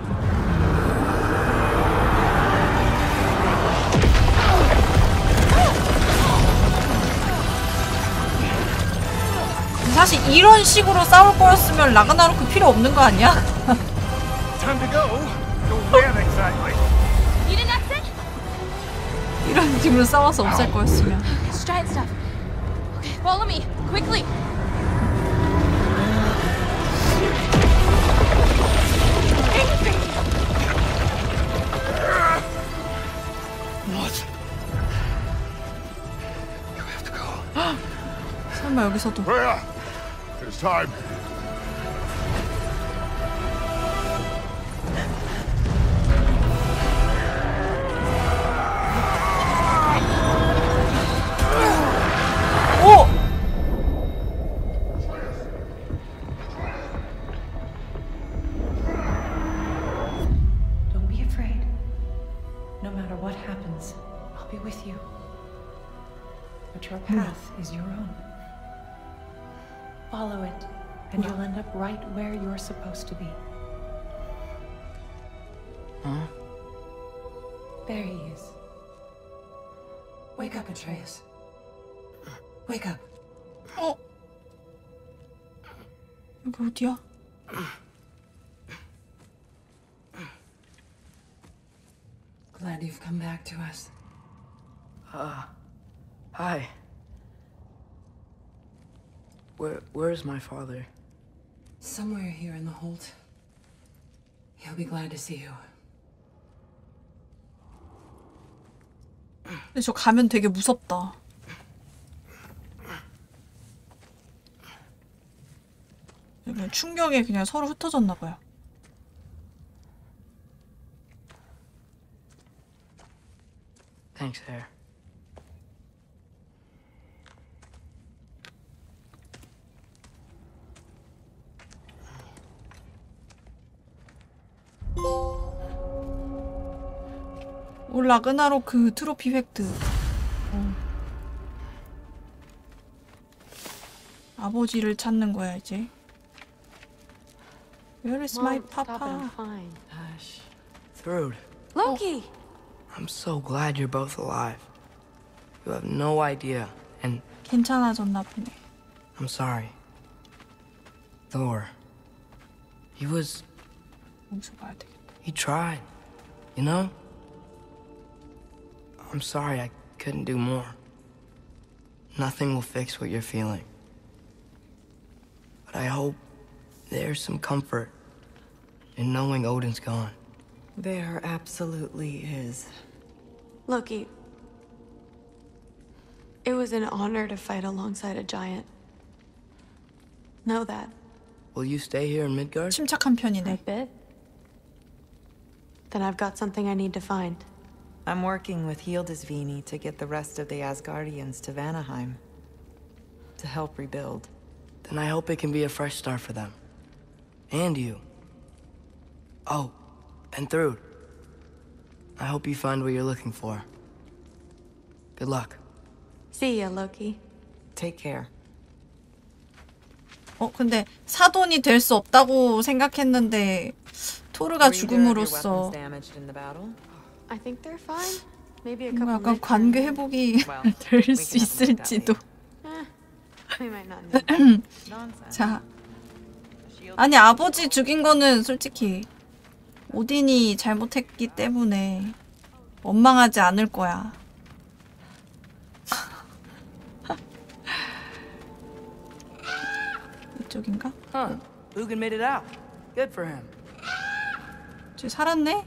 사실 이런 식으로 싸울 거였으면 라그나로크 필요 없는 거 아니야? Time to go. Go where exactly? You didn't exit? 이런 식으로 싸워서 없앨 거였으면. Let's try stuff. Okay, follow me, quickly. What? You have to go. 설마 여기서도. Freya, it's time. 오! Don't be afraid. No matter what happens, I'll be with you. But your path is your own. Follow it, and you'll end up right where you're supposed to be. Huh? There he is. Wake up, Atreus. Wake up. 어? 여기 어디야? Glad you've come back to us. Hi. Where's my father? Somewhere here in the hold. He'll be glad to see you. 근데 저 가면 되게 무섭다. 그냥 충격에 그냥 서로 흩어졌나 봐요. Thanks, Hare. 오, 라그나로크 트로피 획득. 아버지를 찾는 거야 이제. Where is my papa? Hush. Thrud. Loki! I'm so glad you're both alive. You have no idea, and 괜찮아졌나 보네. I'm sorry. Thor. He was... 여기서 봐야 되겠다. He tried, you know? I'm sorry I couldn't do more. Nothing will fix what you're feeling. But I hope there's some comfort in knowing Odin's gone. There absolutely is. Loki, it was an honor to fight alongside a giant. Know that. Will you stay here in Midgard? 침착한 편이네. A bit. Then I've got something I need to find. I'm working with Hildisvini to get the rest of the Asgardians to Vanaheim. To help rebuild. Then I hope it can be a fresh start for them. And you. Oh, and Thrud. I hope you find what you're looking for. Good luck. See ya, Loki. Take care. 근데 사돈이 될 수 없다고 생각했는데 토르가 죽음으로써 I think they're fine. Maybe a 뭔가 couple 약간 관계 회복이 될 수 있을지도. We might not need that. 자, 아니 아버지 죽인 거는 솔직히 오딘이 잘못했기 때문에 원망하지 않을 거야. 이쪽인가? Huh. Lugan made it out. Good for him. 쟤 살았네?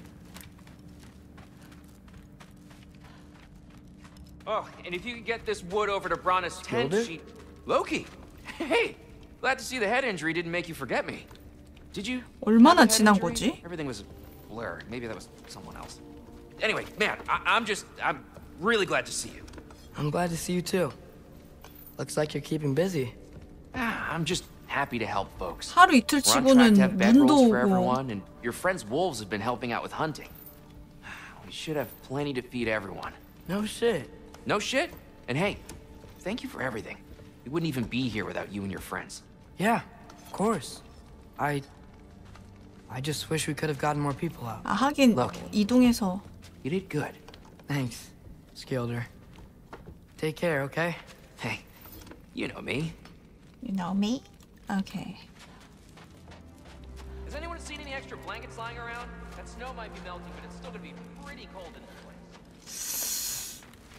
Oh, and if you could get this wood over to Brana's tent, Killed it? she... Loki! Hey! Glad to see the head injury didn't make you forget me. Did you... 얼마나 have a head 지난 injury? 거지? Everything was a blur. Maybe that was someone else. Anyway, man, I'm really glad to see you. I'm glad to see you too. Looks like you're keeping busy. I'm just happy to help folks. 하루 이틀 We're on track 치고는 to have 눈도 bedrolls for 오고. everyone, and your friend's wolves have been helping out with hunting. We should have plenty to feed everyone. No shit. No shit. And hey, thank you for everything. We wouldn't even be here without you and your friends. Yeah, of course. I just wish we could have gotten more people out. 아, 하긴 Look. 이동해서. You did good. Thanks, Skilder. Take care, okay? Hey, you know me. You know me? Okay. Has anyone seen any extra blankets lying around? That snow might be melting, but it's still gonna be pretty cold in this place.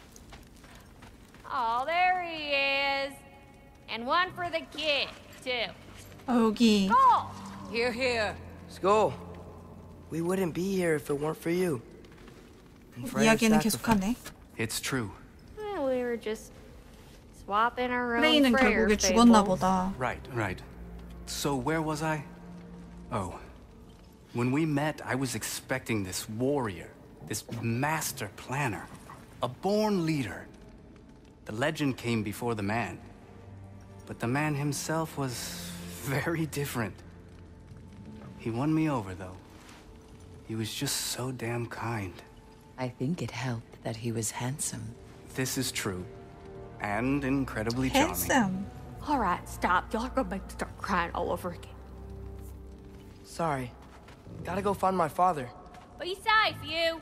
Oh, there he is. And one for the kid, too. 여기. Go! Here, here. Skull. We wouldn't be here if it weren't for you. And for your 이야기는 sacrifice. 계속하네. It's true. Well, we were just swapping our rooms 프레이는 for your 결국에 죽었나 fables. 보다. Right. So where was I? Oh. When we met, I was expecting this warrior, this master planner, a born leader. The legend came before the man. But the man himself was very different. He won me over, though. He was just so damn kind. I think it helped that he was handsome. This is true. And incredibly charming. Handsome. All right, stop. Y'all are gonna make me start crying all over again. Sorry. Gotta go find my father. Be safe, you.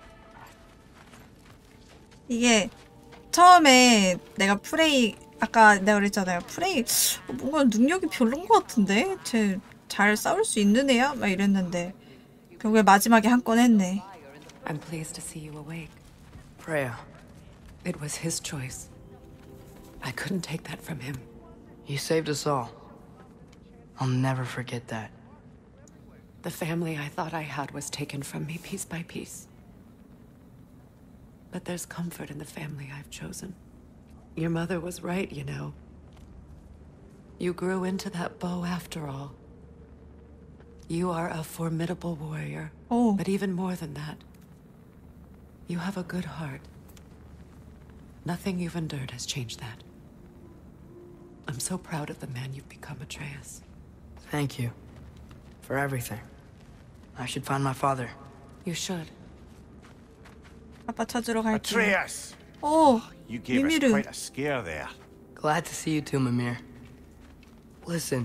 이게 처음에 내가 프레이 아까 내가 그랬잖아요. 프레이 뭔가 능력이 별론 것 같은데? 쟤 잘 싸울 수 있는 애야? 막 이랬는데 결국에 마지막에 한 건 했네. I'm pleased to see you awake. Freya. It was his choice. I couldn't take that from him. You saved us all. I'll never forget that. The family I thought I had was taken from me piece by piece. But there's comfort in the family I've chosen. Your mother was right, you know. You grew into that bow after all. You are a formidable warrior. Oh. But even more than that, you have a good heart. Nothing you've endured has changed that. I'm so proud of the man you've become, Atreus. Thank you. For everything. I should find my father. You should. 아빠 찾으러 갈게. Atreus! 오, You gave us 미미르. quite a scare there. Glad to see you too, Mimir. Listen.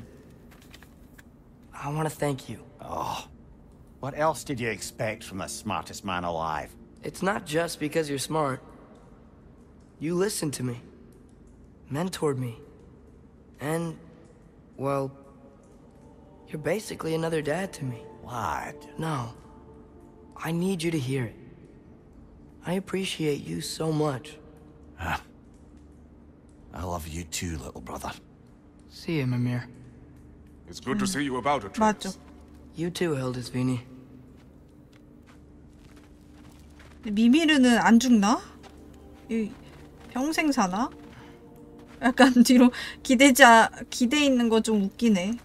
I want to thank you. Oh. What else did you expect from the smartest man alive? It's not just because you're smart. You listened to me. Mentored me. And, well, you're basically another dad to me. Lad. No. I need you to hear it. I appreciate you so much. I love you too, little brother. See you, Mimir. It's good to see you about, Atreus. 맞죠. You too, Hildisvini. 미미르는 안 죽나? 이 평생 사나? 약간 뒤로 기대 있는 거 좀 웃기네.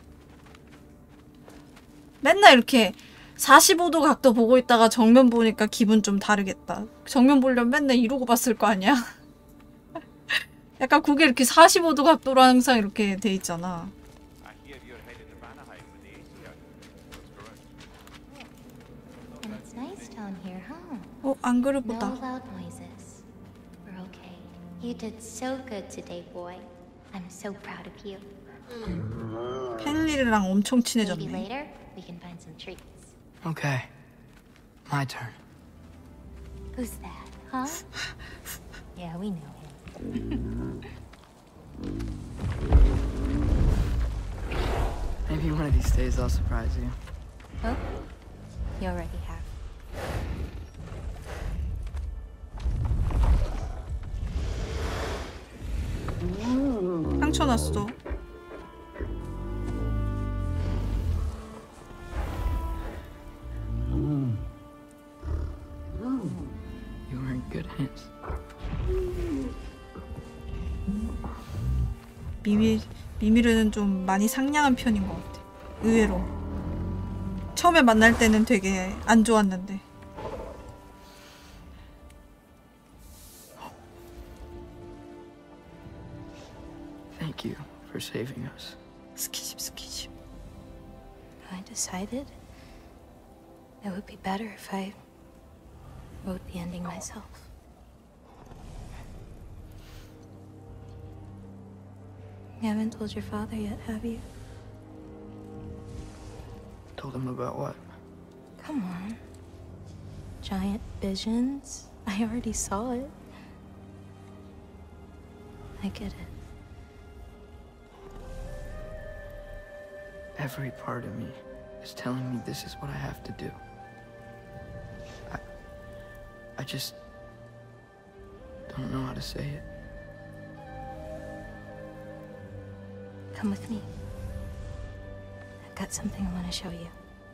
맨날 이렇게 45도 각도 보고 있다가 정면 보니까 기분 좀 다르겠다. 정면 보려면 맨날 이러고 봤을 거 아니야? 약간 그게 이렇게 45도 각도로 항상 이렇게 돼 있잖아. And it's nice down here, huh? 어, 안 그래 보다. No loud noises. We're okay. You did so good today, boy. I'm so proud of you. 헨리랑 엄청 Maybe 친해졌네. later we can find some treats. Okay. My turn. Who's that, huh? Yeah, we know him. Maybe one of these days I'll surprise you. Oh, you already have. 상처 났어. You were in good hands. 미미르는 좀 많이 상냥한 편인 것 같아. 의외로. 처음에 만날 때는 되게 안 좋았는데. Thank you for saving us. 스키십. I decided it would be better if I wrote the ending myself. You haven't told your father yet, have you? Told him about what? Come on. Giant visions? I already saw it. I get it. Every part of me is telling me this is what I have to do. I just don't know how to say it. Come with me. I've got something I want to show you.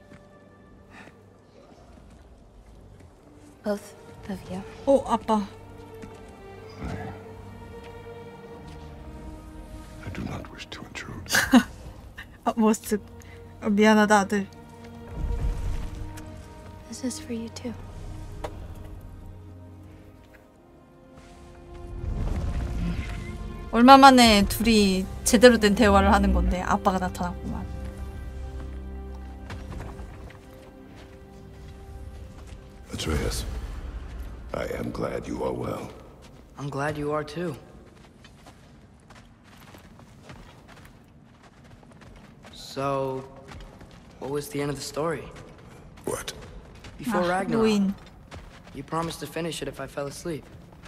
Both of you. 오, 아빠. I do not wish to intrude. 모습. 미안하다, 아들. This is for you too. 얼마 만에 둘이 제대로 된 대화를 하는 건데 아빠가 나타났구만. Atreus, I am glad you are well. I'm glad you are too. So, what was the end of the story? What? Before Ragnarok, 노인. you promised to finish it if I fell asleep.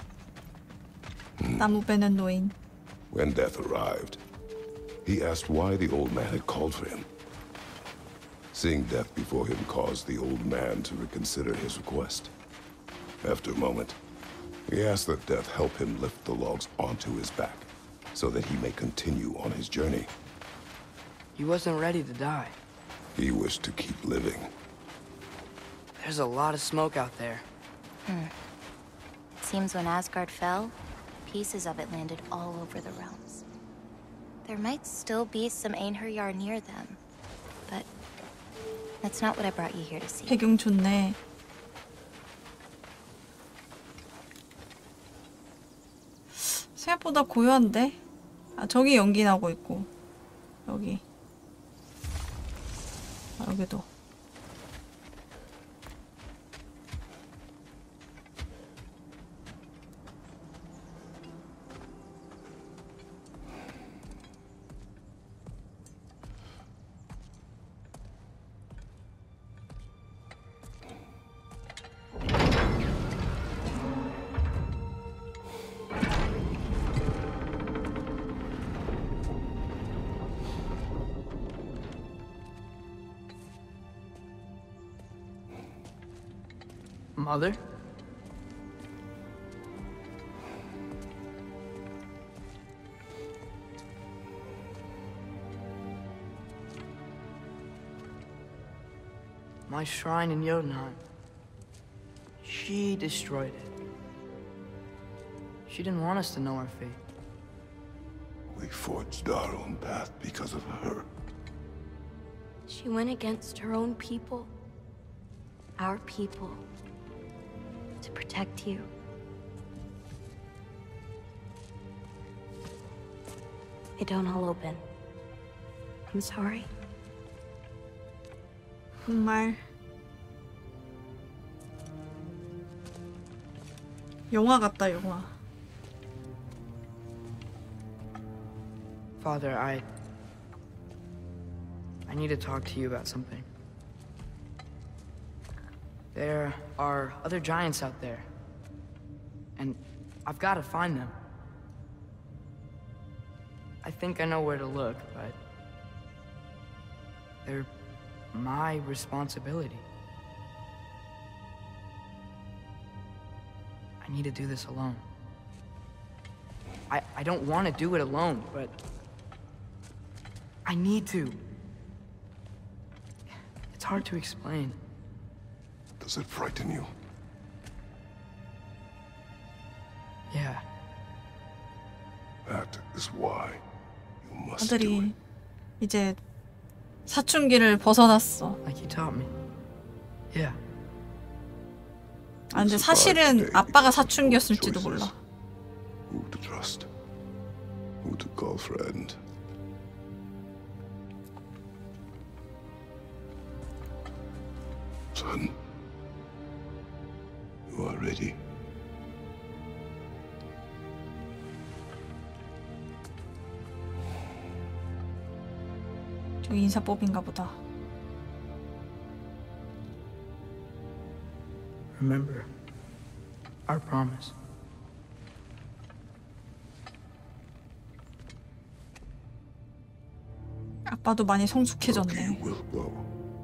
나무 베는 노인. When death arrived, he asked why the old man had called for him. Seeing death before him caused the old man to reconsider his request. After a moment, he asked that death help him lift the logs onto his back, so that he may continue on his journey. He wasn't ready to die. He wished to keep living. There's a lot of smoke out there. Seems when Asgard fell, pieces of it landed all over the realms. There might still be some Einherjar near them, but that's not what I brought you here to see. 배경 좋네. 생각보다 고요한데? 아, 저기 연기 나고 있고. 여기. 아, 여기도. Mother? My shrine in Jotunheim. She destroyed it. She didn't want us to know our fate. We forged our own path because of her. She went against her own people. Our people. To protect you. They don't all open. I'm sorry. 정말 영화 같다, 영화. Father, I need to talk to you about something. There are other giants out there, and I've got to find them. I think I know where to look, but they're my responsibility. I need to do this alone. I don't want to do it alone, but I need to. It's hard to explain. Does it frighten you? Yeah. That is why you must do it. 아들이 이제 사춘기를 벗어났어. Like you taught me. Yeah. 아, 근데 사실은 아빠가 사춘기였을지도 몰라. Who to trust? Who to call friend? Son, you are ready. 여기 인사법인가 보다. Remember our promise. 아빠도 많이 성숙해졌네. will go.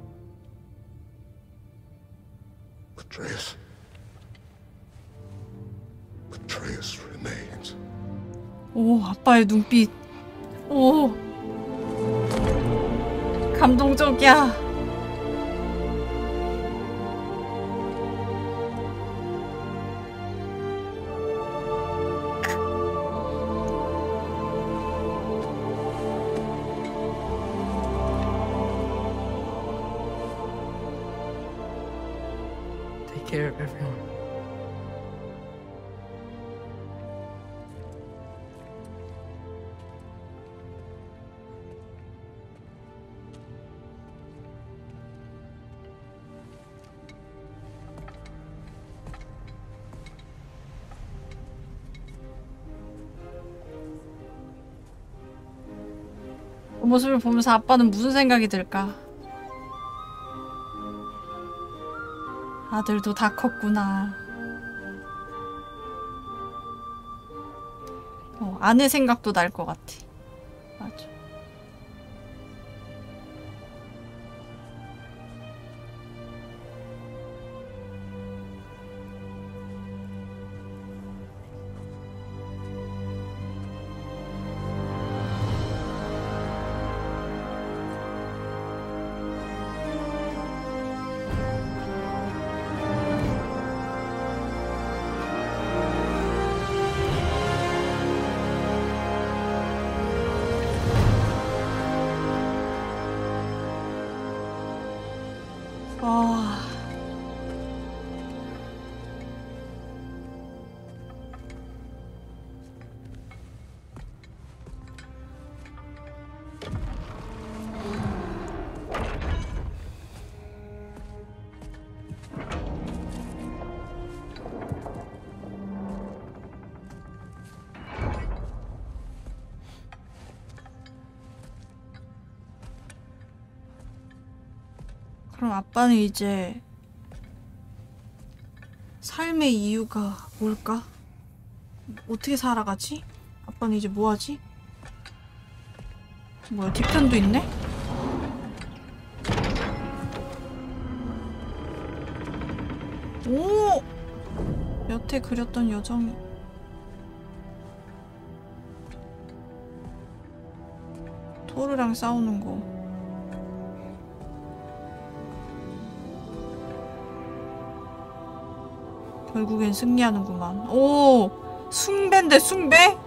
Atreus. Atreus remains. 오, 아빠의 눈빛. 오. 감동적이야. Take care of everyone. 그 모습을 보면서 아빠는 무슨 생각이 들까? 아들도 다 컸구나. 아내 생각도 날 것 같아. 맞아. 그럼 아빠는 이제 삶의 이유가 뭘까? 어떻게 살아가지? 아빠는 이제 뭐하지? 뭐야, 뒤편도 있네? 오! 여태 그렸던 여정이 토르랑 싸우는 거. 결국엔 승리하는구만. 오! 숭배인데 숭배?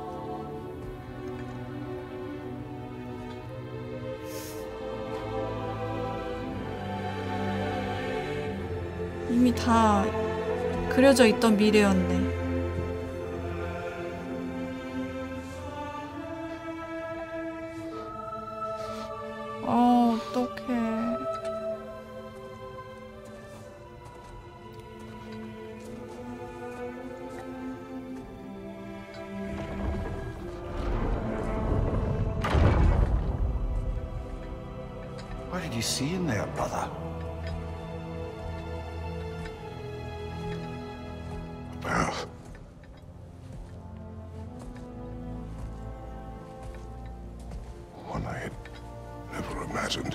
이미 다 그려져 있던 미래였네. 어떡해. What did you see in there, brother? A path. One I had never imagined.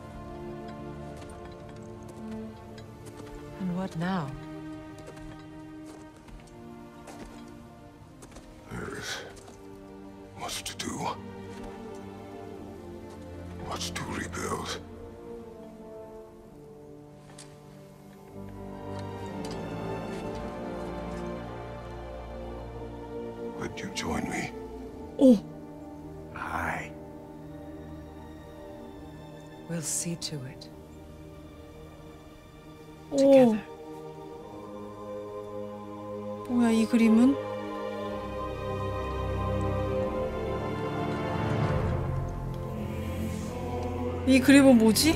And what now? There is much to do. Much to rebuild. Would you join me? Oh. Aye. We'll see to it. 오. 뭐야, 이 그림은? 이 그림은 뭐지?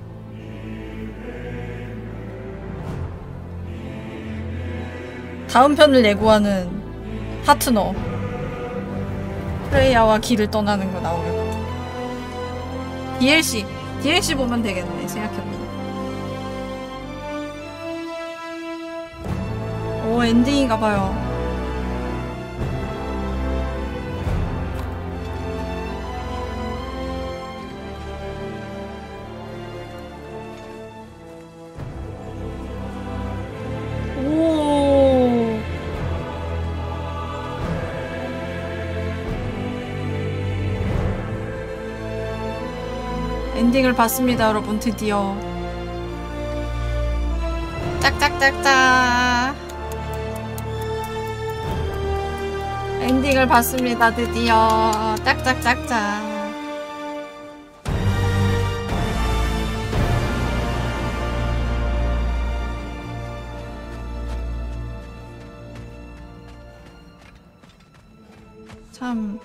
다음 편을 예고하는 파트너 프레이야와 길을 떠나는 거 나오겠다. DLC 보면 되겠네, 생각해보면. 오, 엔딩인가봐요. 엔딩을 봤습니다, 여러분. 드디어 짝짝짝짝 엔딩을 봤습니다, 드디어. 짝짝짝짝. 참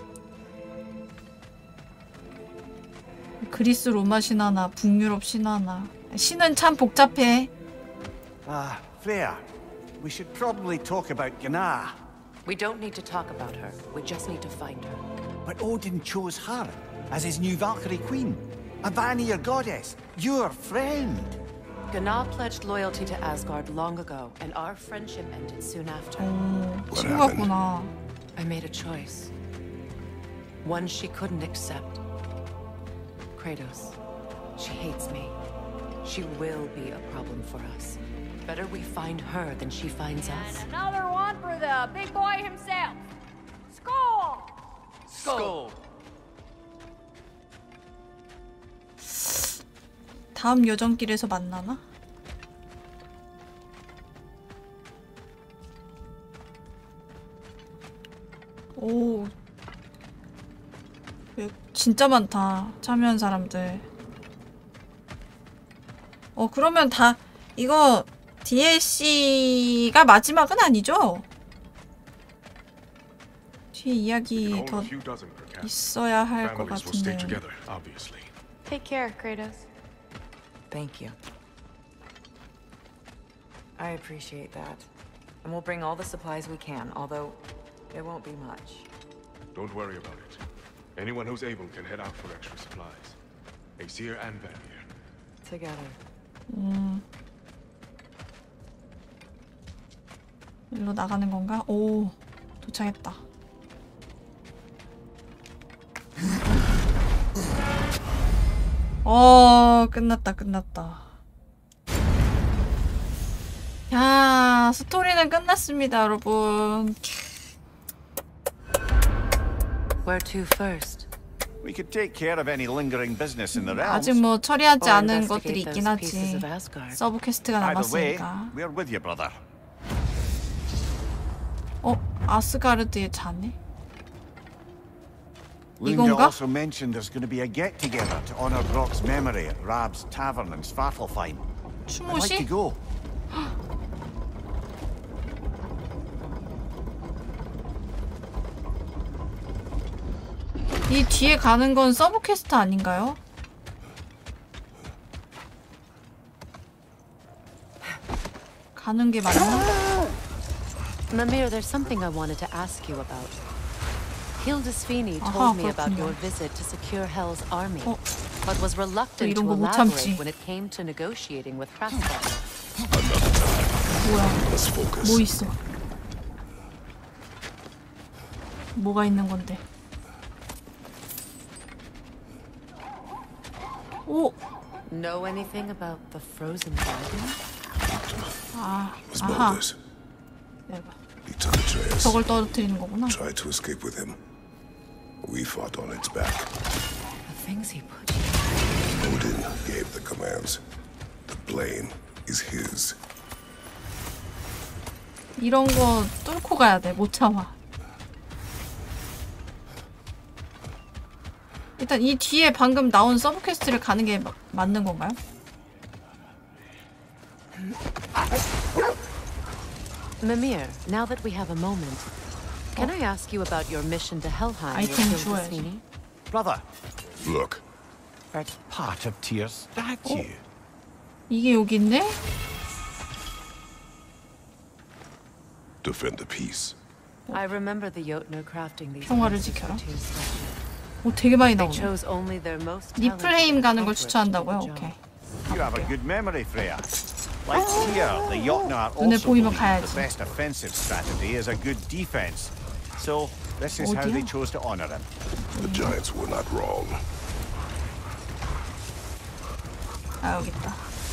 그리스 로마 신화나 북유럽 신화나 신은 참 복잡해. Freya, we should probably talk about Gná. We don't need to talk about her. We just need to find her. But Odin chose her as his new Valkyrie queen. A Vanir goddess, your friend. Gná pledged loyalty to Asgard long ago, and our friendship ended soon after. 친구였구나. I made a choice. One she couldn't accept. Kratos. She hates me. She will be a problem for us. Better we find her than she finds us. And another one for the big boy himself. Skull! Skull! 다음 여정길에서 만나나? 오, 진짜 많다. 참여한 사람들. 그러면 다 이거 DLC가 마지막은 아니죠? 뒤에 이야기 더 있어야 할 것 같은데. Take care, Kratos. Thank you. I appreciate that. And we'll bring all the supplies we can, although it won't be much. Don't worry about it. Anyone who's able can head out for extra supplies. Aesir and Vanir. Together. 일로 나가는 건가? 오, 도착했다. 끝났다. 야, 스토리는 끝났습니다, 여러분. Where to first? We could take care of any lingering business in the realms. 아직 뭐 처리하지 않은 것들이 있긴 하지. 서브 퀘스트가 남았으니까. We're with you, brother. 아스가르드의 자네? Lunda 이건가? also mentioned there's going to be a get-together to honor Brock's memory at Rab's Tavern in Svartalfheim. I'd like to go. 이 뒤에 가는 건 서브 퀘스트 아닌가요? 가는 게 맞나? Mimir, there's something I wanted to ask you about. Hildisvini told me about your visit to secure Hell's army, but was reluctant to elaborate when it came to negotiating with Hraesvelgr. 뭐야? 뭐 있어? 뭐가 있는 건데? 오! Know anything about the frozen dragon? 아하. He took Atreus. 저걸 떨어뜨리는 거구나. Tried to escape with him. We fought on its back. The things he put you. Odin gave the commands. The blame is his. 이런 거 뚫고 가야 돼. 못 참아. 일단 이 뒤에 방금 나온 서브 퀘스트를 가는 게 맞는 건가요? Mimir, now that we have a moment, can I ask you about your mission to Helheim with Hildisvini? Brother. Look. That's part of Tyr's statue. 이게 여기 있네? Defend the peace. I remember the Jotnar crafting these 평화를 pieces 지켜라. for Tyr's statue. 오, 되게 많이 나오네. 리플레임 가는 걸 추천한다고요? 오케이. You have a good memory, Freya. Like here, the Jotnar 눈에 also 보이면 believe 가야지. the best offensive strategy is a good defense. So this is how 어디야? they chose to honor him. The giants were not wrong. 아, 여기 있다.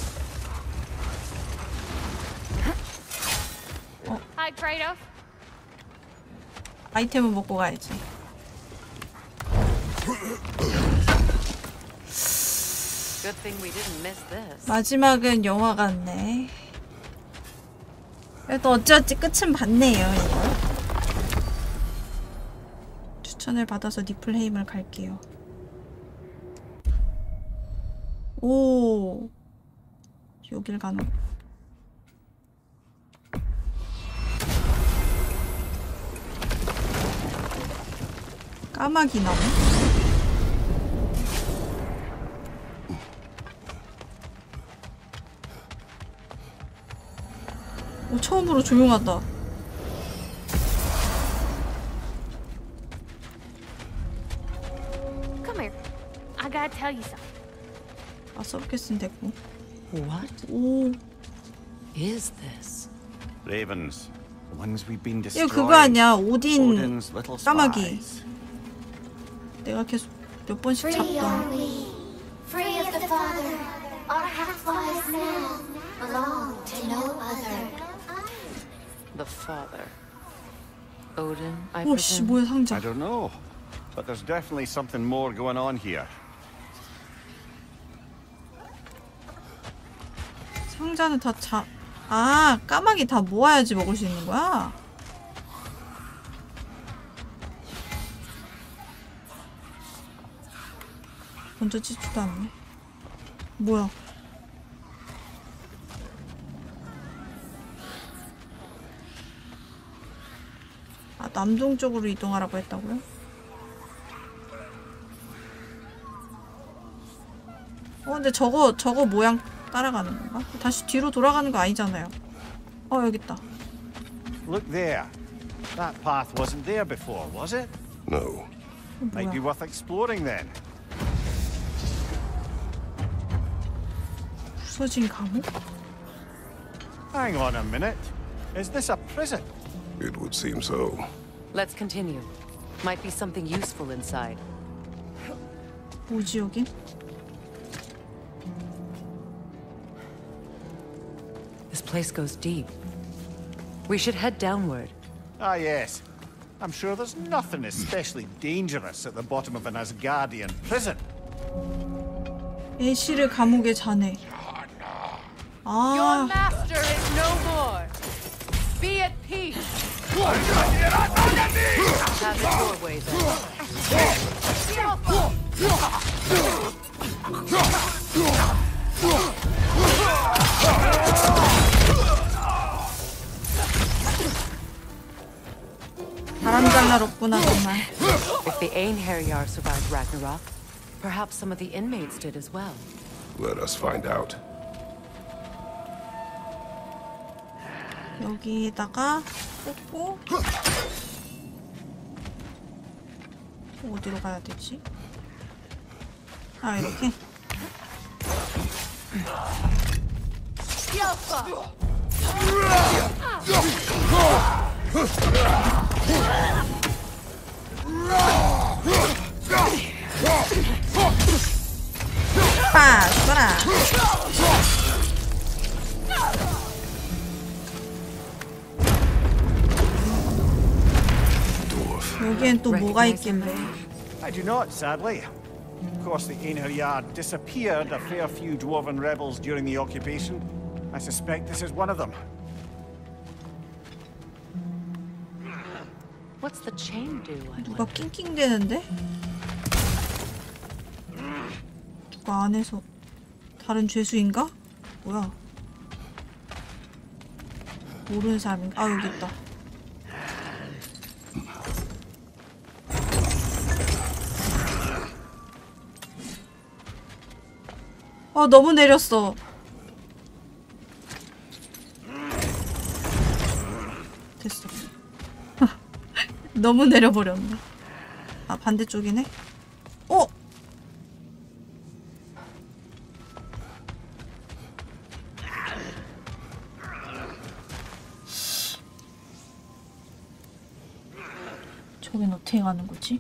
Hi, Kratos. 아이템을 먹고 가야지. Good thing we didn't miss this. 마지막은 영화 같네. 그래도 어찌어찌 끝은 봤네요, 이거. 추천을 받아서 니플헤임을 갈게요. 오, 여길 가는. 까마귀 나무. 오, 처음으로 조용하다. Come here. I gotta tell you something. 아, 저렇게 쓰면 되고. What 오, is this? Ravens, the ones we've been 이거 destroying. 그거 아니야? 오딘 Odin's little 까마귀. spies. 내가 계속 몇 번씩 Free are 잡던. we, free of the Father. Our half-lives now belong to no other. The father. Odin, I 오, 씨, presume. 뭐야, 상자. I don't know, but there's definitely something more going on here. 상자는 다 아, 까마귀 다 모아야지 먹을 수 있는 거야? 던져지지도 않네. 뭐야? 아, 남동쪽으로 이동하라고 했다고요? 근데 저거 모양 따라가는 건가? 다시 뒤로 돌아가는 거 아니잖아요. 여기 있다. Look there. That path wasn't there before, was it? No. Might be worth exploring then. 부서진 감옥? Hang on a minute. Is this a prison? It would seem so. Let's continue. Might be something useful inside. 뭐지 여긴? This place goes deep. We should head downward. Ah, yes. I'm sure there's nothing especially dangerous at the bottom of an Asgardian prison. 애쉬를 감옥에 자네. Your 아, master is no more. Be at peace. Have it your way then. 바람잘날없구나 정말. If the Einherjar survived Ragnarok, perhaps some of the inmates did as well. Let us find out. 여기다가 꽂고 어디로 가야 되지? 아, 이렇게. 빠, 쏘라. 여기엔 또 뭐가 있길래? I do not, sadly. Of course, the Einherjar disappeared a fair few dwarven rebels during the occupation. I suspect this is one of them. What's the chain do? 누가 낑낑대는데? 누가 안에서 다른 죄수인가? 뭐야? 모르는 사람인가? 아, 여기 있다. 너무 내렸어. 됐어. 너무 내려버렸네. 아, 반대쪽이네? 어? 저긴 어떻게 가는 거지?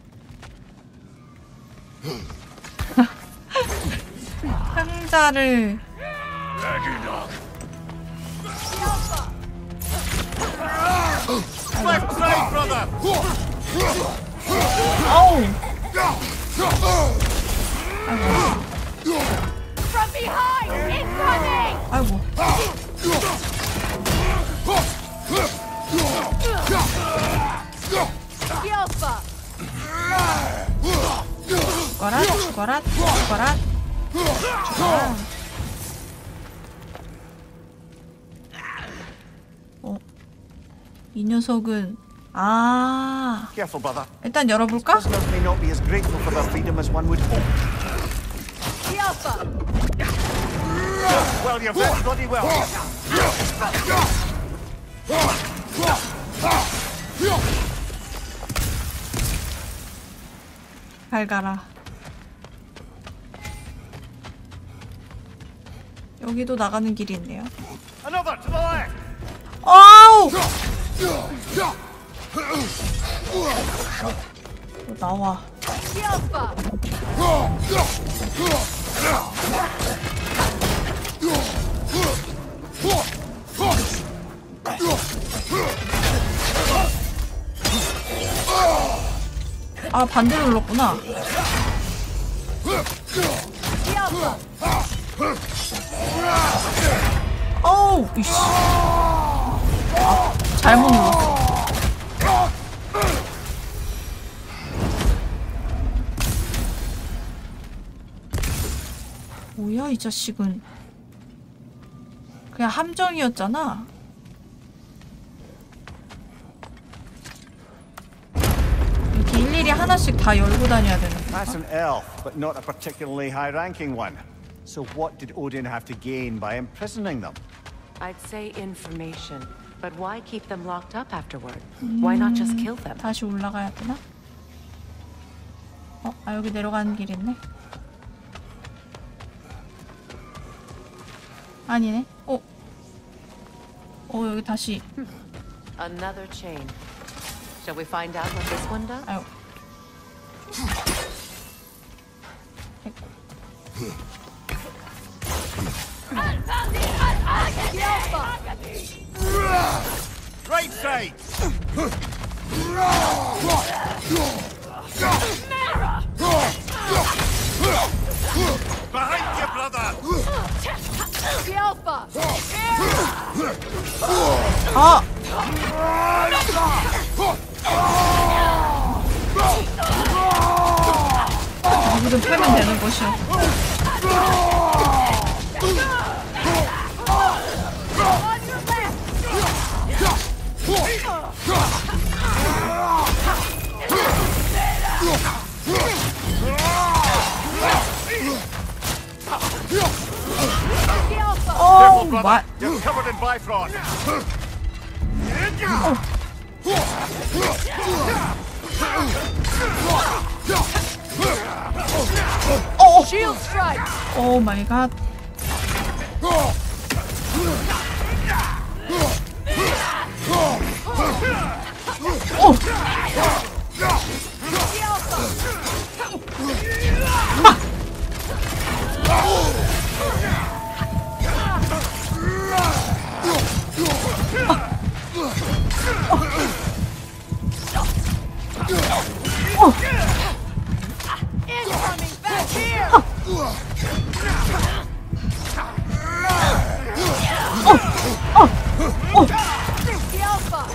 상자를 어우. From behind! Incoming! 아이고. Alpha! 죽어라, 죽어라, 죽어라. 죽어라. 이 녀석은 Careful, brother. 일단 열어볼까? Prisoners may not be as grateful for their freedom as one would hope. Alpha! Well, you're very bloody well. 잘 가라. 여기도 나가는 길이 있네요. Another to the left. 아우! 나와. 아, 반대로 눌렀구나. 어우, 이씨. 아, 잘못 눌렀어. 뭐야, 이 자식은. 그냥 함정이었잖아. 이렇게 일일이 하나씩 다 열고 다녀야 되는 거야. That's an elf, but not a particularly high-ranking one. So what did Odin have to gain by imprisoning them? I'd say information, but why keep them locked up afterward? Why not just kill them? 다시 올라가야 되나? 여기 내려가는 길 있네. 아니네. 여기 다시. Another chain. Shall we find out what this one does? 아유. Right side. Behind you, brother. Alpha! 누구든 패면 되는 것이야. Careful, brother. You're covered in Bifrost. Shield strike! Oh my god. Incoming back here! Alpha!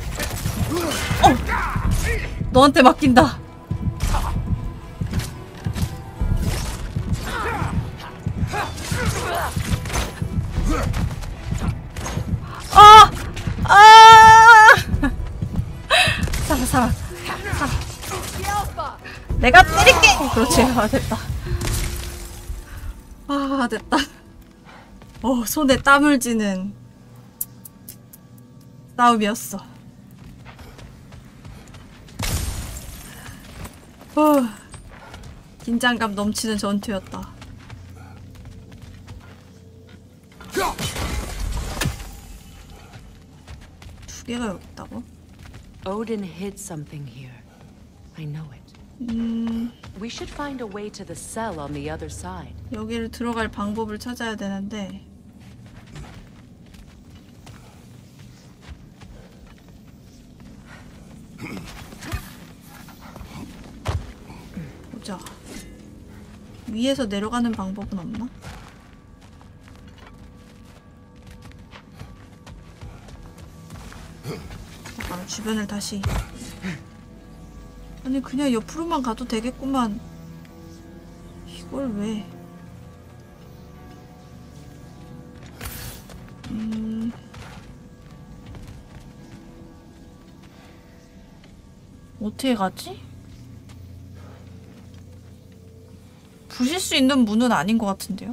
너한테 맡긴다. 살아. 내가 때릴게. 그렇지. 됐다. 됐다. 손에 땀을 쥐는 싸움이었어. 긴장감 넘치는 전투였다. 두 개가 여기 있다고? Odin hid something here. I know it. We should find a way to the cell on the other side. 여기를 들어갈 방법을 찾아야 되는데. 보자. 위에서 내려가는 방법은 없나? 잠깐 주변을 다시. 아니 그냥 옆으로만 가도 되겠구만. 이걸 왜? 어떻게 가지? 부실 수 있는 문은 아닌 것 같은데요?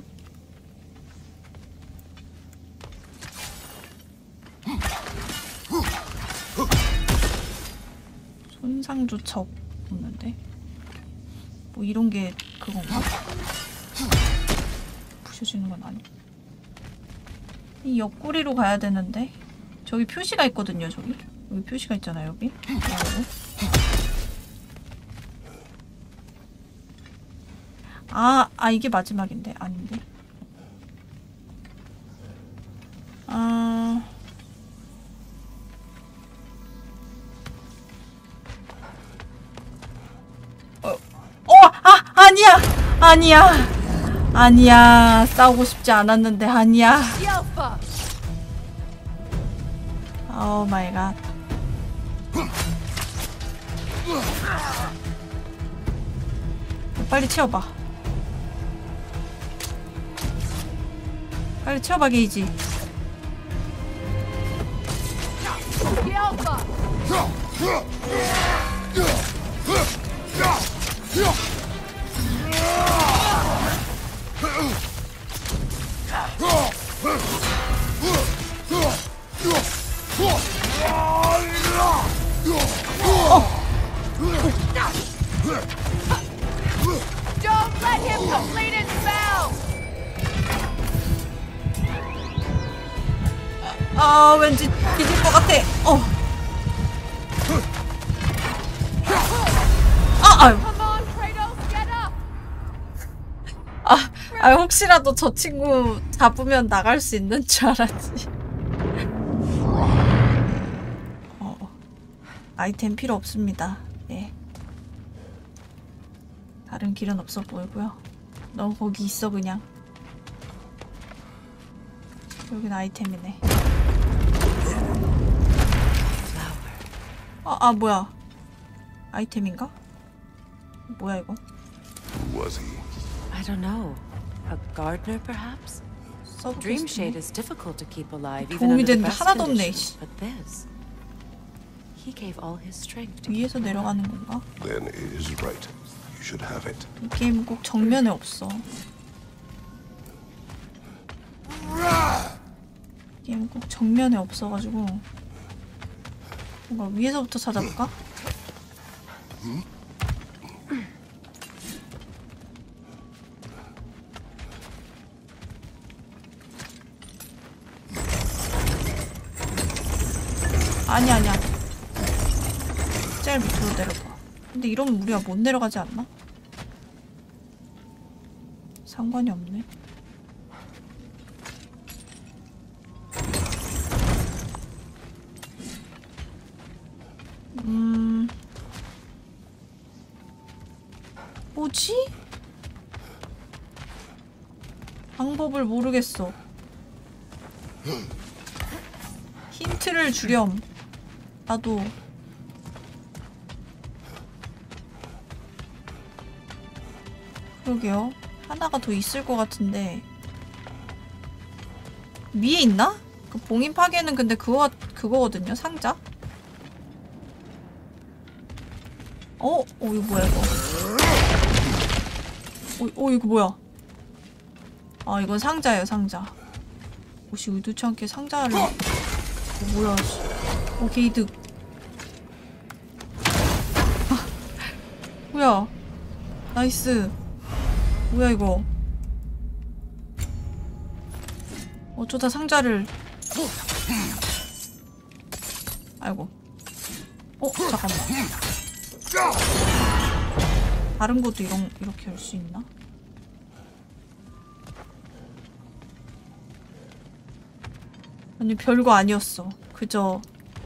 손상조차 없는데? 뭐 이런 게 그건가? 부셔지는 건 아니고. 이 옆구리로 가야 되는데? 저기 표시가 있거든요, 저기. 여기 표시가 있잖아요, 여기. 이게 마지막인데? 아닌데? 아니야. 싸우고 싶지 않았는데, 아니야. 오 마이 갓. 빨리 채워봐. 빨리 채워봐, 게이지. Don't let him complete his spell. 왠지 뒤질 것 같아. 아유. 혹시라도 저 친구 잡으면 나갈 수 있는 줄 알았지. 아이템 필요 없습니다. 예. 다른 길은 없어 보이고요. 너 거기 있어 그냥. 여긴 아이템이네. 뭐야? 아이템인가? 뭐야 이거? Who was he? I don't know. A gardener, perhaps? Dreamshade is difficult to keep alive even under the best conditions. But this, he gave all his strength to 위에서 내려가는 건가? Then it is right. You should have it. 이 게임 꼭 정면에 없어. 이 게임 꼭 정면에 없어가지고 뭔가 위에서부터 찾아볼까? 아니야. 제일 밑으로 내려가. 근데 이러면 우리가 못 내려가지 않나? 상관이 없네. 뭐지? 방법을 모르겠어. 힌트를 주렴. 나도. 그러게요. 하나가 더 있을 것 같은데. 위에 있나? 그 봉인 파괴는 근데 그거거든요. 상자? 이거 뭐야 이거? 이거 뭐야? 이건 상자예요, 상자. 혹시 의도치 않게 상자를 뭐야? 게이득. 뭐야? 나이스. 뭐야 이거? 어쩌다 상자를. 아이고. 잠깐만. 다른 것도 이렇게 할 수 있나? 아니 별거 아니었어. 그저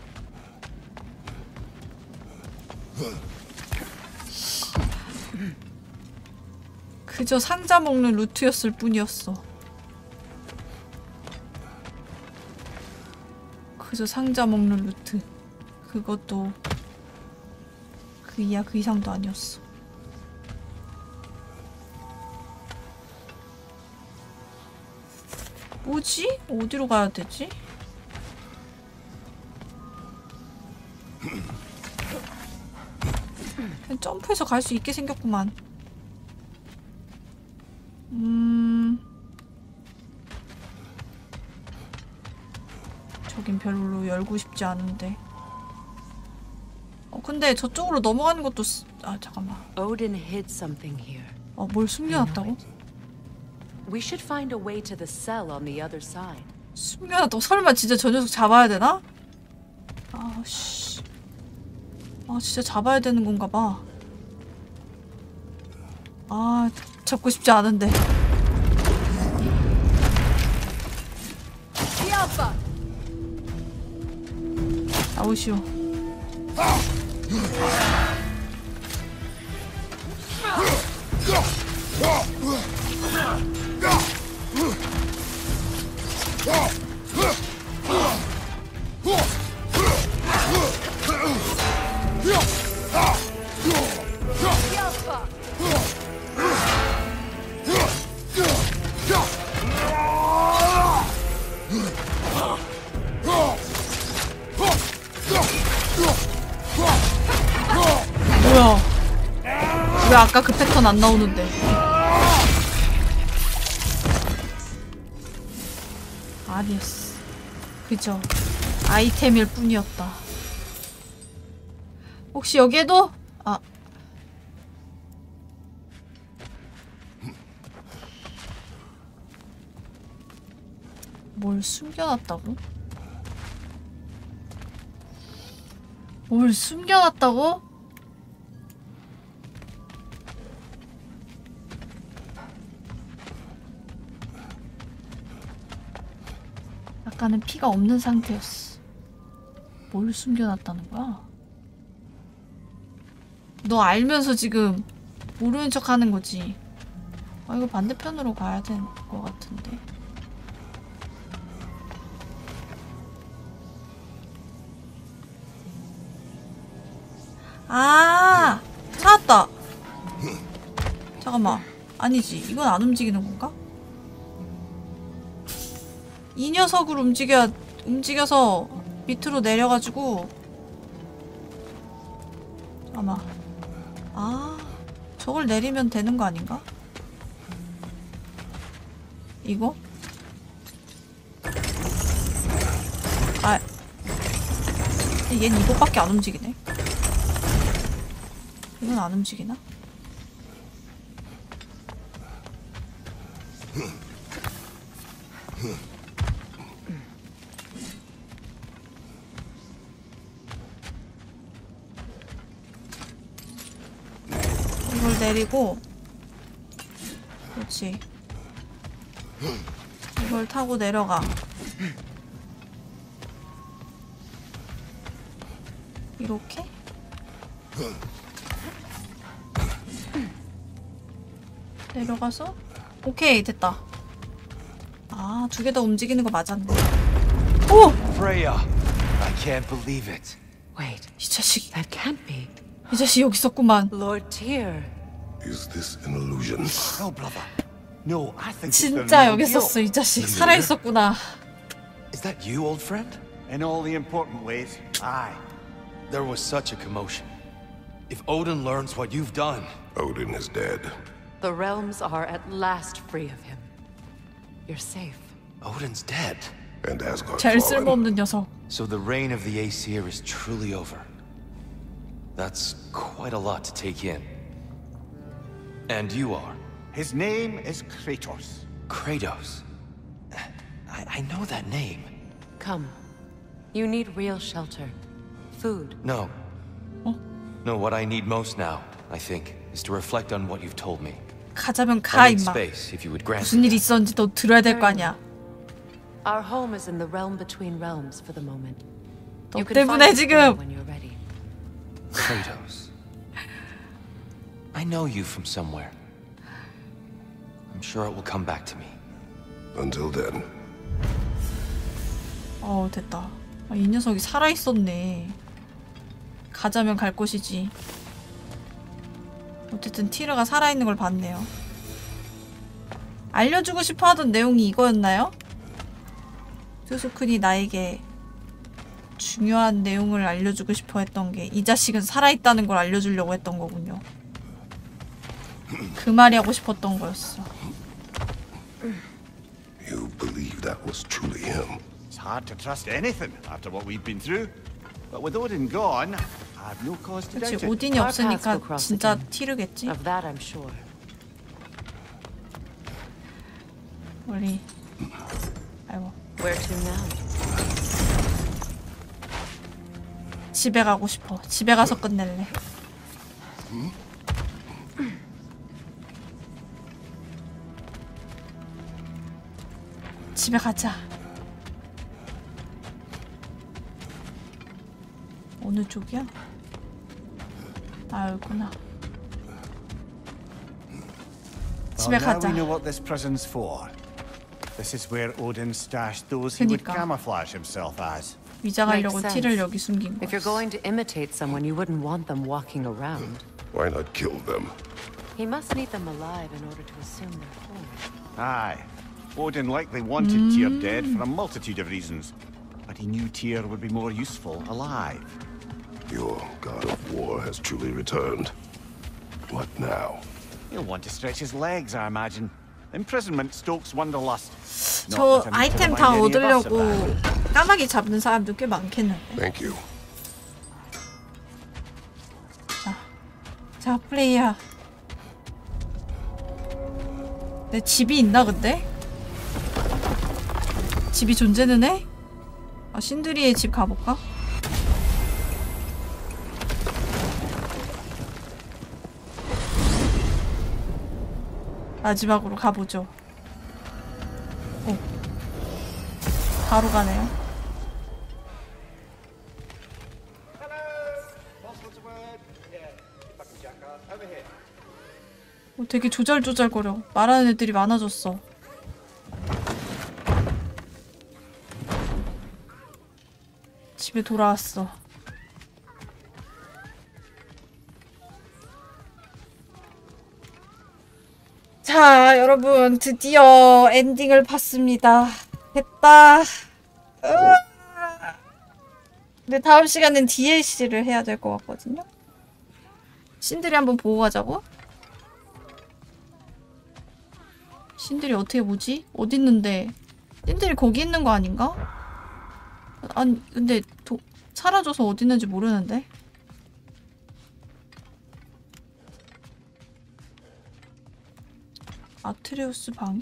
상자 먹는 루트였을 뿐이었어. 그저 상자 먹는 루트. 그것도 그 이상도 아니었어. 뭐지? 어디로 가야 되지? 그냥 점프해서 갈 수 있게 생겼구만. 저긴 별로 열고 싶지 않은데. 근데 저쪽으로 넘어가는 것도 잠깐만. Odin hid something here. 뭘 숨겨놨다고? We should find a way to the cell on the other side. 숨겨놨다고? 설마 진짜 저 녀석 잡아야 되나? 씨. 진짜 잡아야 되는 건가 봐. 잡고 싶지 않은데. 나오시오. 뭐야? 왜 아까 그 패턴 안 나오는데? 아니었어. 그저 아이템일 뿐이었다. 혹시 여기에도? 뭘 숨겨놨다고? 뭘 숨겨놨다고? 아까는 피가 없는 상태였어. 뭘 숨겨놨다는 거야? 너 알면서 지금 모르는 척 하는 거지. 이거 반대편으로 가야 될 것 같은데. 찾았다. 잠깐만. 아니지. 이건 안 움직이는 건가? 이 녀석을 움직여서 밑으로 내려가지고. 잠깐만. 저걸 내리면 되는 거 아닌가? 이거? 얘는 이것밖에 안 움직이네. 이건 안 움직이나? 이걸 내리고, 그렇지. 이걸 타고 내려가. 이렇게? 내려가서? 오케이, 됐다. 두 개 다 움직이는 거 맞았네. 오! Freya, I can't believe it. Wait, 이 자식. That can't be. 이 자식 여기 있었구만. Lord Tyr. Is this an illusion? No, brother. No, I think 진짜 여기 있었어, 이 자식. 살아 있었구나. Is that you, old friend? In all the important ways, aye. There was such a commotion. If Odin learns what you've done... Odin is dead. The realms are at last free of him. You're safe. Odin's dead. And Asgard 제일 fallen. 쓸모없는 녀석. So the reign of the Aesir is truly over. That's quite a lot to take in. And you are. His name is Kratos. Kratos? I know that name. Come. You need real shelter. Food. No. No, what I need most now, I think, is to reflect on what you've told me. 가자면 가, I need 임마. space, if you would grant 무슨 일이 있었는지 너 들어야 될 거 아니야. Our home is in the realm between realms for the moment. 너 때문에 지금. When you're ready. Kratos. I know you from somewhere. I'm sure it will come back to me. Until then. 됐다. 이 녀석이 살아 있었네. 가자면 갈 곳이지. 어쨌든 티르가 살아 있는 걸 봤네요. 알려주고 싶어 하던 내용이 이거였나요? 투스쿤이 나에게 중요한 내용을 알려주고 싶어 했던 게 이 자식은 살아있다는 걸 알려주려고 했던 거군요. 그 말이 하고 싶었던 거였어. You believe that was truly him? It's hard to trust anything after what we've been through. But with Odin gone, I have no cause to doubt 그치, it. 오딘이 없으니까 진짜 티르겠지? Of that I'm sure. 우리 아이고. Where to now? 집에 가고 싶어. 집에 가서 끝낼래. 집에 가자. 어느 쪽이야? 아, 여기구나. 집에 Well, now 가자. we know what this prison's for. This is where Odin stashed those he would 그니까. camouflage himself as. 위장하려고 Makes 티를 sense. 여기 숨긴 If 거야. you're going to imitate someone, you wouldn't want them walking around. Why not kill them? He must need them alive in order to assume their form. Aye. Odin likely wanted Tyr dead for a multitude of reasons. But he knew Tyr would be more useful alive. Your god of war has truly returned. What now? He'll want to stretch his legs, I imagine. Imprisonment stokes wanderlust. 저 아이템 다 얻으려고 까마귀 잡는 사람도 꽤 많겠는데. Thank you. 자, 플레이야. 내 집이 있나 근데? 집이 존재는 해? 아, 신드리의 집 가볼까? 마지막으로 가보죠. 바로 가네요. 되게 조잘조잘거려. 말하는 애들이 많아졌어. 집에 돌아왔어. 자, 여러분 드디어 엔딩을 봤습니다. 됐다. 근데 다음 시간엔 DLC를 해야 될 것 같거든요. 신들이 한번 보고 가자고? 신들이 어떻게 보지? 어디 있는데? 신들이 거기 있는 거 아닌가? 아니 근데 사라져서 어디 있는지 모르는데? 아트레우스 방이?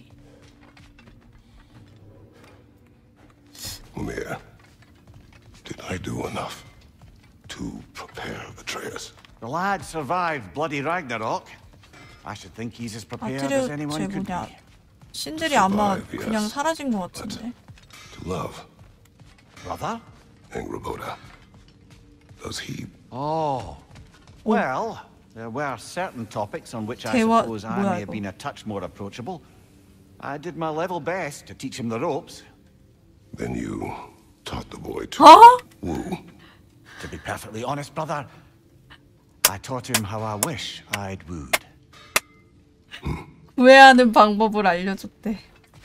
Mimir, did I do enough to prepare Atreus? The lad survived bloody Ragnarok. I should think he's as prepared as anyone 쟤 could 뭐냐? be. 신들이 아마 Survive, 그냥 yes. 사라진 것 같은데. To love Brother? Angrboda. Does he? Oh. Well, there were certain topics on which I 대화- suppose I 뭐야, may have 이거? been a touch more approachable. I did my level best to teach him the ropes. Then you taught the boy to 어? woo. To be perfectly honest, brother, I taught him how I wish I'd wooed. 구애하는 방법을 알려줬대.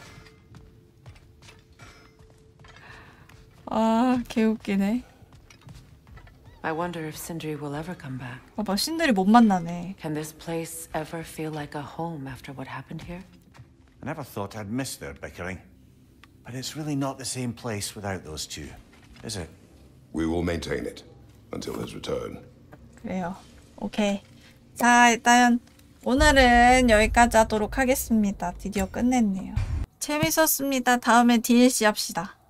아, 개웃기네. I wonder if Sindri will ever come back. 봐봐, 신들이 못 만나네. Can this place ever feel like a home after what happened here? I never thought I'd miss their bickering. But it's really not the same place without those two, is it? We will maintain it until his return. 그래요. 오케이. 자, 일단 오늘은 여기까지 하도록 하겠습니다. 드디어 끝냈네요. 재밌었습니다. 다음에 DLC 합시다.